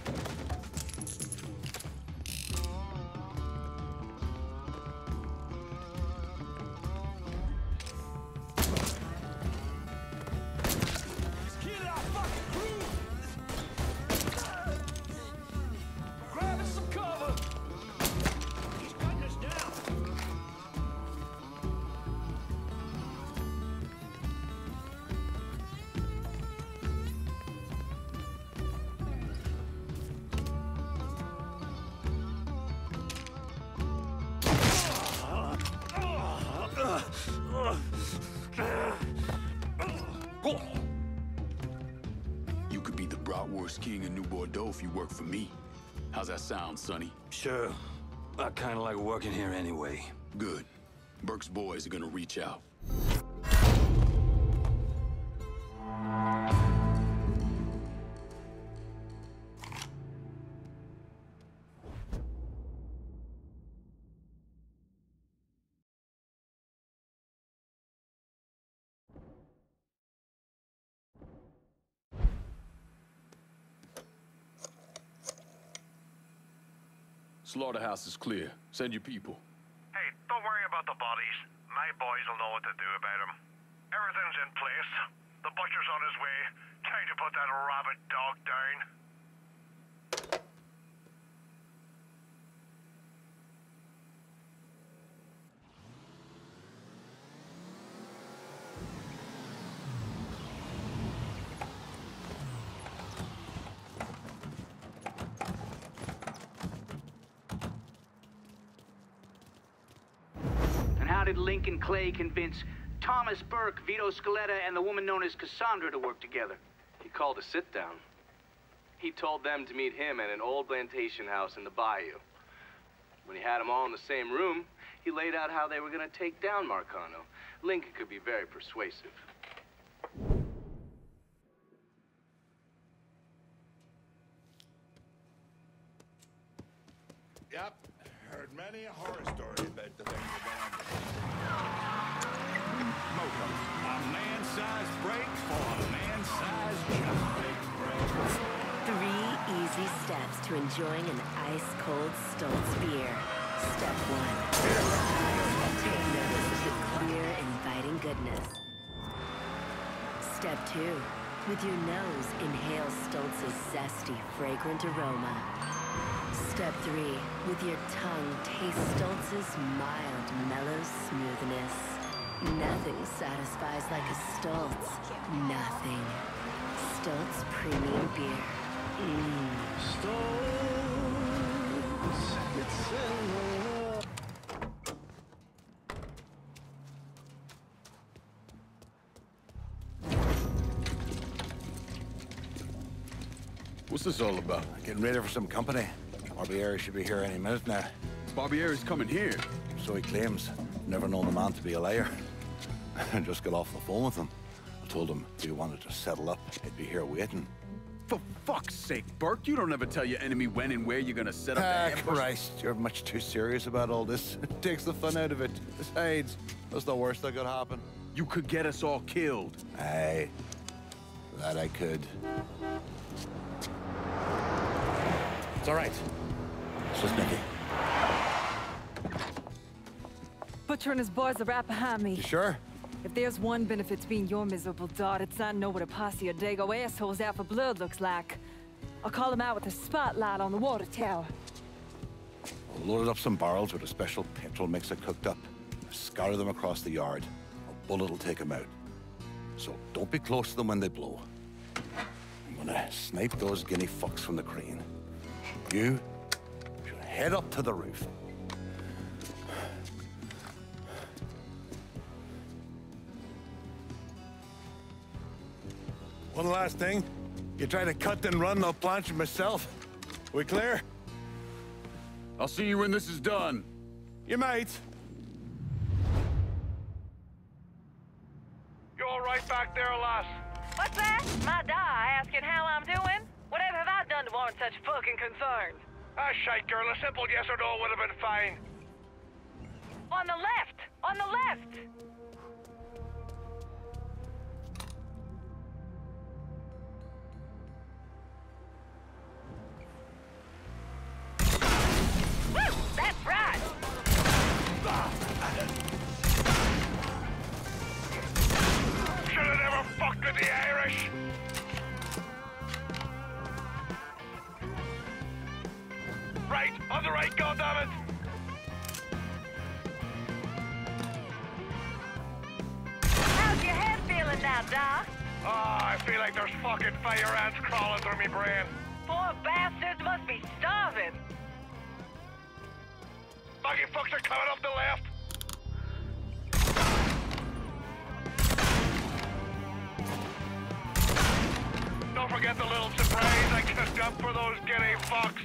You could be the bratwurst king of New Bordeaux if you work for me. How's that sound, Sonny? Sure. I kind of like working here anyway. Good. Burke's boys are gonna reach out. Slaughterhouse is clear. Send your people. Hey, don't worry about the bodies. My boys will know what to do about them. Everything's in place. The butcher's on his way. Time to put that rabid dog down. How did Lincoln Clay convince Thomas Burke, Vito Scaletta, and the woman known as Cassandra to work together? He called a sit-down. He told them to meet him at an old plantation house in the bayou. When he had them all in the same room, he laid out how they were going to take down Marcano. Lincoln could be very persuasive. Yep, heard many a horror story about the things that went on. Moco, a man-sized break for a man-sized job. 3 easy steps to enjoying an ice-cold Stoltz beer. Step 1. Take notice of the clear, inviting goodness. Step 2. With your nose, inhale Stoltz's zesty, fragrant aroma. Step 3. With your tongue, taste Stoltz's mild, mellow smoothness. Nothing satisfies like a Stoltz. Nothing. Stoltz Premium Beer. Stoltz, it's in the What's this all about? Getting ready for some company. Barbieri should be here any minute now. Barbieri's coming here. So he claims. Never known the man to be a liar. I just got off the phone with him. I told him if he wanted to settle up, he'd be here waiting. For fuck's sake, Burke, you don't ever tell your enemy when and where you're gonna set up the ambush. Christ, you're much too serious about all this. It takes the fun out of it. Besides, that's the worst that could happen. You could get us all killed. Aye, that I could. It's all right. It's just Nicky. Butcher and his boys are right behind me. You sure? If there's one benefit to being your miserable dot, it's I know what a posse of Dago assholes out for blood looks like. I'll call them out with a spotlight on the water tower. I loaded up some barrels with a special petrol mixer cooked up. Scatter them across the yard. A bullet will take them out. So don't be close to them when they blow. I'm gonna snipe those guinea fucks from the crane. You should head up to the roof. One last thing. You try to cut and run, I'll plant you myself. We clear? I'll see you when this is done. You might. You all right back back there, lass? What's that? My da asking how I'm doing? Whatever have I done to warrant such fucking concern? Ah, shite, girl. A simple yes or no would have been fine. On the left! On the left! Woo! That's right! Should have never fucked with the Irish! Right, on the right, goddammit! How's your head feeling now, Da? Oh, I feel like there's fucking fire ants crawling through me brain. Poor bastards must be starving. Buggy fucks are coming up the left. Don't forget the little surprise I cooked up for those guinea fucks.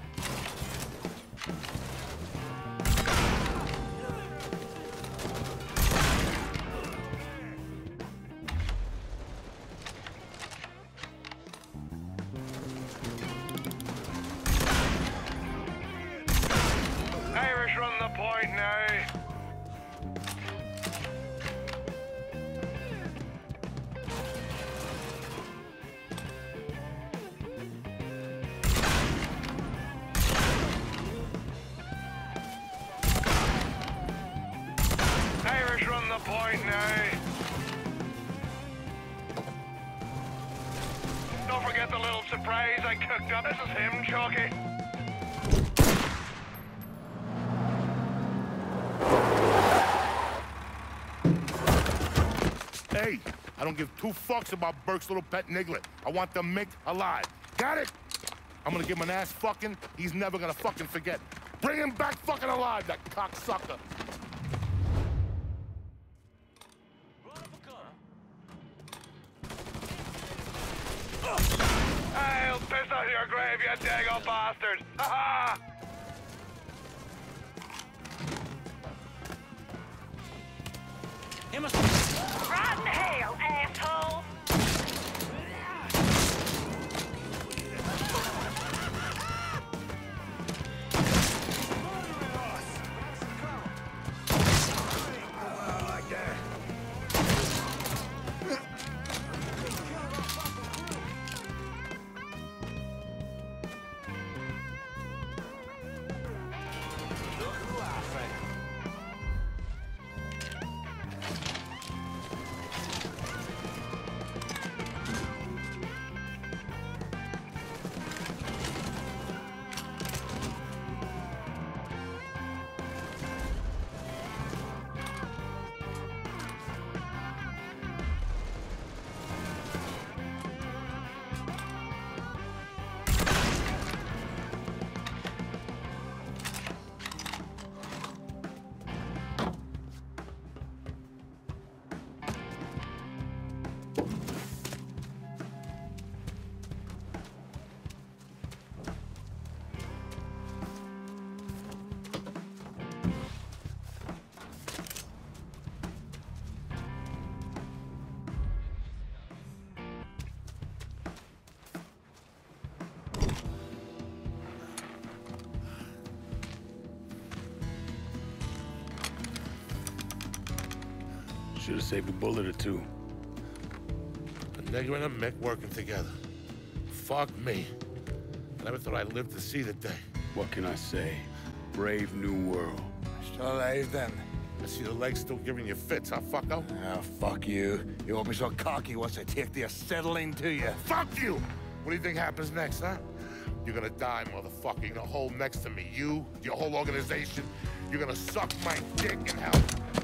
Irish run the point now. Irish run the point now. Don't forget the little surprise I cooked up. This is him, Chalky. Hey, I don't give two fucks about Burke's little pet Niglet. I want the Mick alive. Got it? I'm gonna give him an ass fucking he's never gonna fucking forget. Bring him back fucking alive, that cocksucker. I'll piss on your grave, you dago bastard! Ha ha! Right in hell, asshole! Should have saved a bullet or two. A nigger and a Mick working together. Fuck me. I never thought I'd live to see the day. What can I say? Brave new world. Still alive then? I see the legs still giving you fits, huh, fucko? Ah, fuck you. You won't be so cocky once I take the acetylene to you. Fuck you! What do you think happens next, huh? You're gonna die, motherfucker. You're gonna hold next to me. You, your whole organization. You're gonna suck my dick in hell.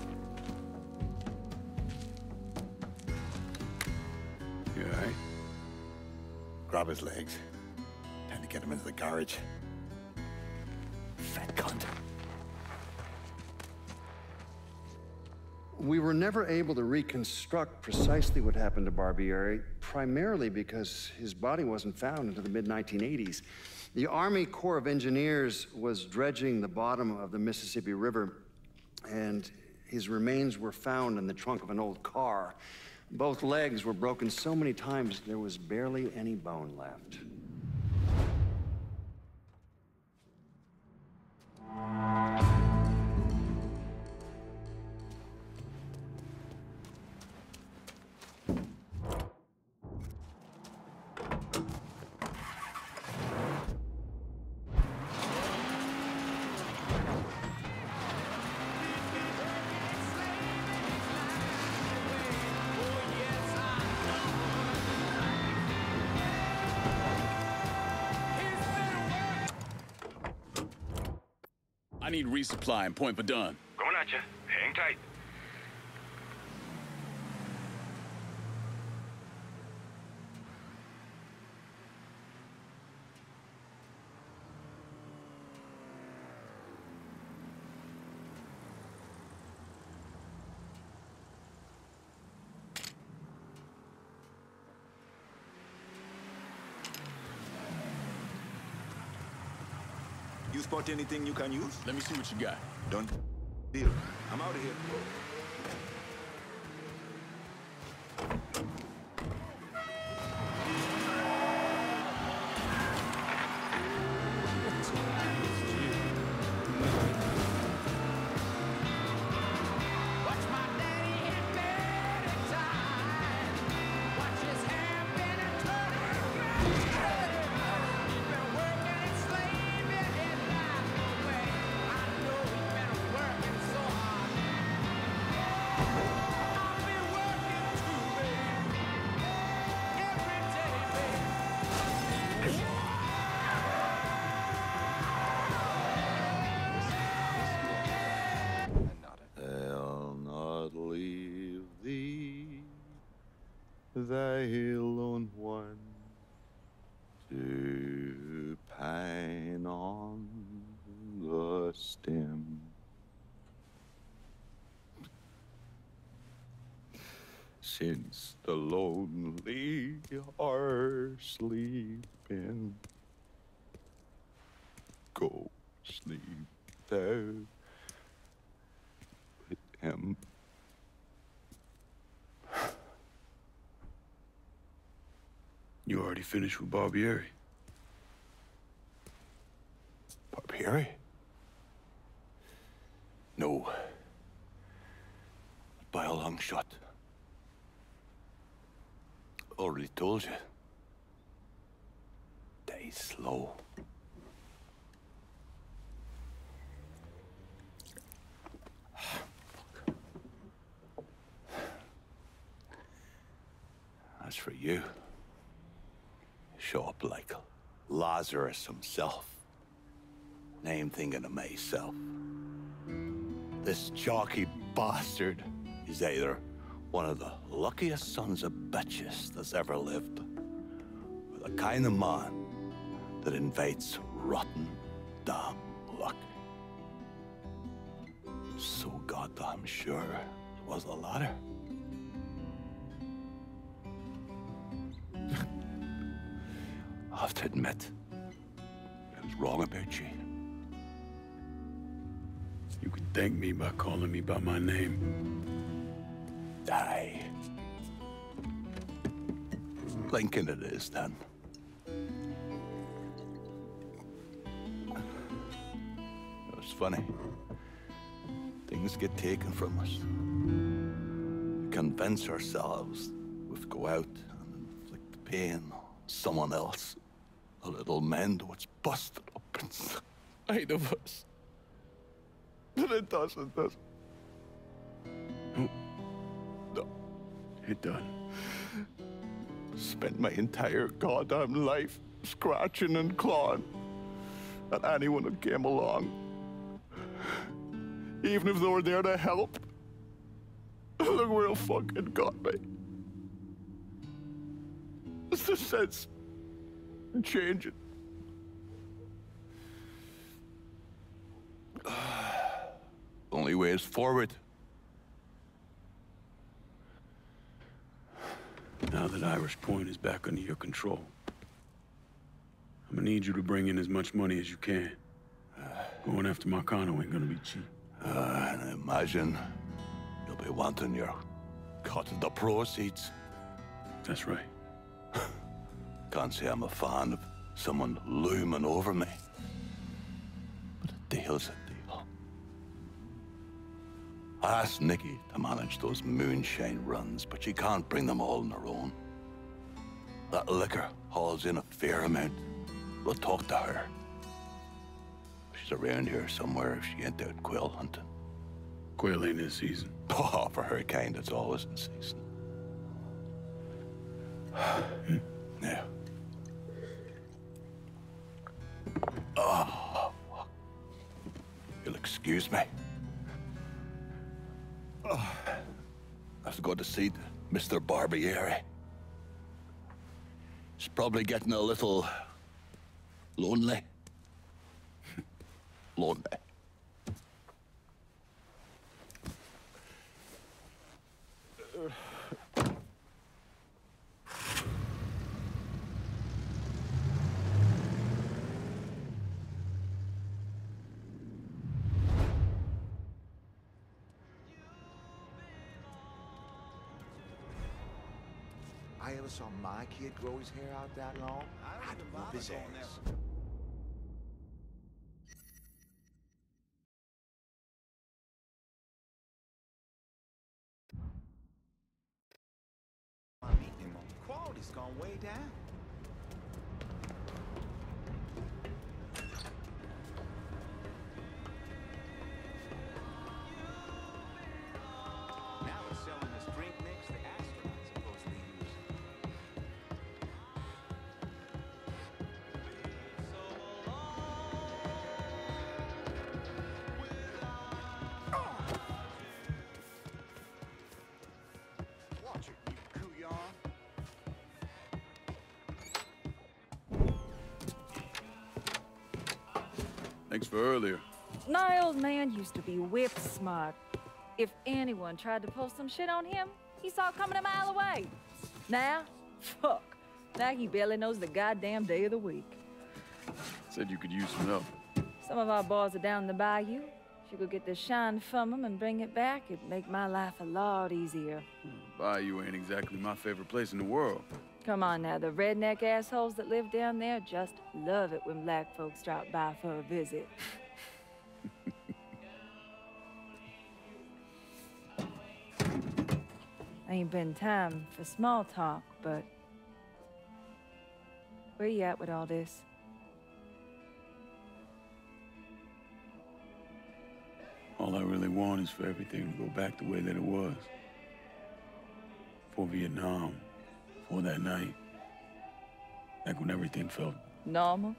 You all right? Grab his legs. Time to get him into the garage. Fat cunt. We were never able to reconstruct precisely what happened to Barbieri, primarily because his body wasn't found until the mid-1980s. The Army Corps of Engineers was dredging the bottom of the Mississippi River, and his remains were found in the trunk of an old car. Both legs were broken so many times there was barely any bone left. I need resupply and Point Verdun. Going at you. Hang tight. You spot anything you can use? Let me see what you got. Done. Deal. I'm out of here. Thy lone one to pine on the stem. Since the lonely are sleeping, go sleep thou with him. You already finished with Barbieri? Barbieri? No. By a long shot. Already told you. Die slow. As for you, show up like Lazarus himself. And I'm thinking to myself, this jockey bastard is either one of the luckiest sons of bitches that's ever lived, or the kind of man that invites rotten damn luck. So goddamn sure it was the latter. I have to admit, I was wrong about you. You can thank me by calling me by my name. Aye. Lincoln it is, then. It's funny. Things get taken from us. We convince ourselves we have to go out and inflict the pain on someone else. A little mend what's busted up inside of us. But it doesn't, does it? No. It done. Spent my entire goddamn life scratching and clawing at anyone that came along. Even if they were there to help. Look where it fucking got me. It's the sense in changing. Only way is forward. Now that Irish Point is back under your control, I'm gonna need you to bring in as much money as you can. Going after Marcano ain't gonna be cheap. And I imagine you'll be wanting your cut of the proceeds. That's right. Can't say I'm a fan of someone looming over me. But a deal's a deal. I asked Nikki to manage those moonshine runs, but she can't bring them all on her own. That liquor hauls in a fair amount. We'll talk to her. She's around here somewhere if she ain't out quail hunting. Quail ain't in season. Oh, for her kind, it's always in season. Yeah. Oh, you'll excuse me. Oh, I have to go to see Mr. Barbieri. He's probably getting a little lonely. Lonely. I ever saw my kid grow his hair out that long, I'd whoop his ass. Quality's gone way down. Now they're selling this drink mix the astronauts supposedly use. Watch it, you couillon. Thanks for earlier. My old man used to be whip smart. If anyone tried to pull some shit on him, he saw it coming a mile away. Now, fuck. Now he barely knows the goddamn day of the week. Said you could use some help. Some of our boys are down in the bayou. If you could get the shine from them and bring it back, it'd make my life a lot easier. Bayou ain't exactly my favorite place in the world. Come on now, the redneck assholes that live down there just love it when black folks drop by for a visit. Ain't been time for small talk, but where you at with all this? All I really want is for everything to go back the way that it was. Before Vietnam, before that night. Back when everything felt... normal?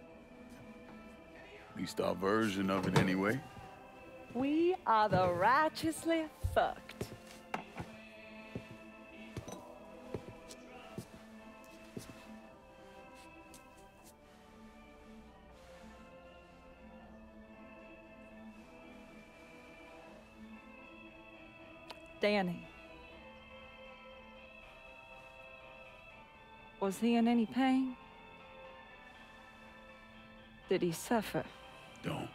At least our version of it anyway. We are the righteously fucked. Danny. Was he in any pain? Did he suffer? Don't.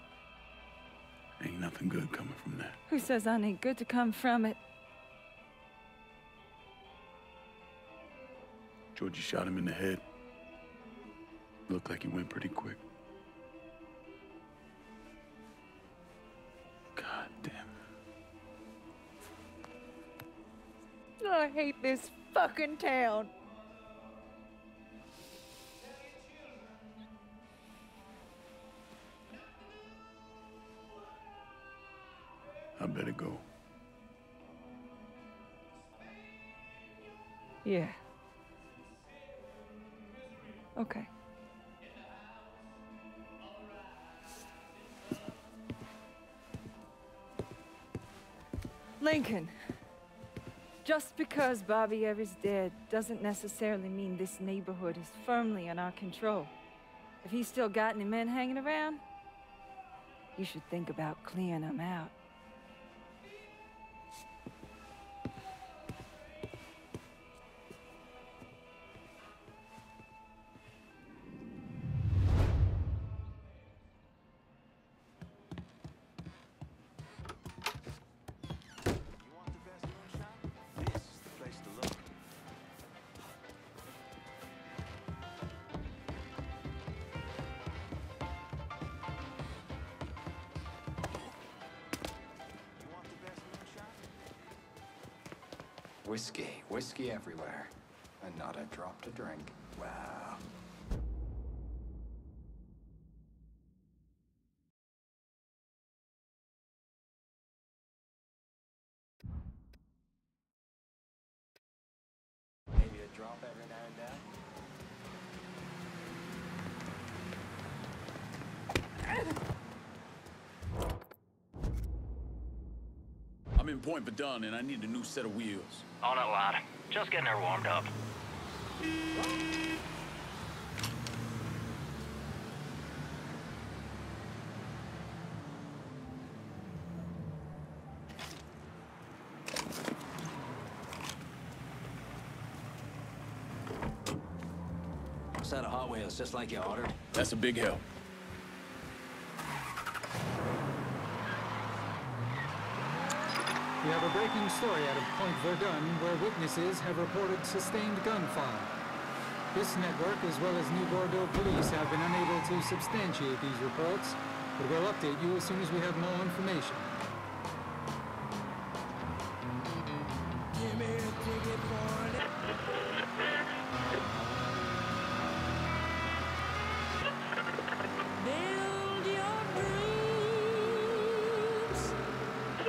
Ain't nothing good coming from that. Who says I need good to come from it? Georgie shot him in the head. Looked like he went pretty quick. God damn it. I hate this fucking town. I better go. Yeah. Okay. Lincoln. Just because Barbieri's dead doesn't necessarily mean this neighborhood is firmly in our control. If he's still got any men hanging around, you should think about clearing them out. Whiskey. Whiskey everywhere. And not a drop to drink. Wow. Maybe a drop every now and then. I'm in Point Verdun, and I need a new set of wheels. On it, lad. Just getting her warmed up. Set of Hot Wheels, just like you ordered. That's a big help. We have a breaking story out of Point Verdun where witnesses have reported sustained gunfire. This network, as well as New Bordeaux police, have been unable to substantiate these reports, but we'll update you as soon as we have more information. Give me a ticket for it. Build your dreams. I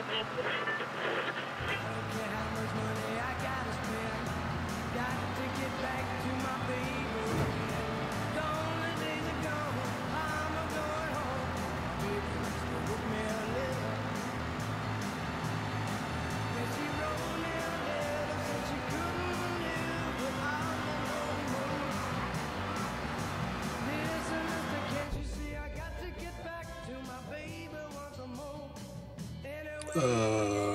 don't care how much money I gotta spend. Got to get back to my baby. Gone the days are gone. I'm a going home. Baby, stay with me a little. And she wrote me a letter, said she couldn't live without me no more. Listen, mister, can't you see I got to get back to my baby once more? Anyway.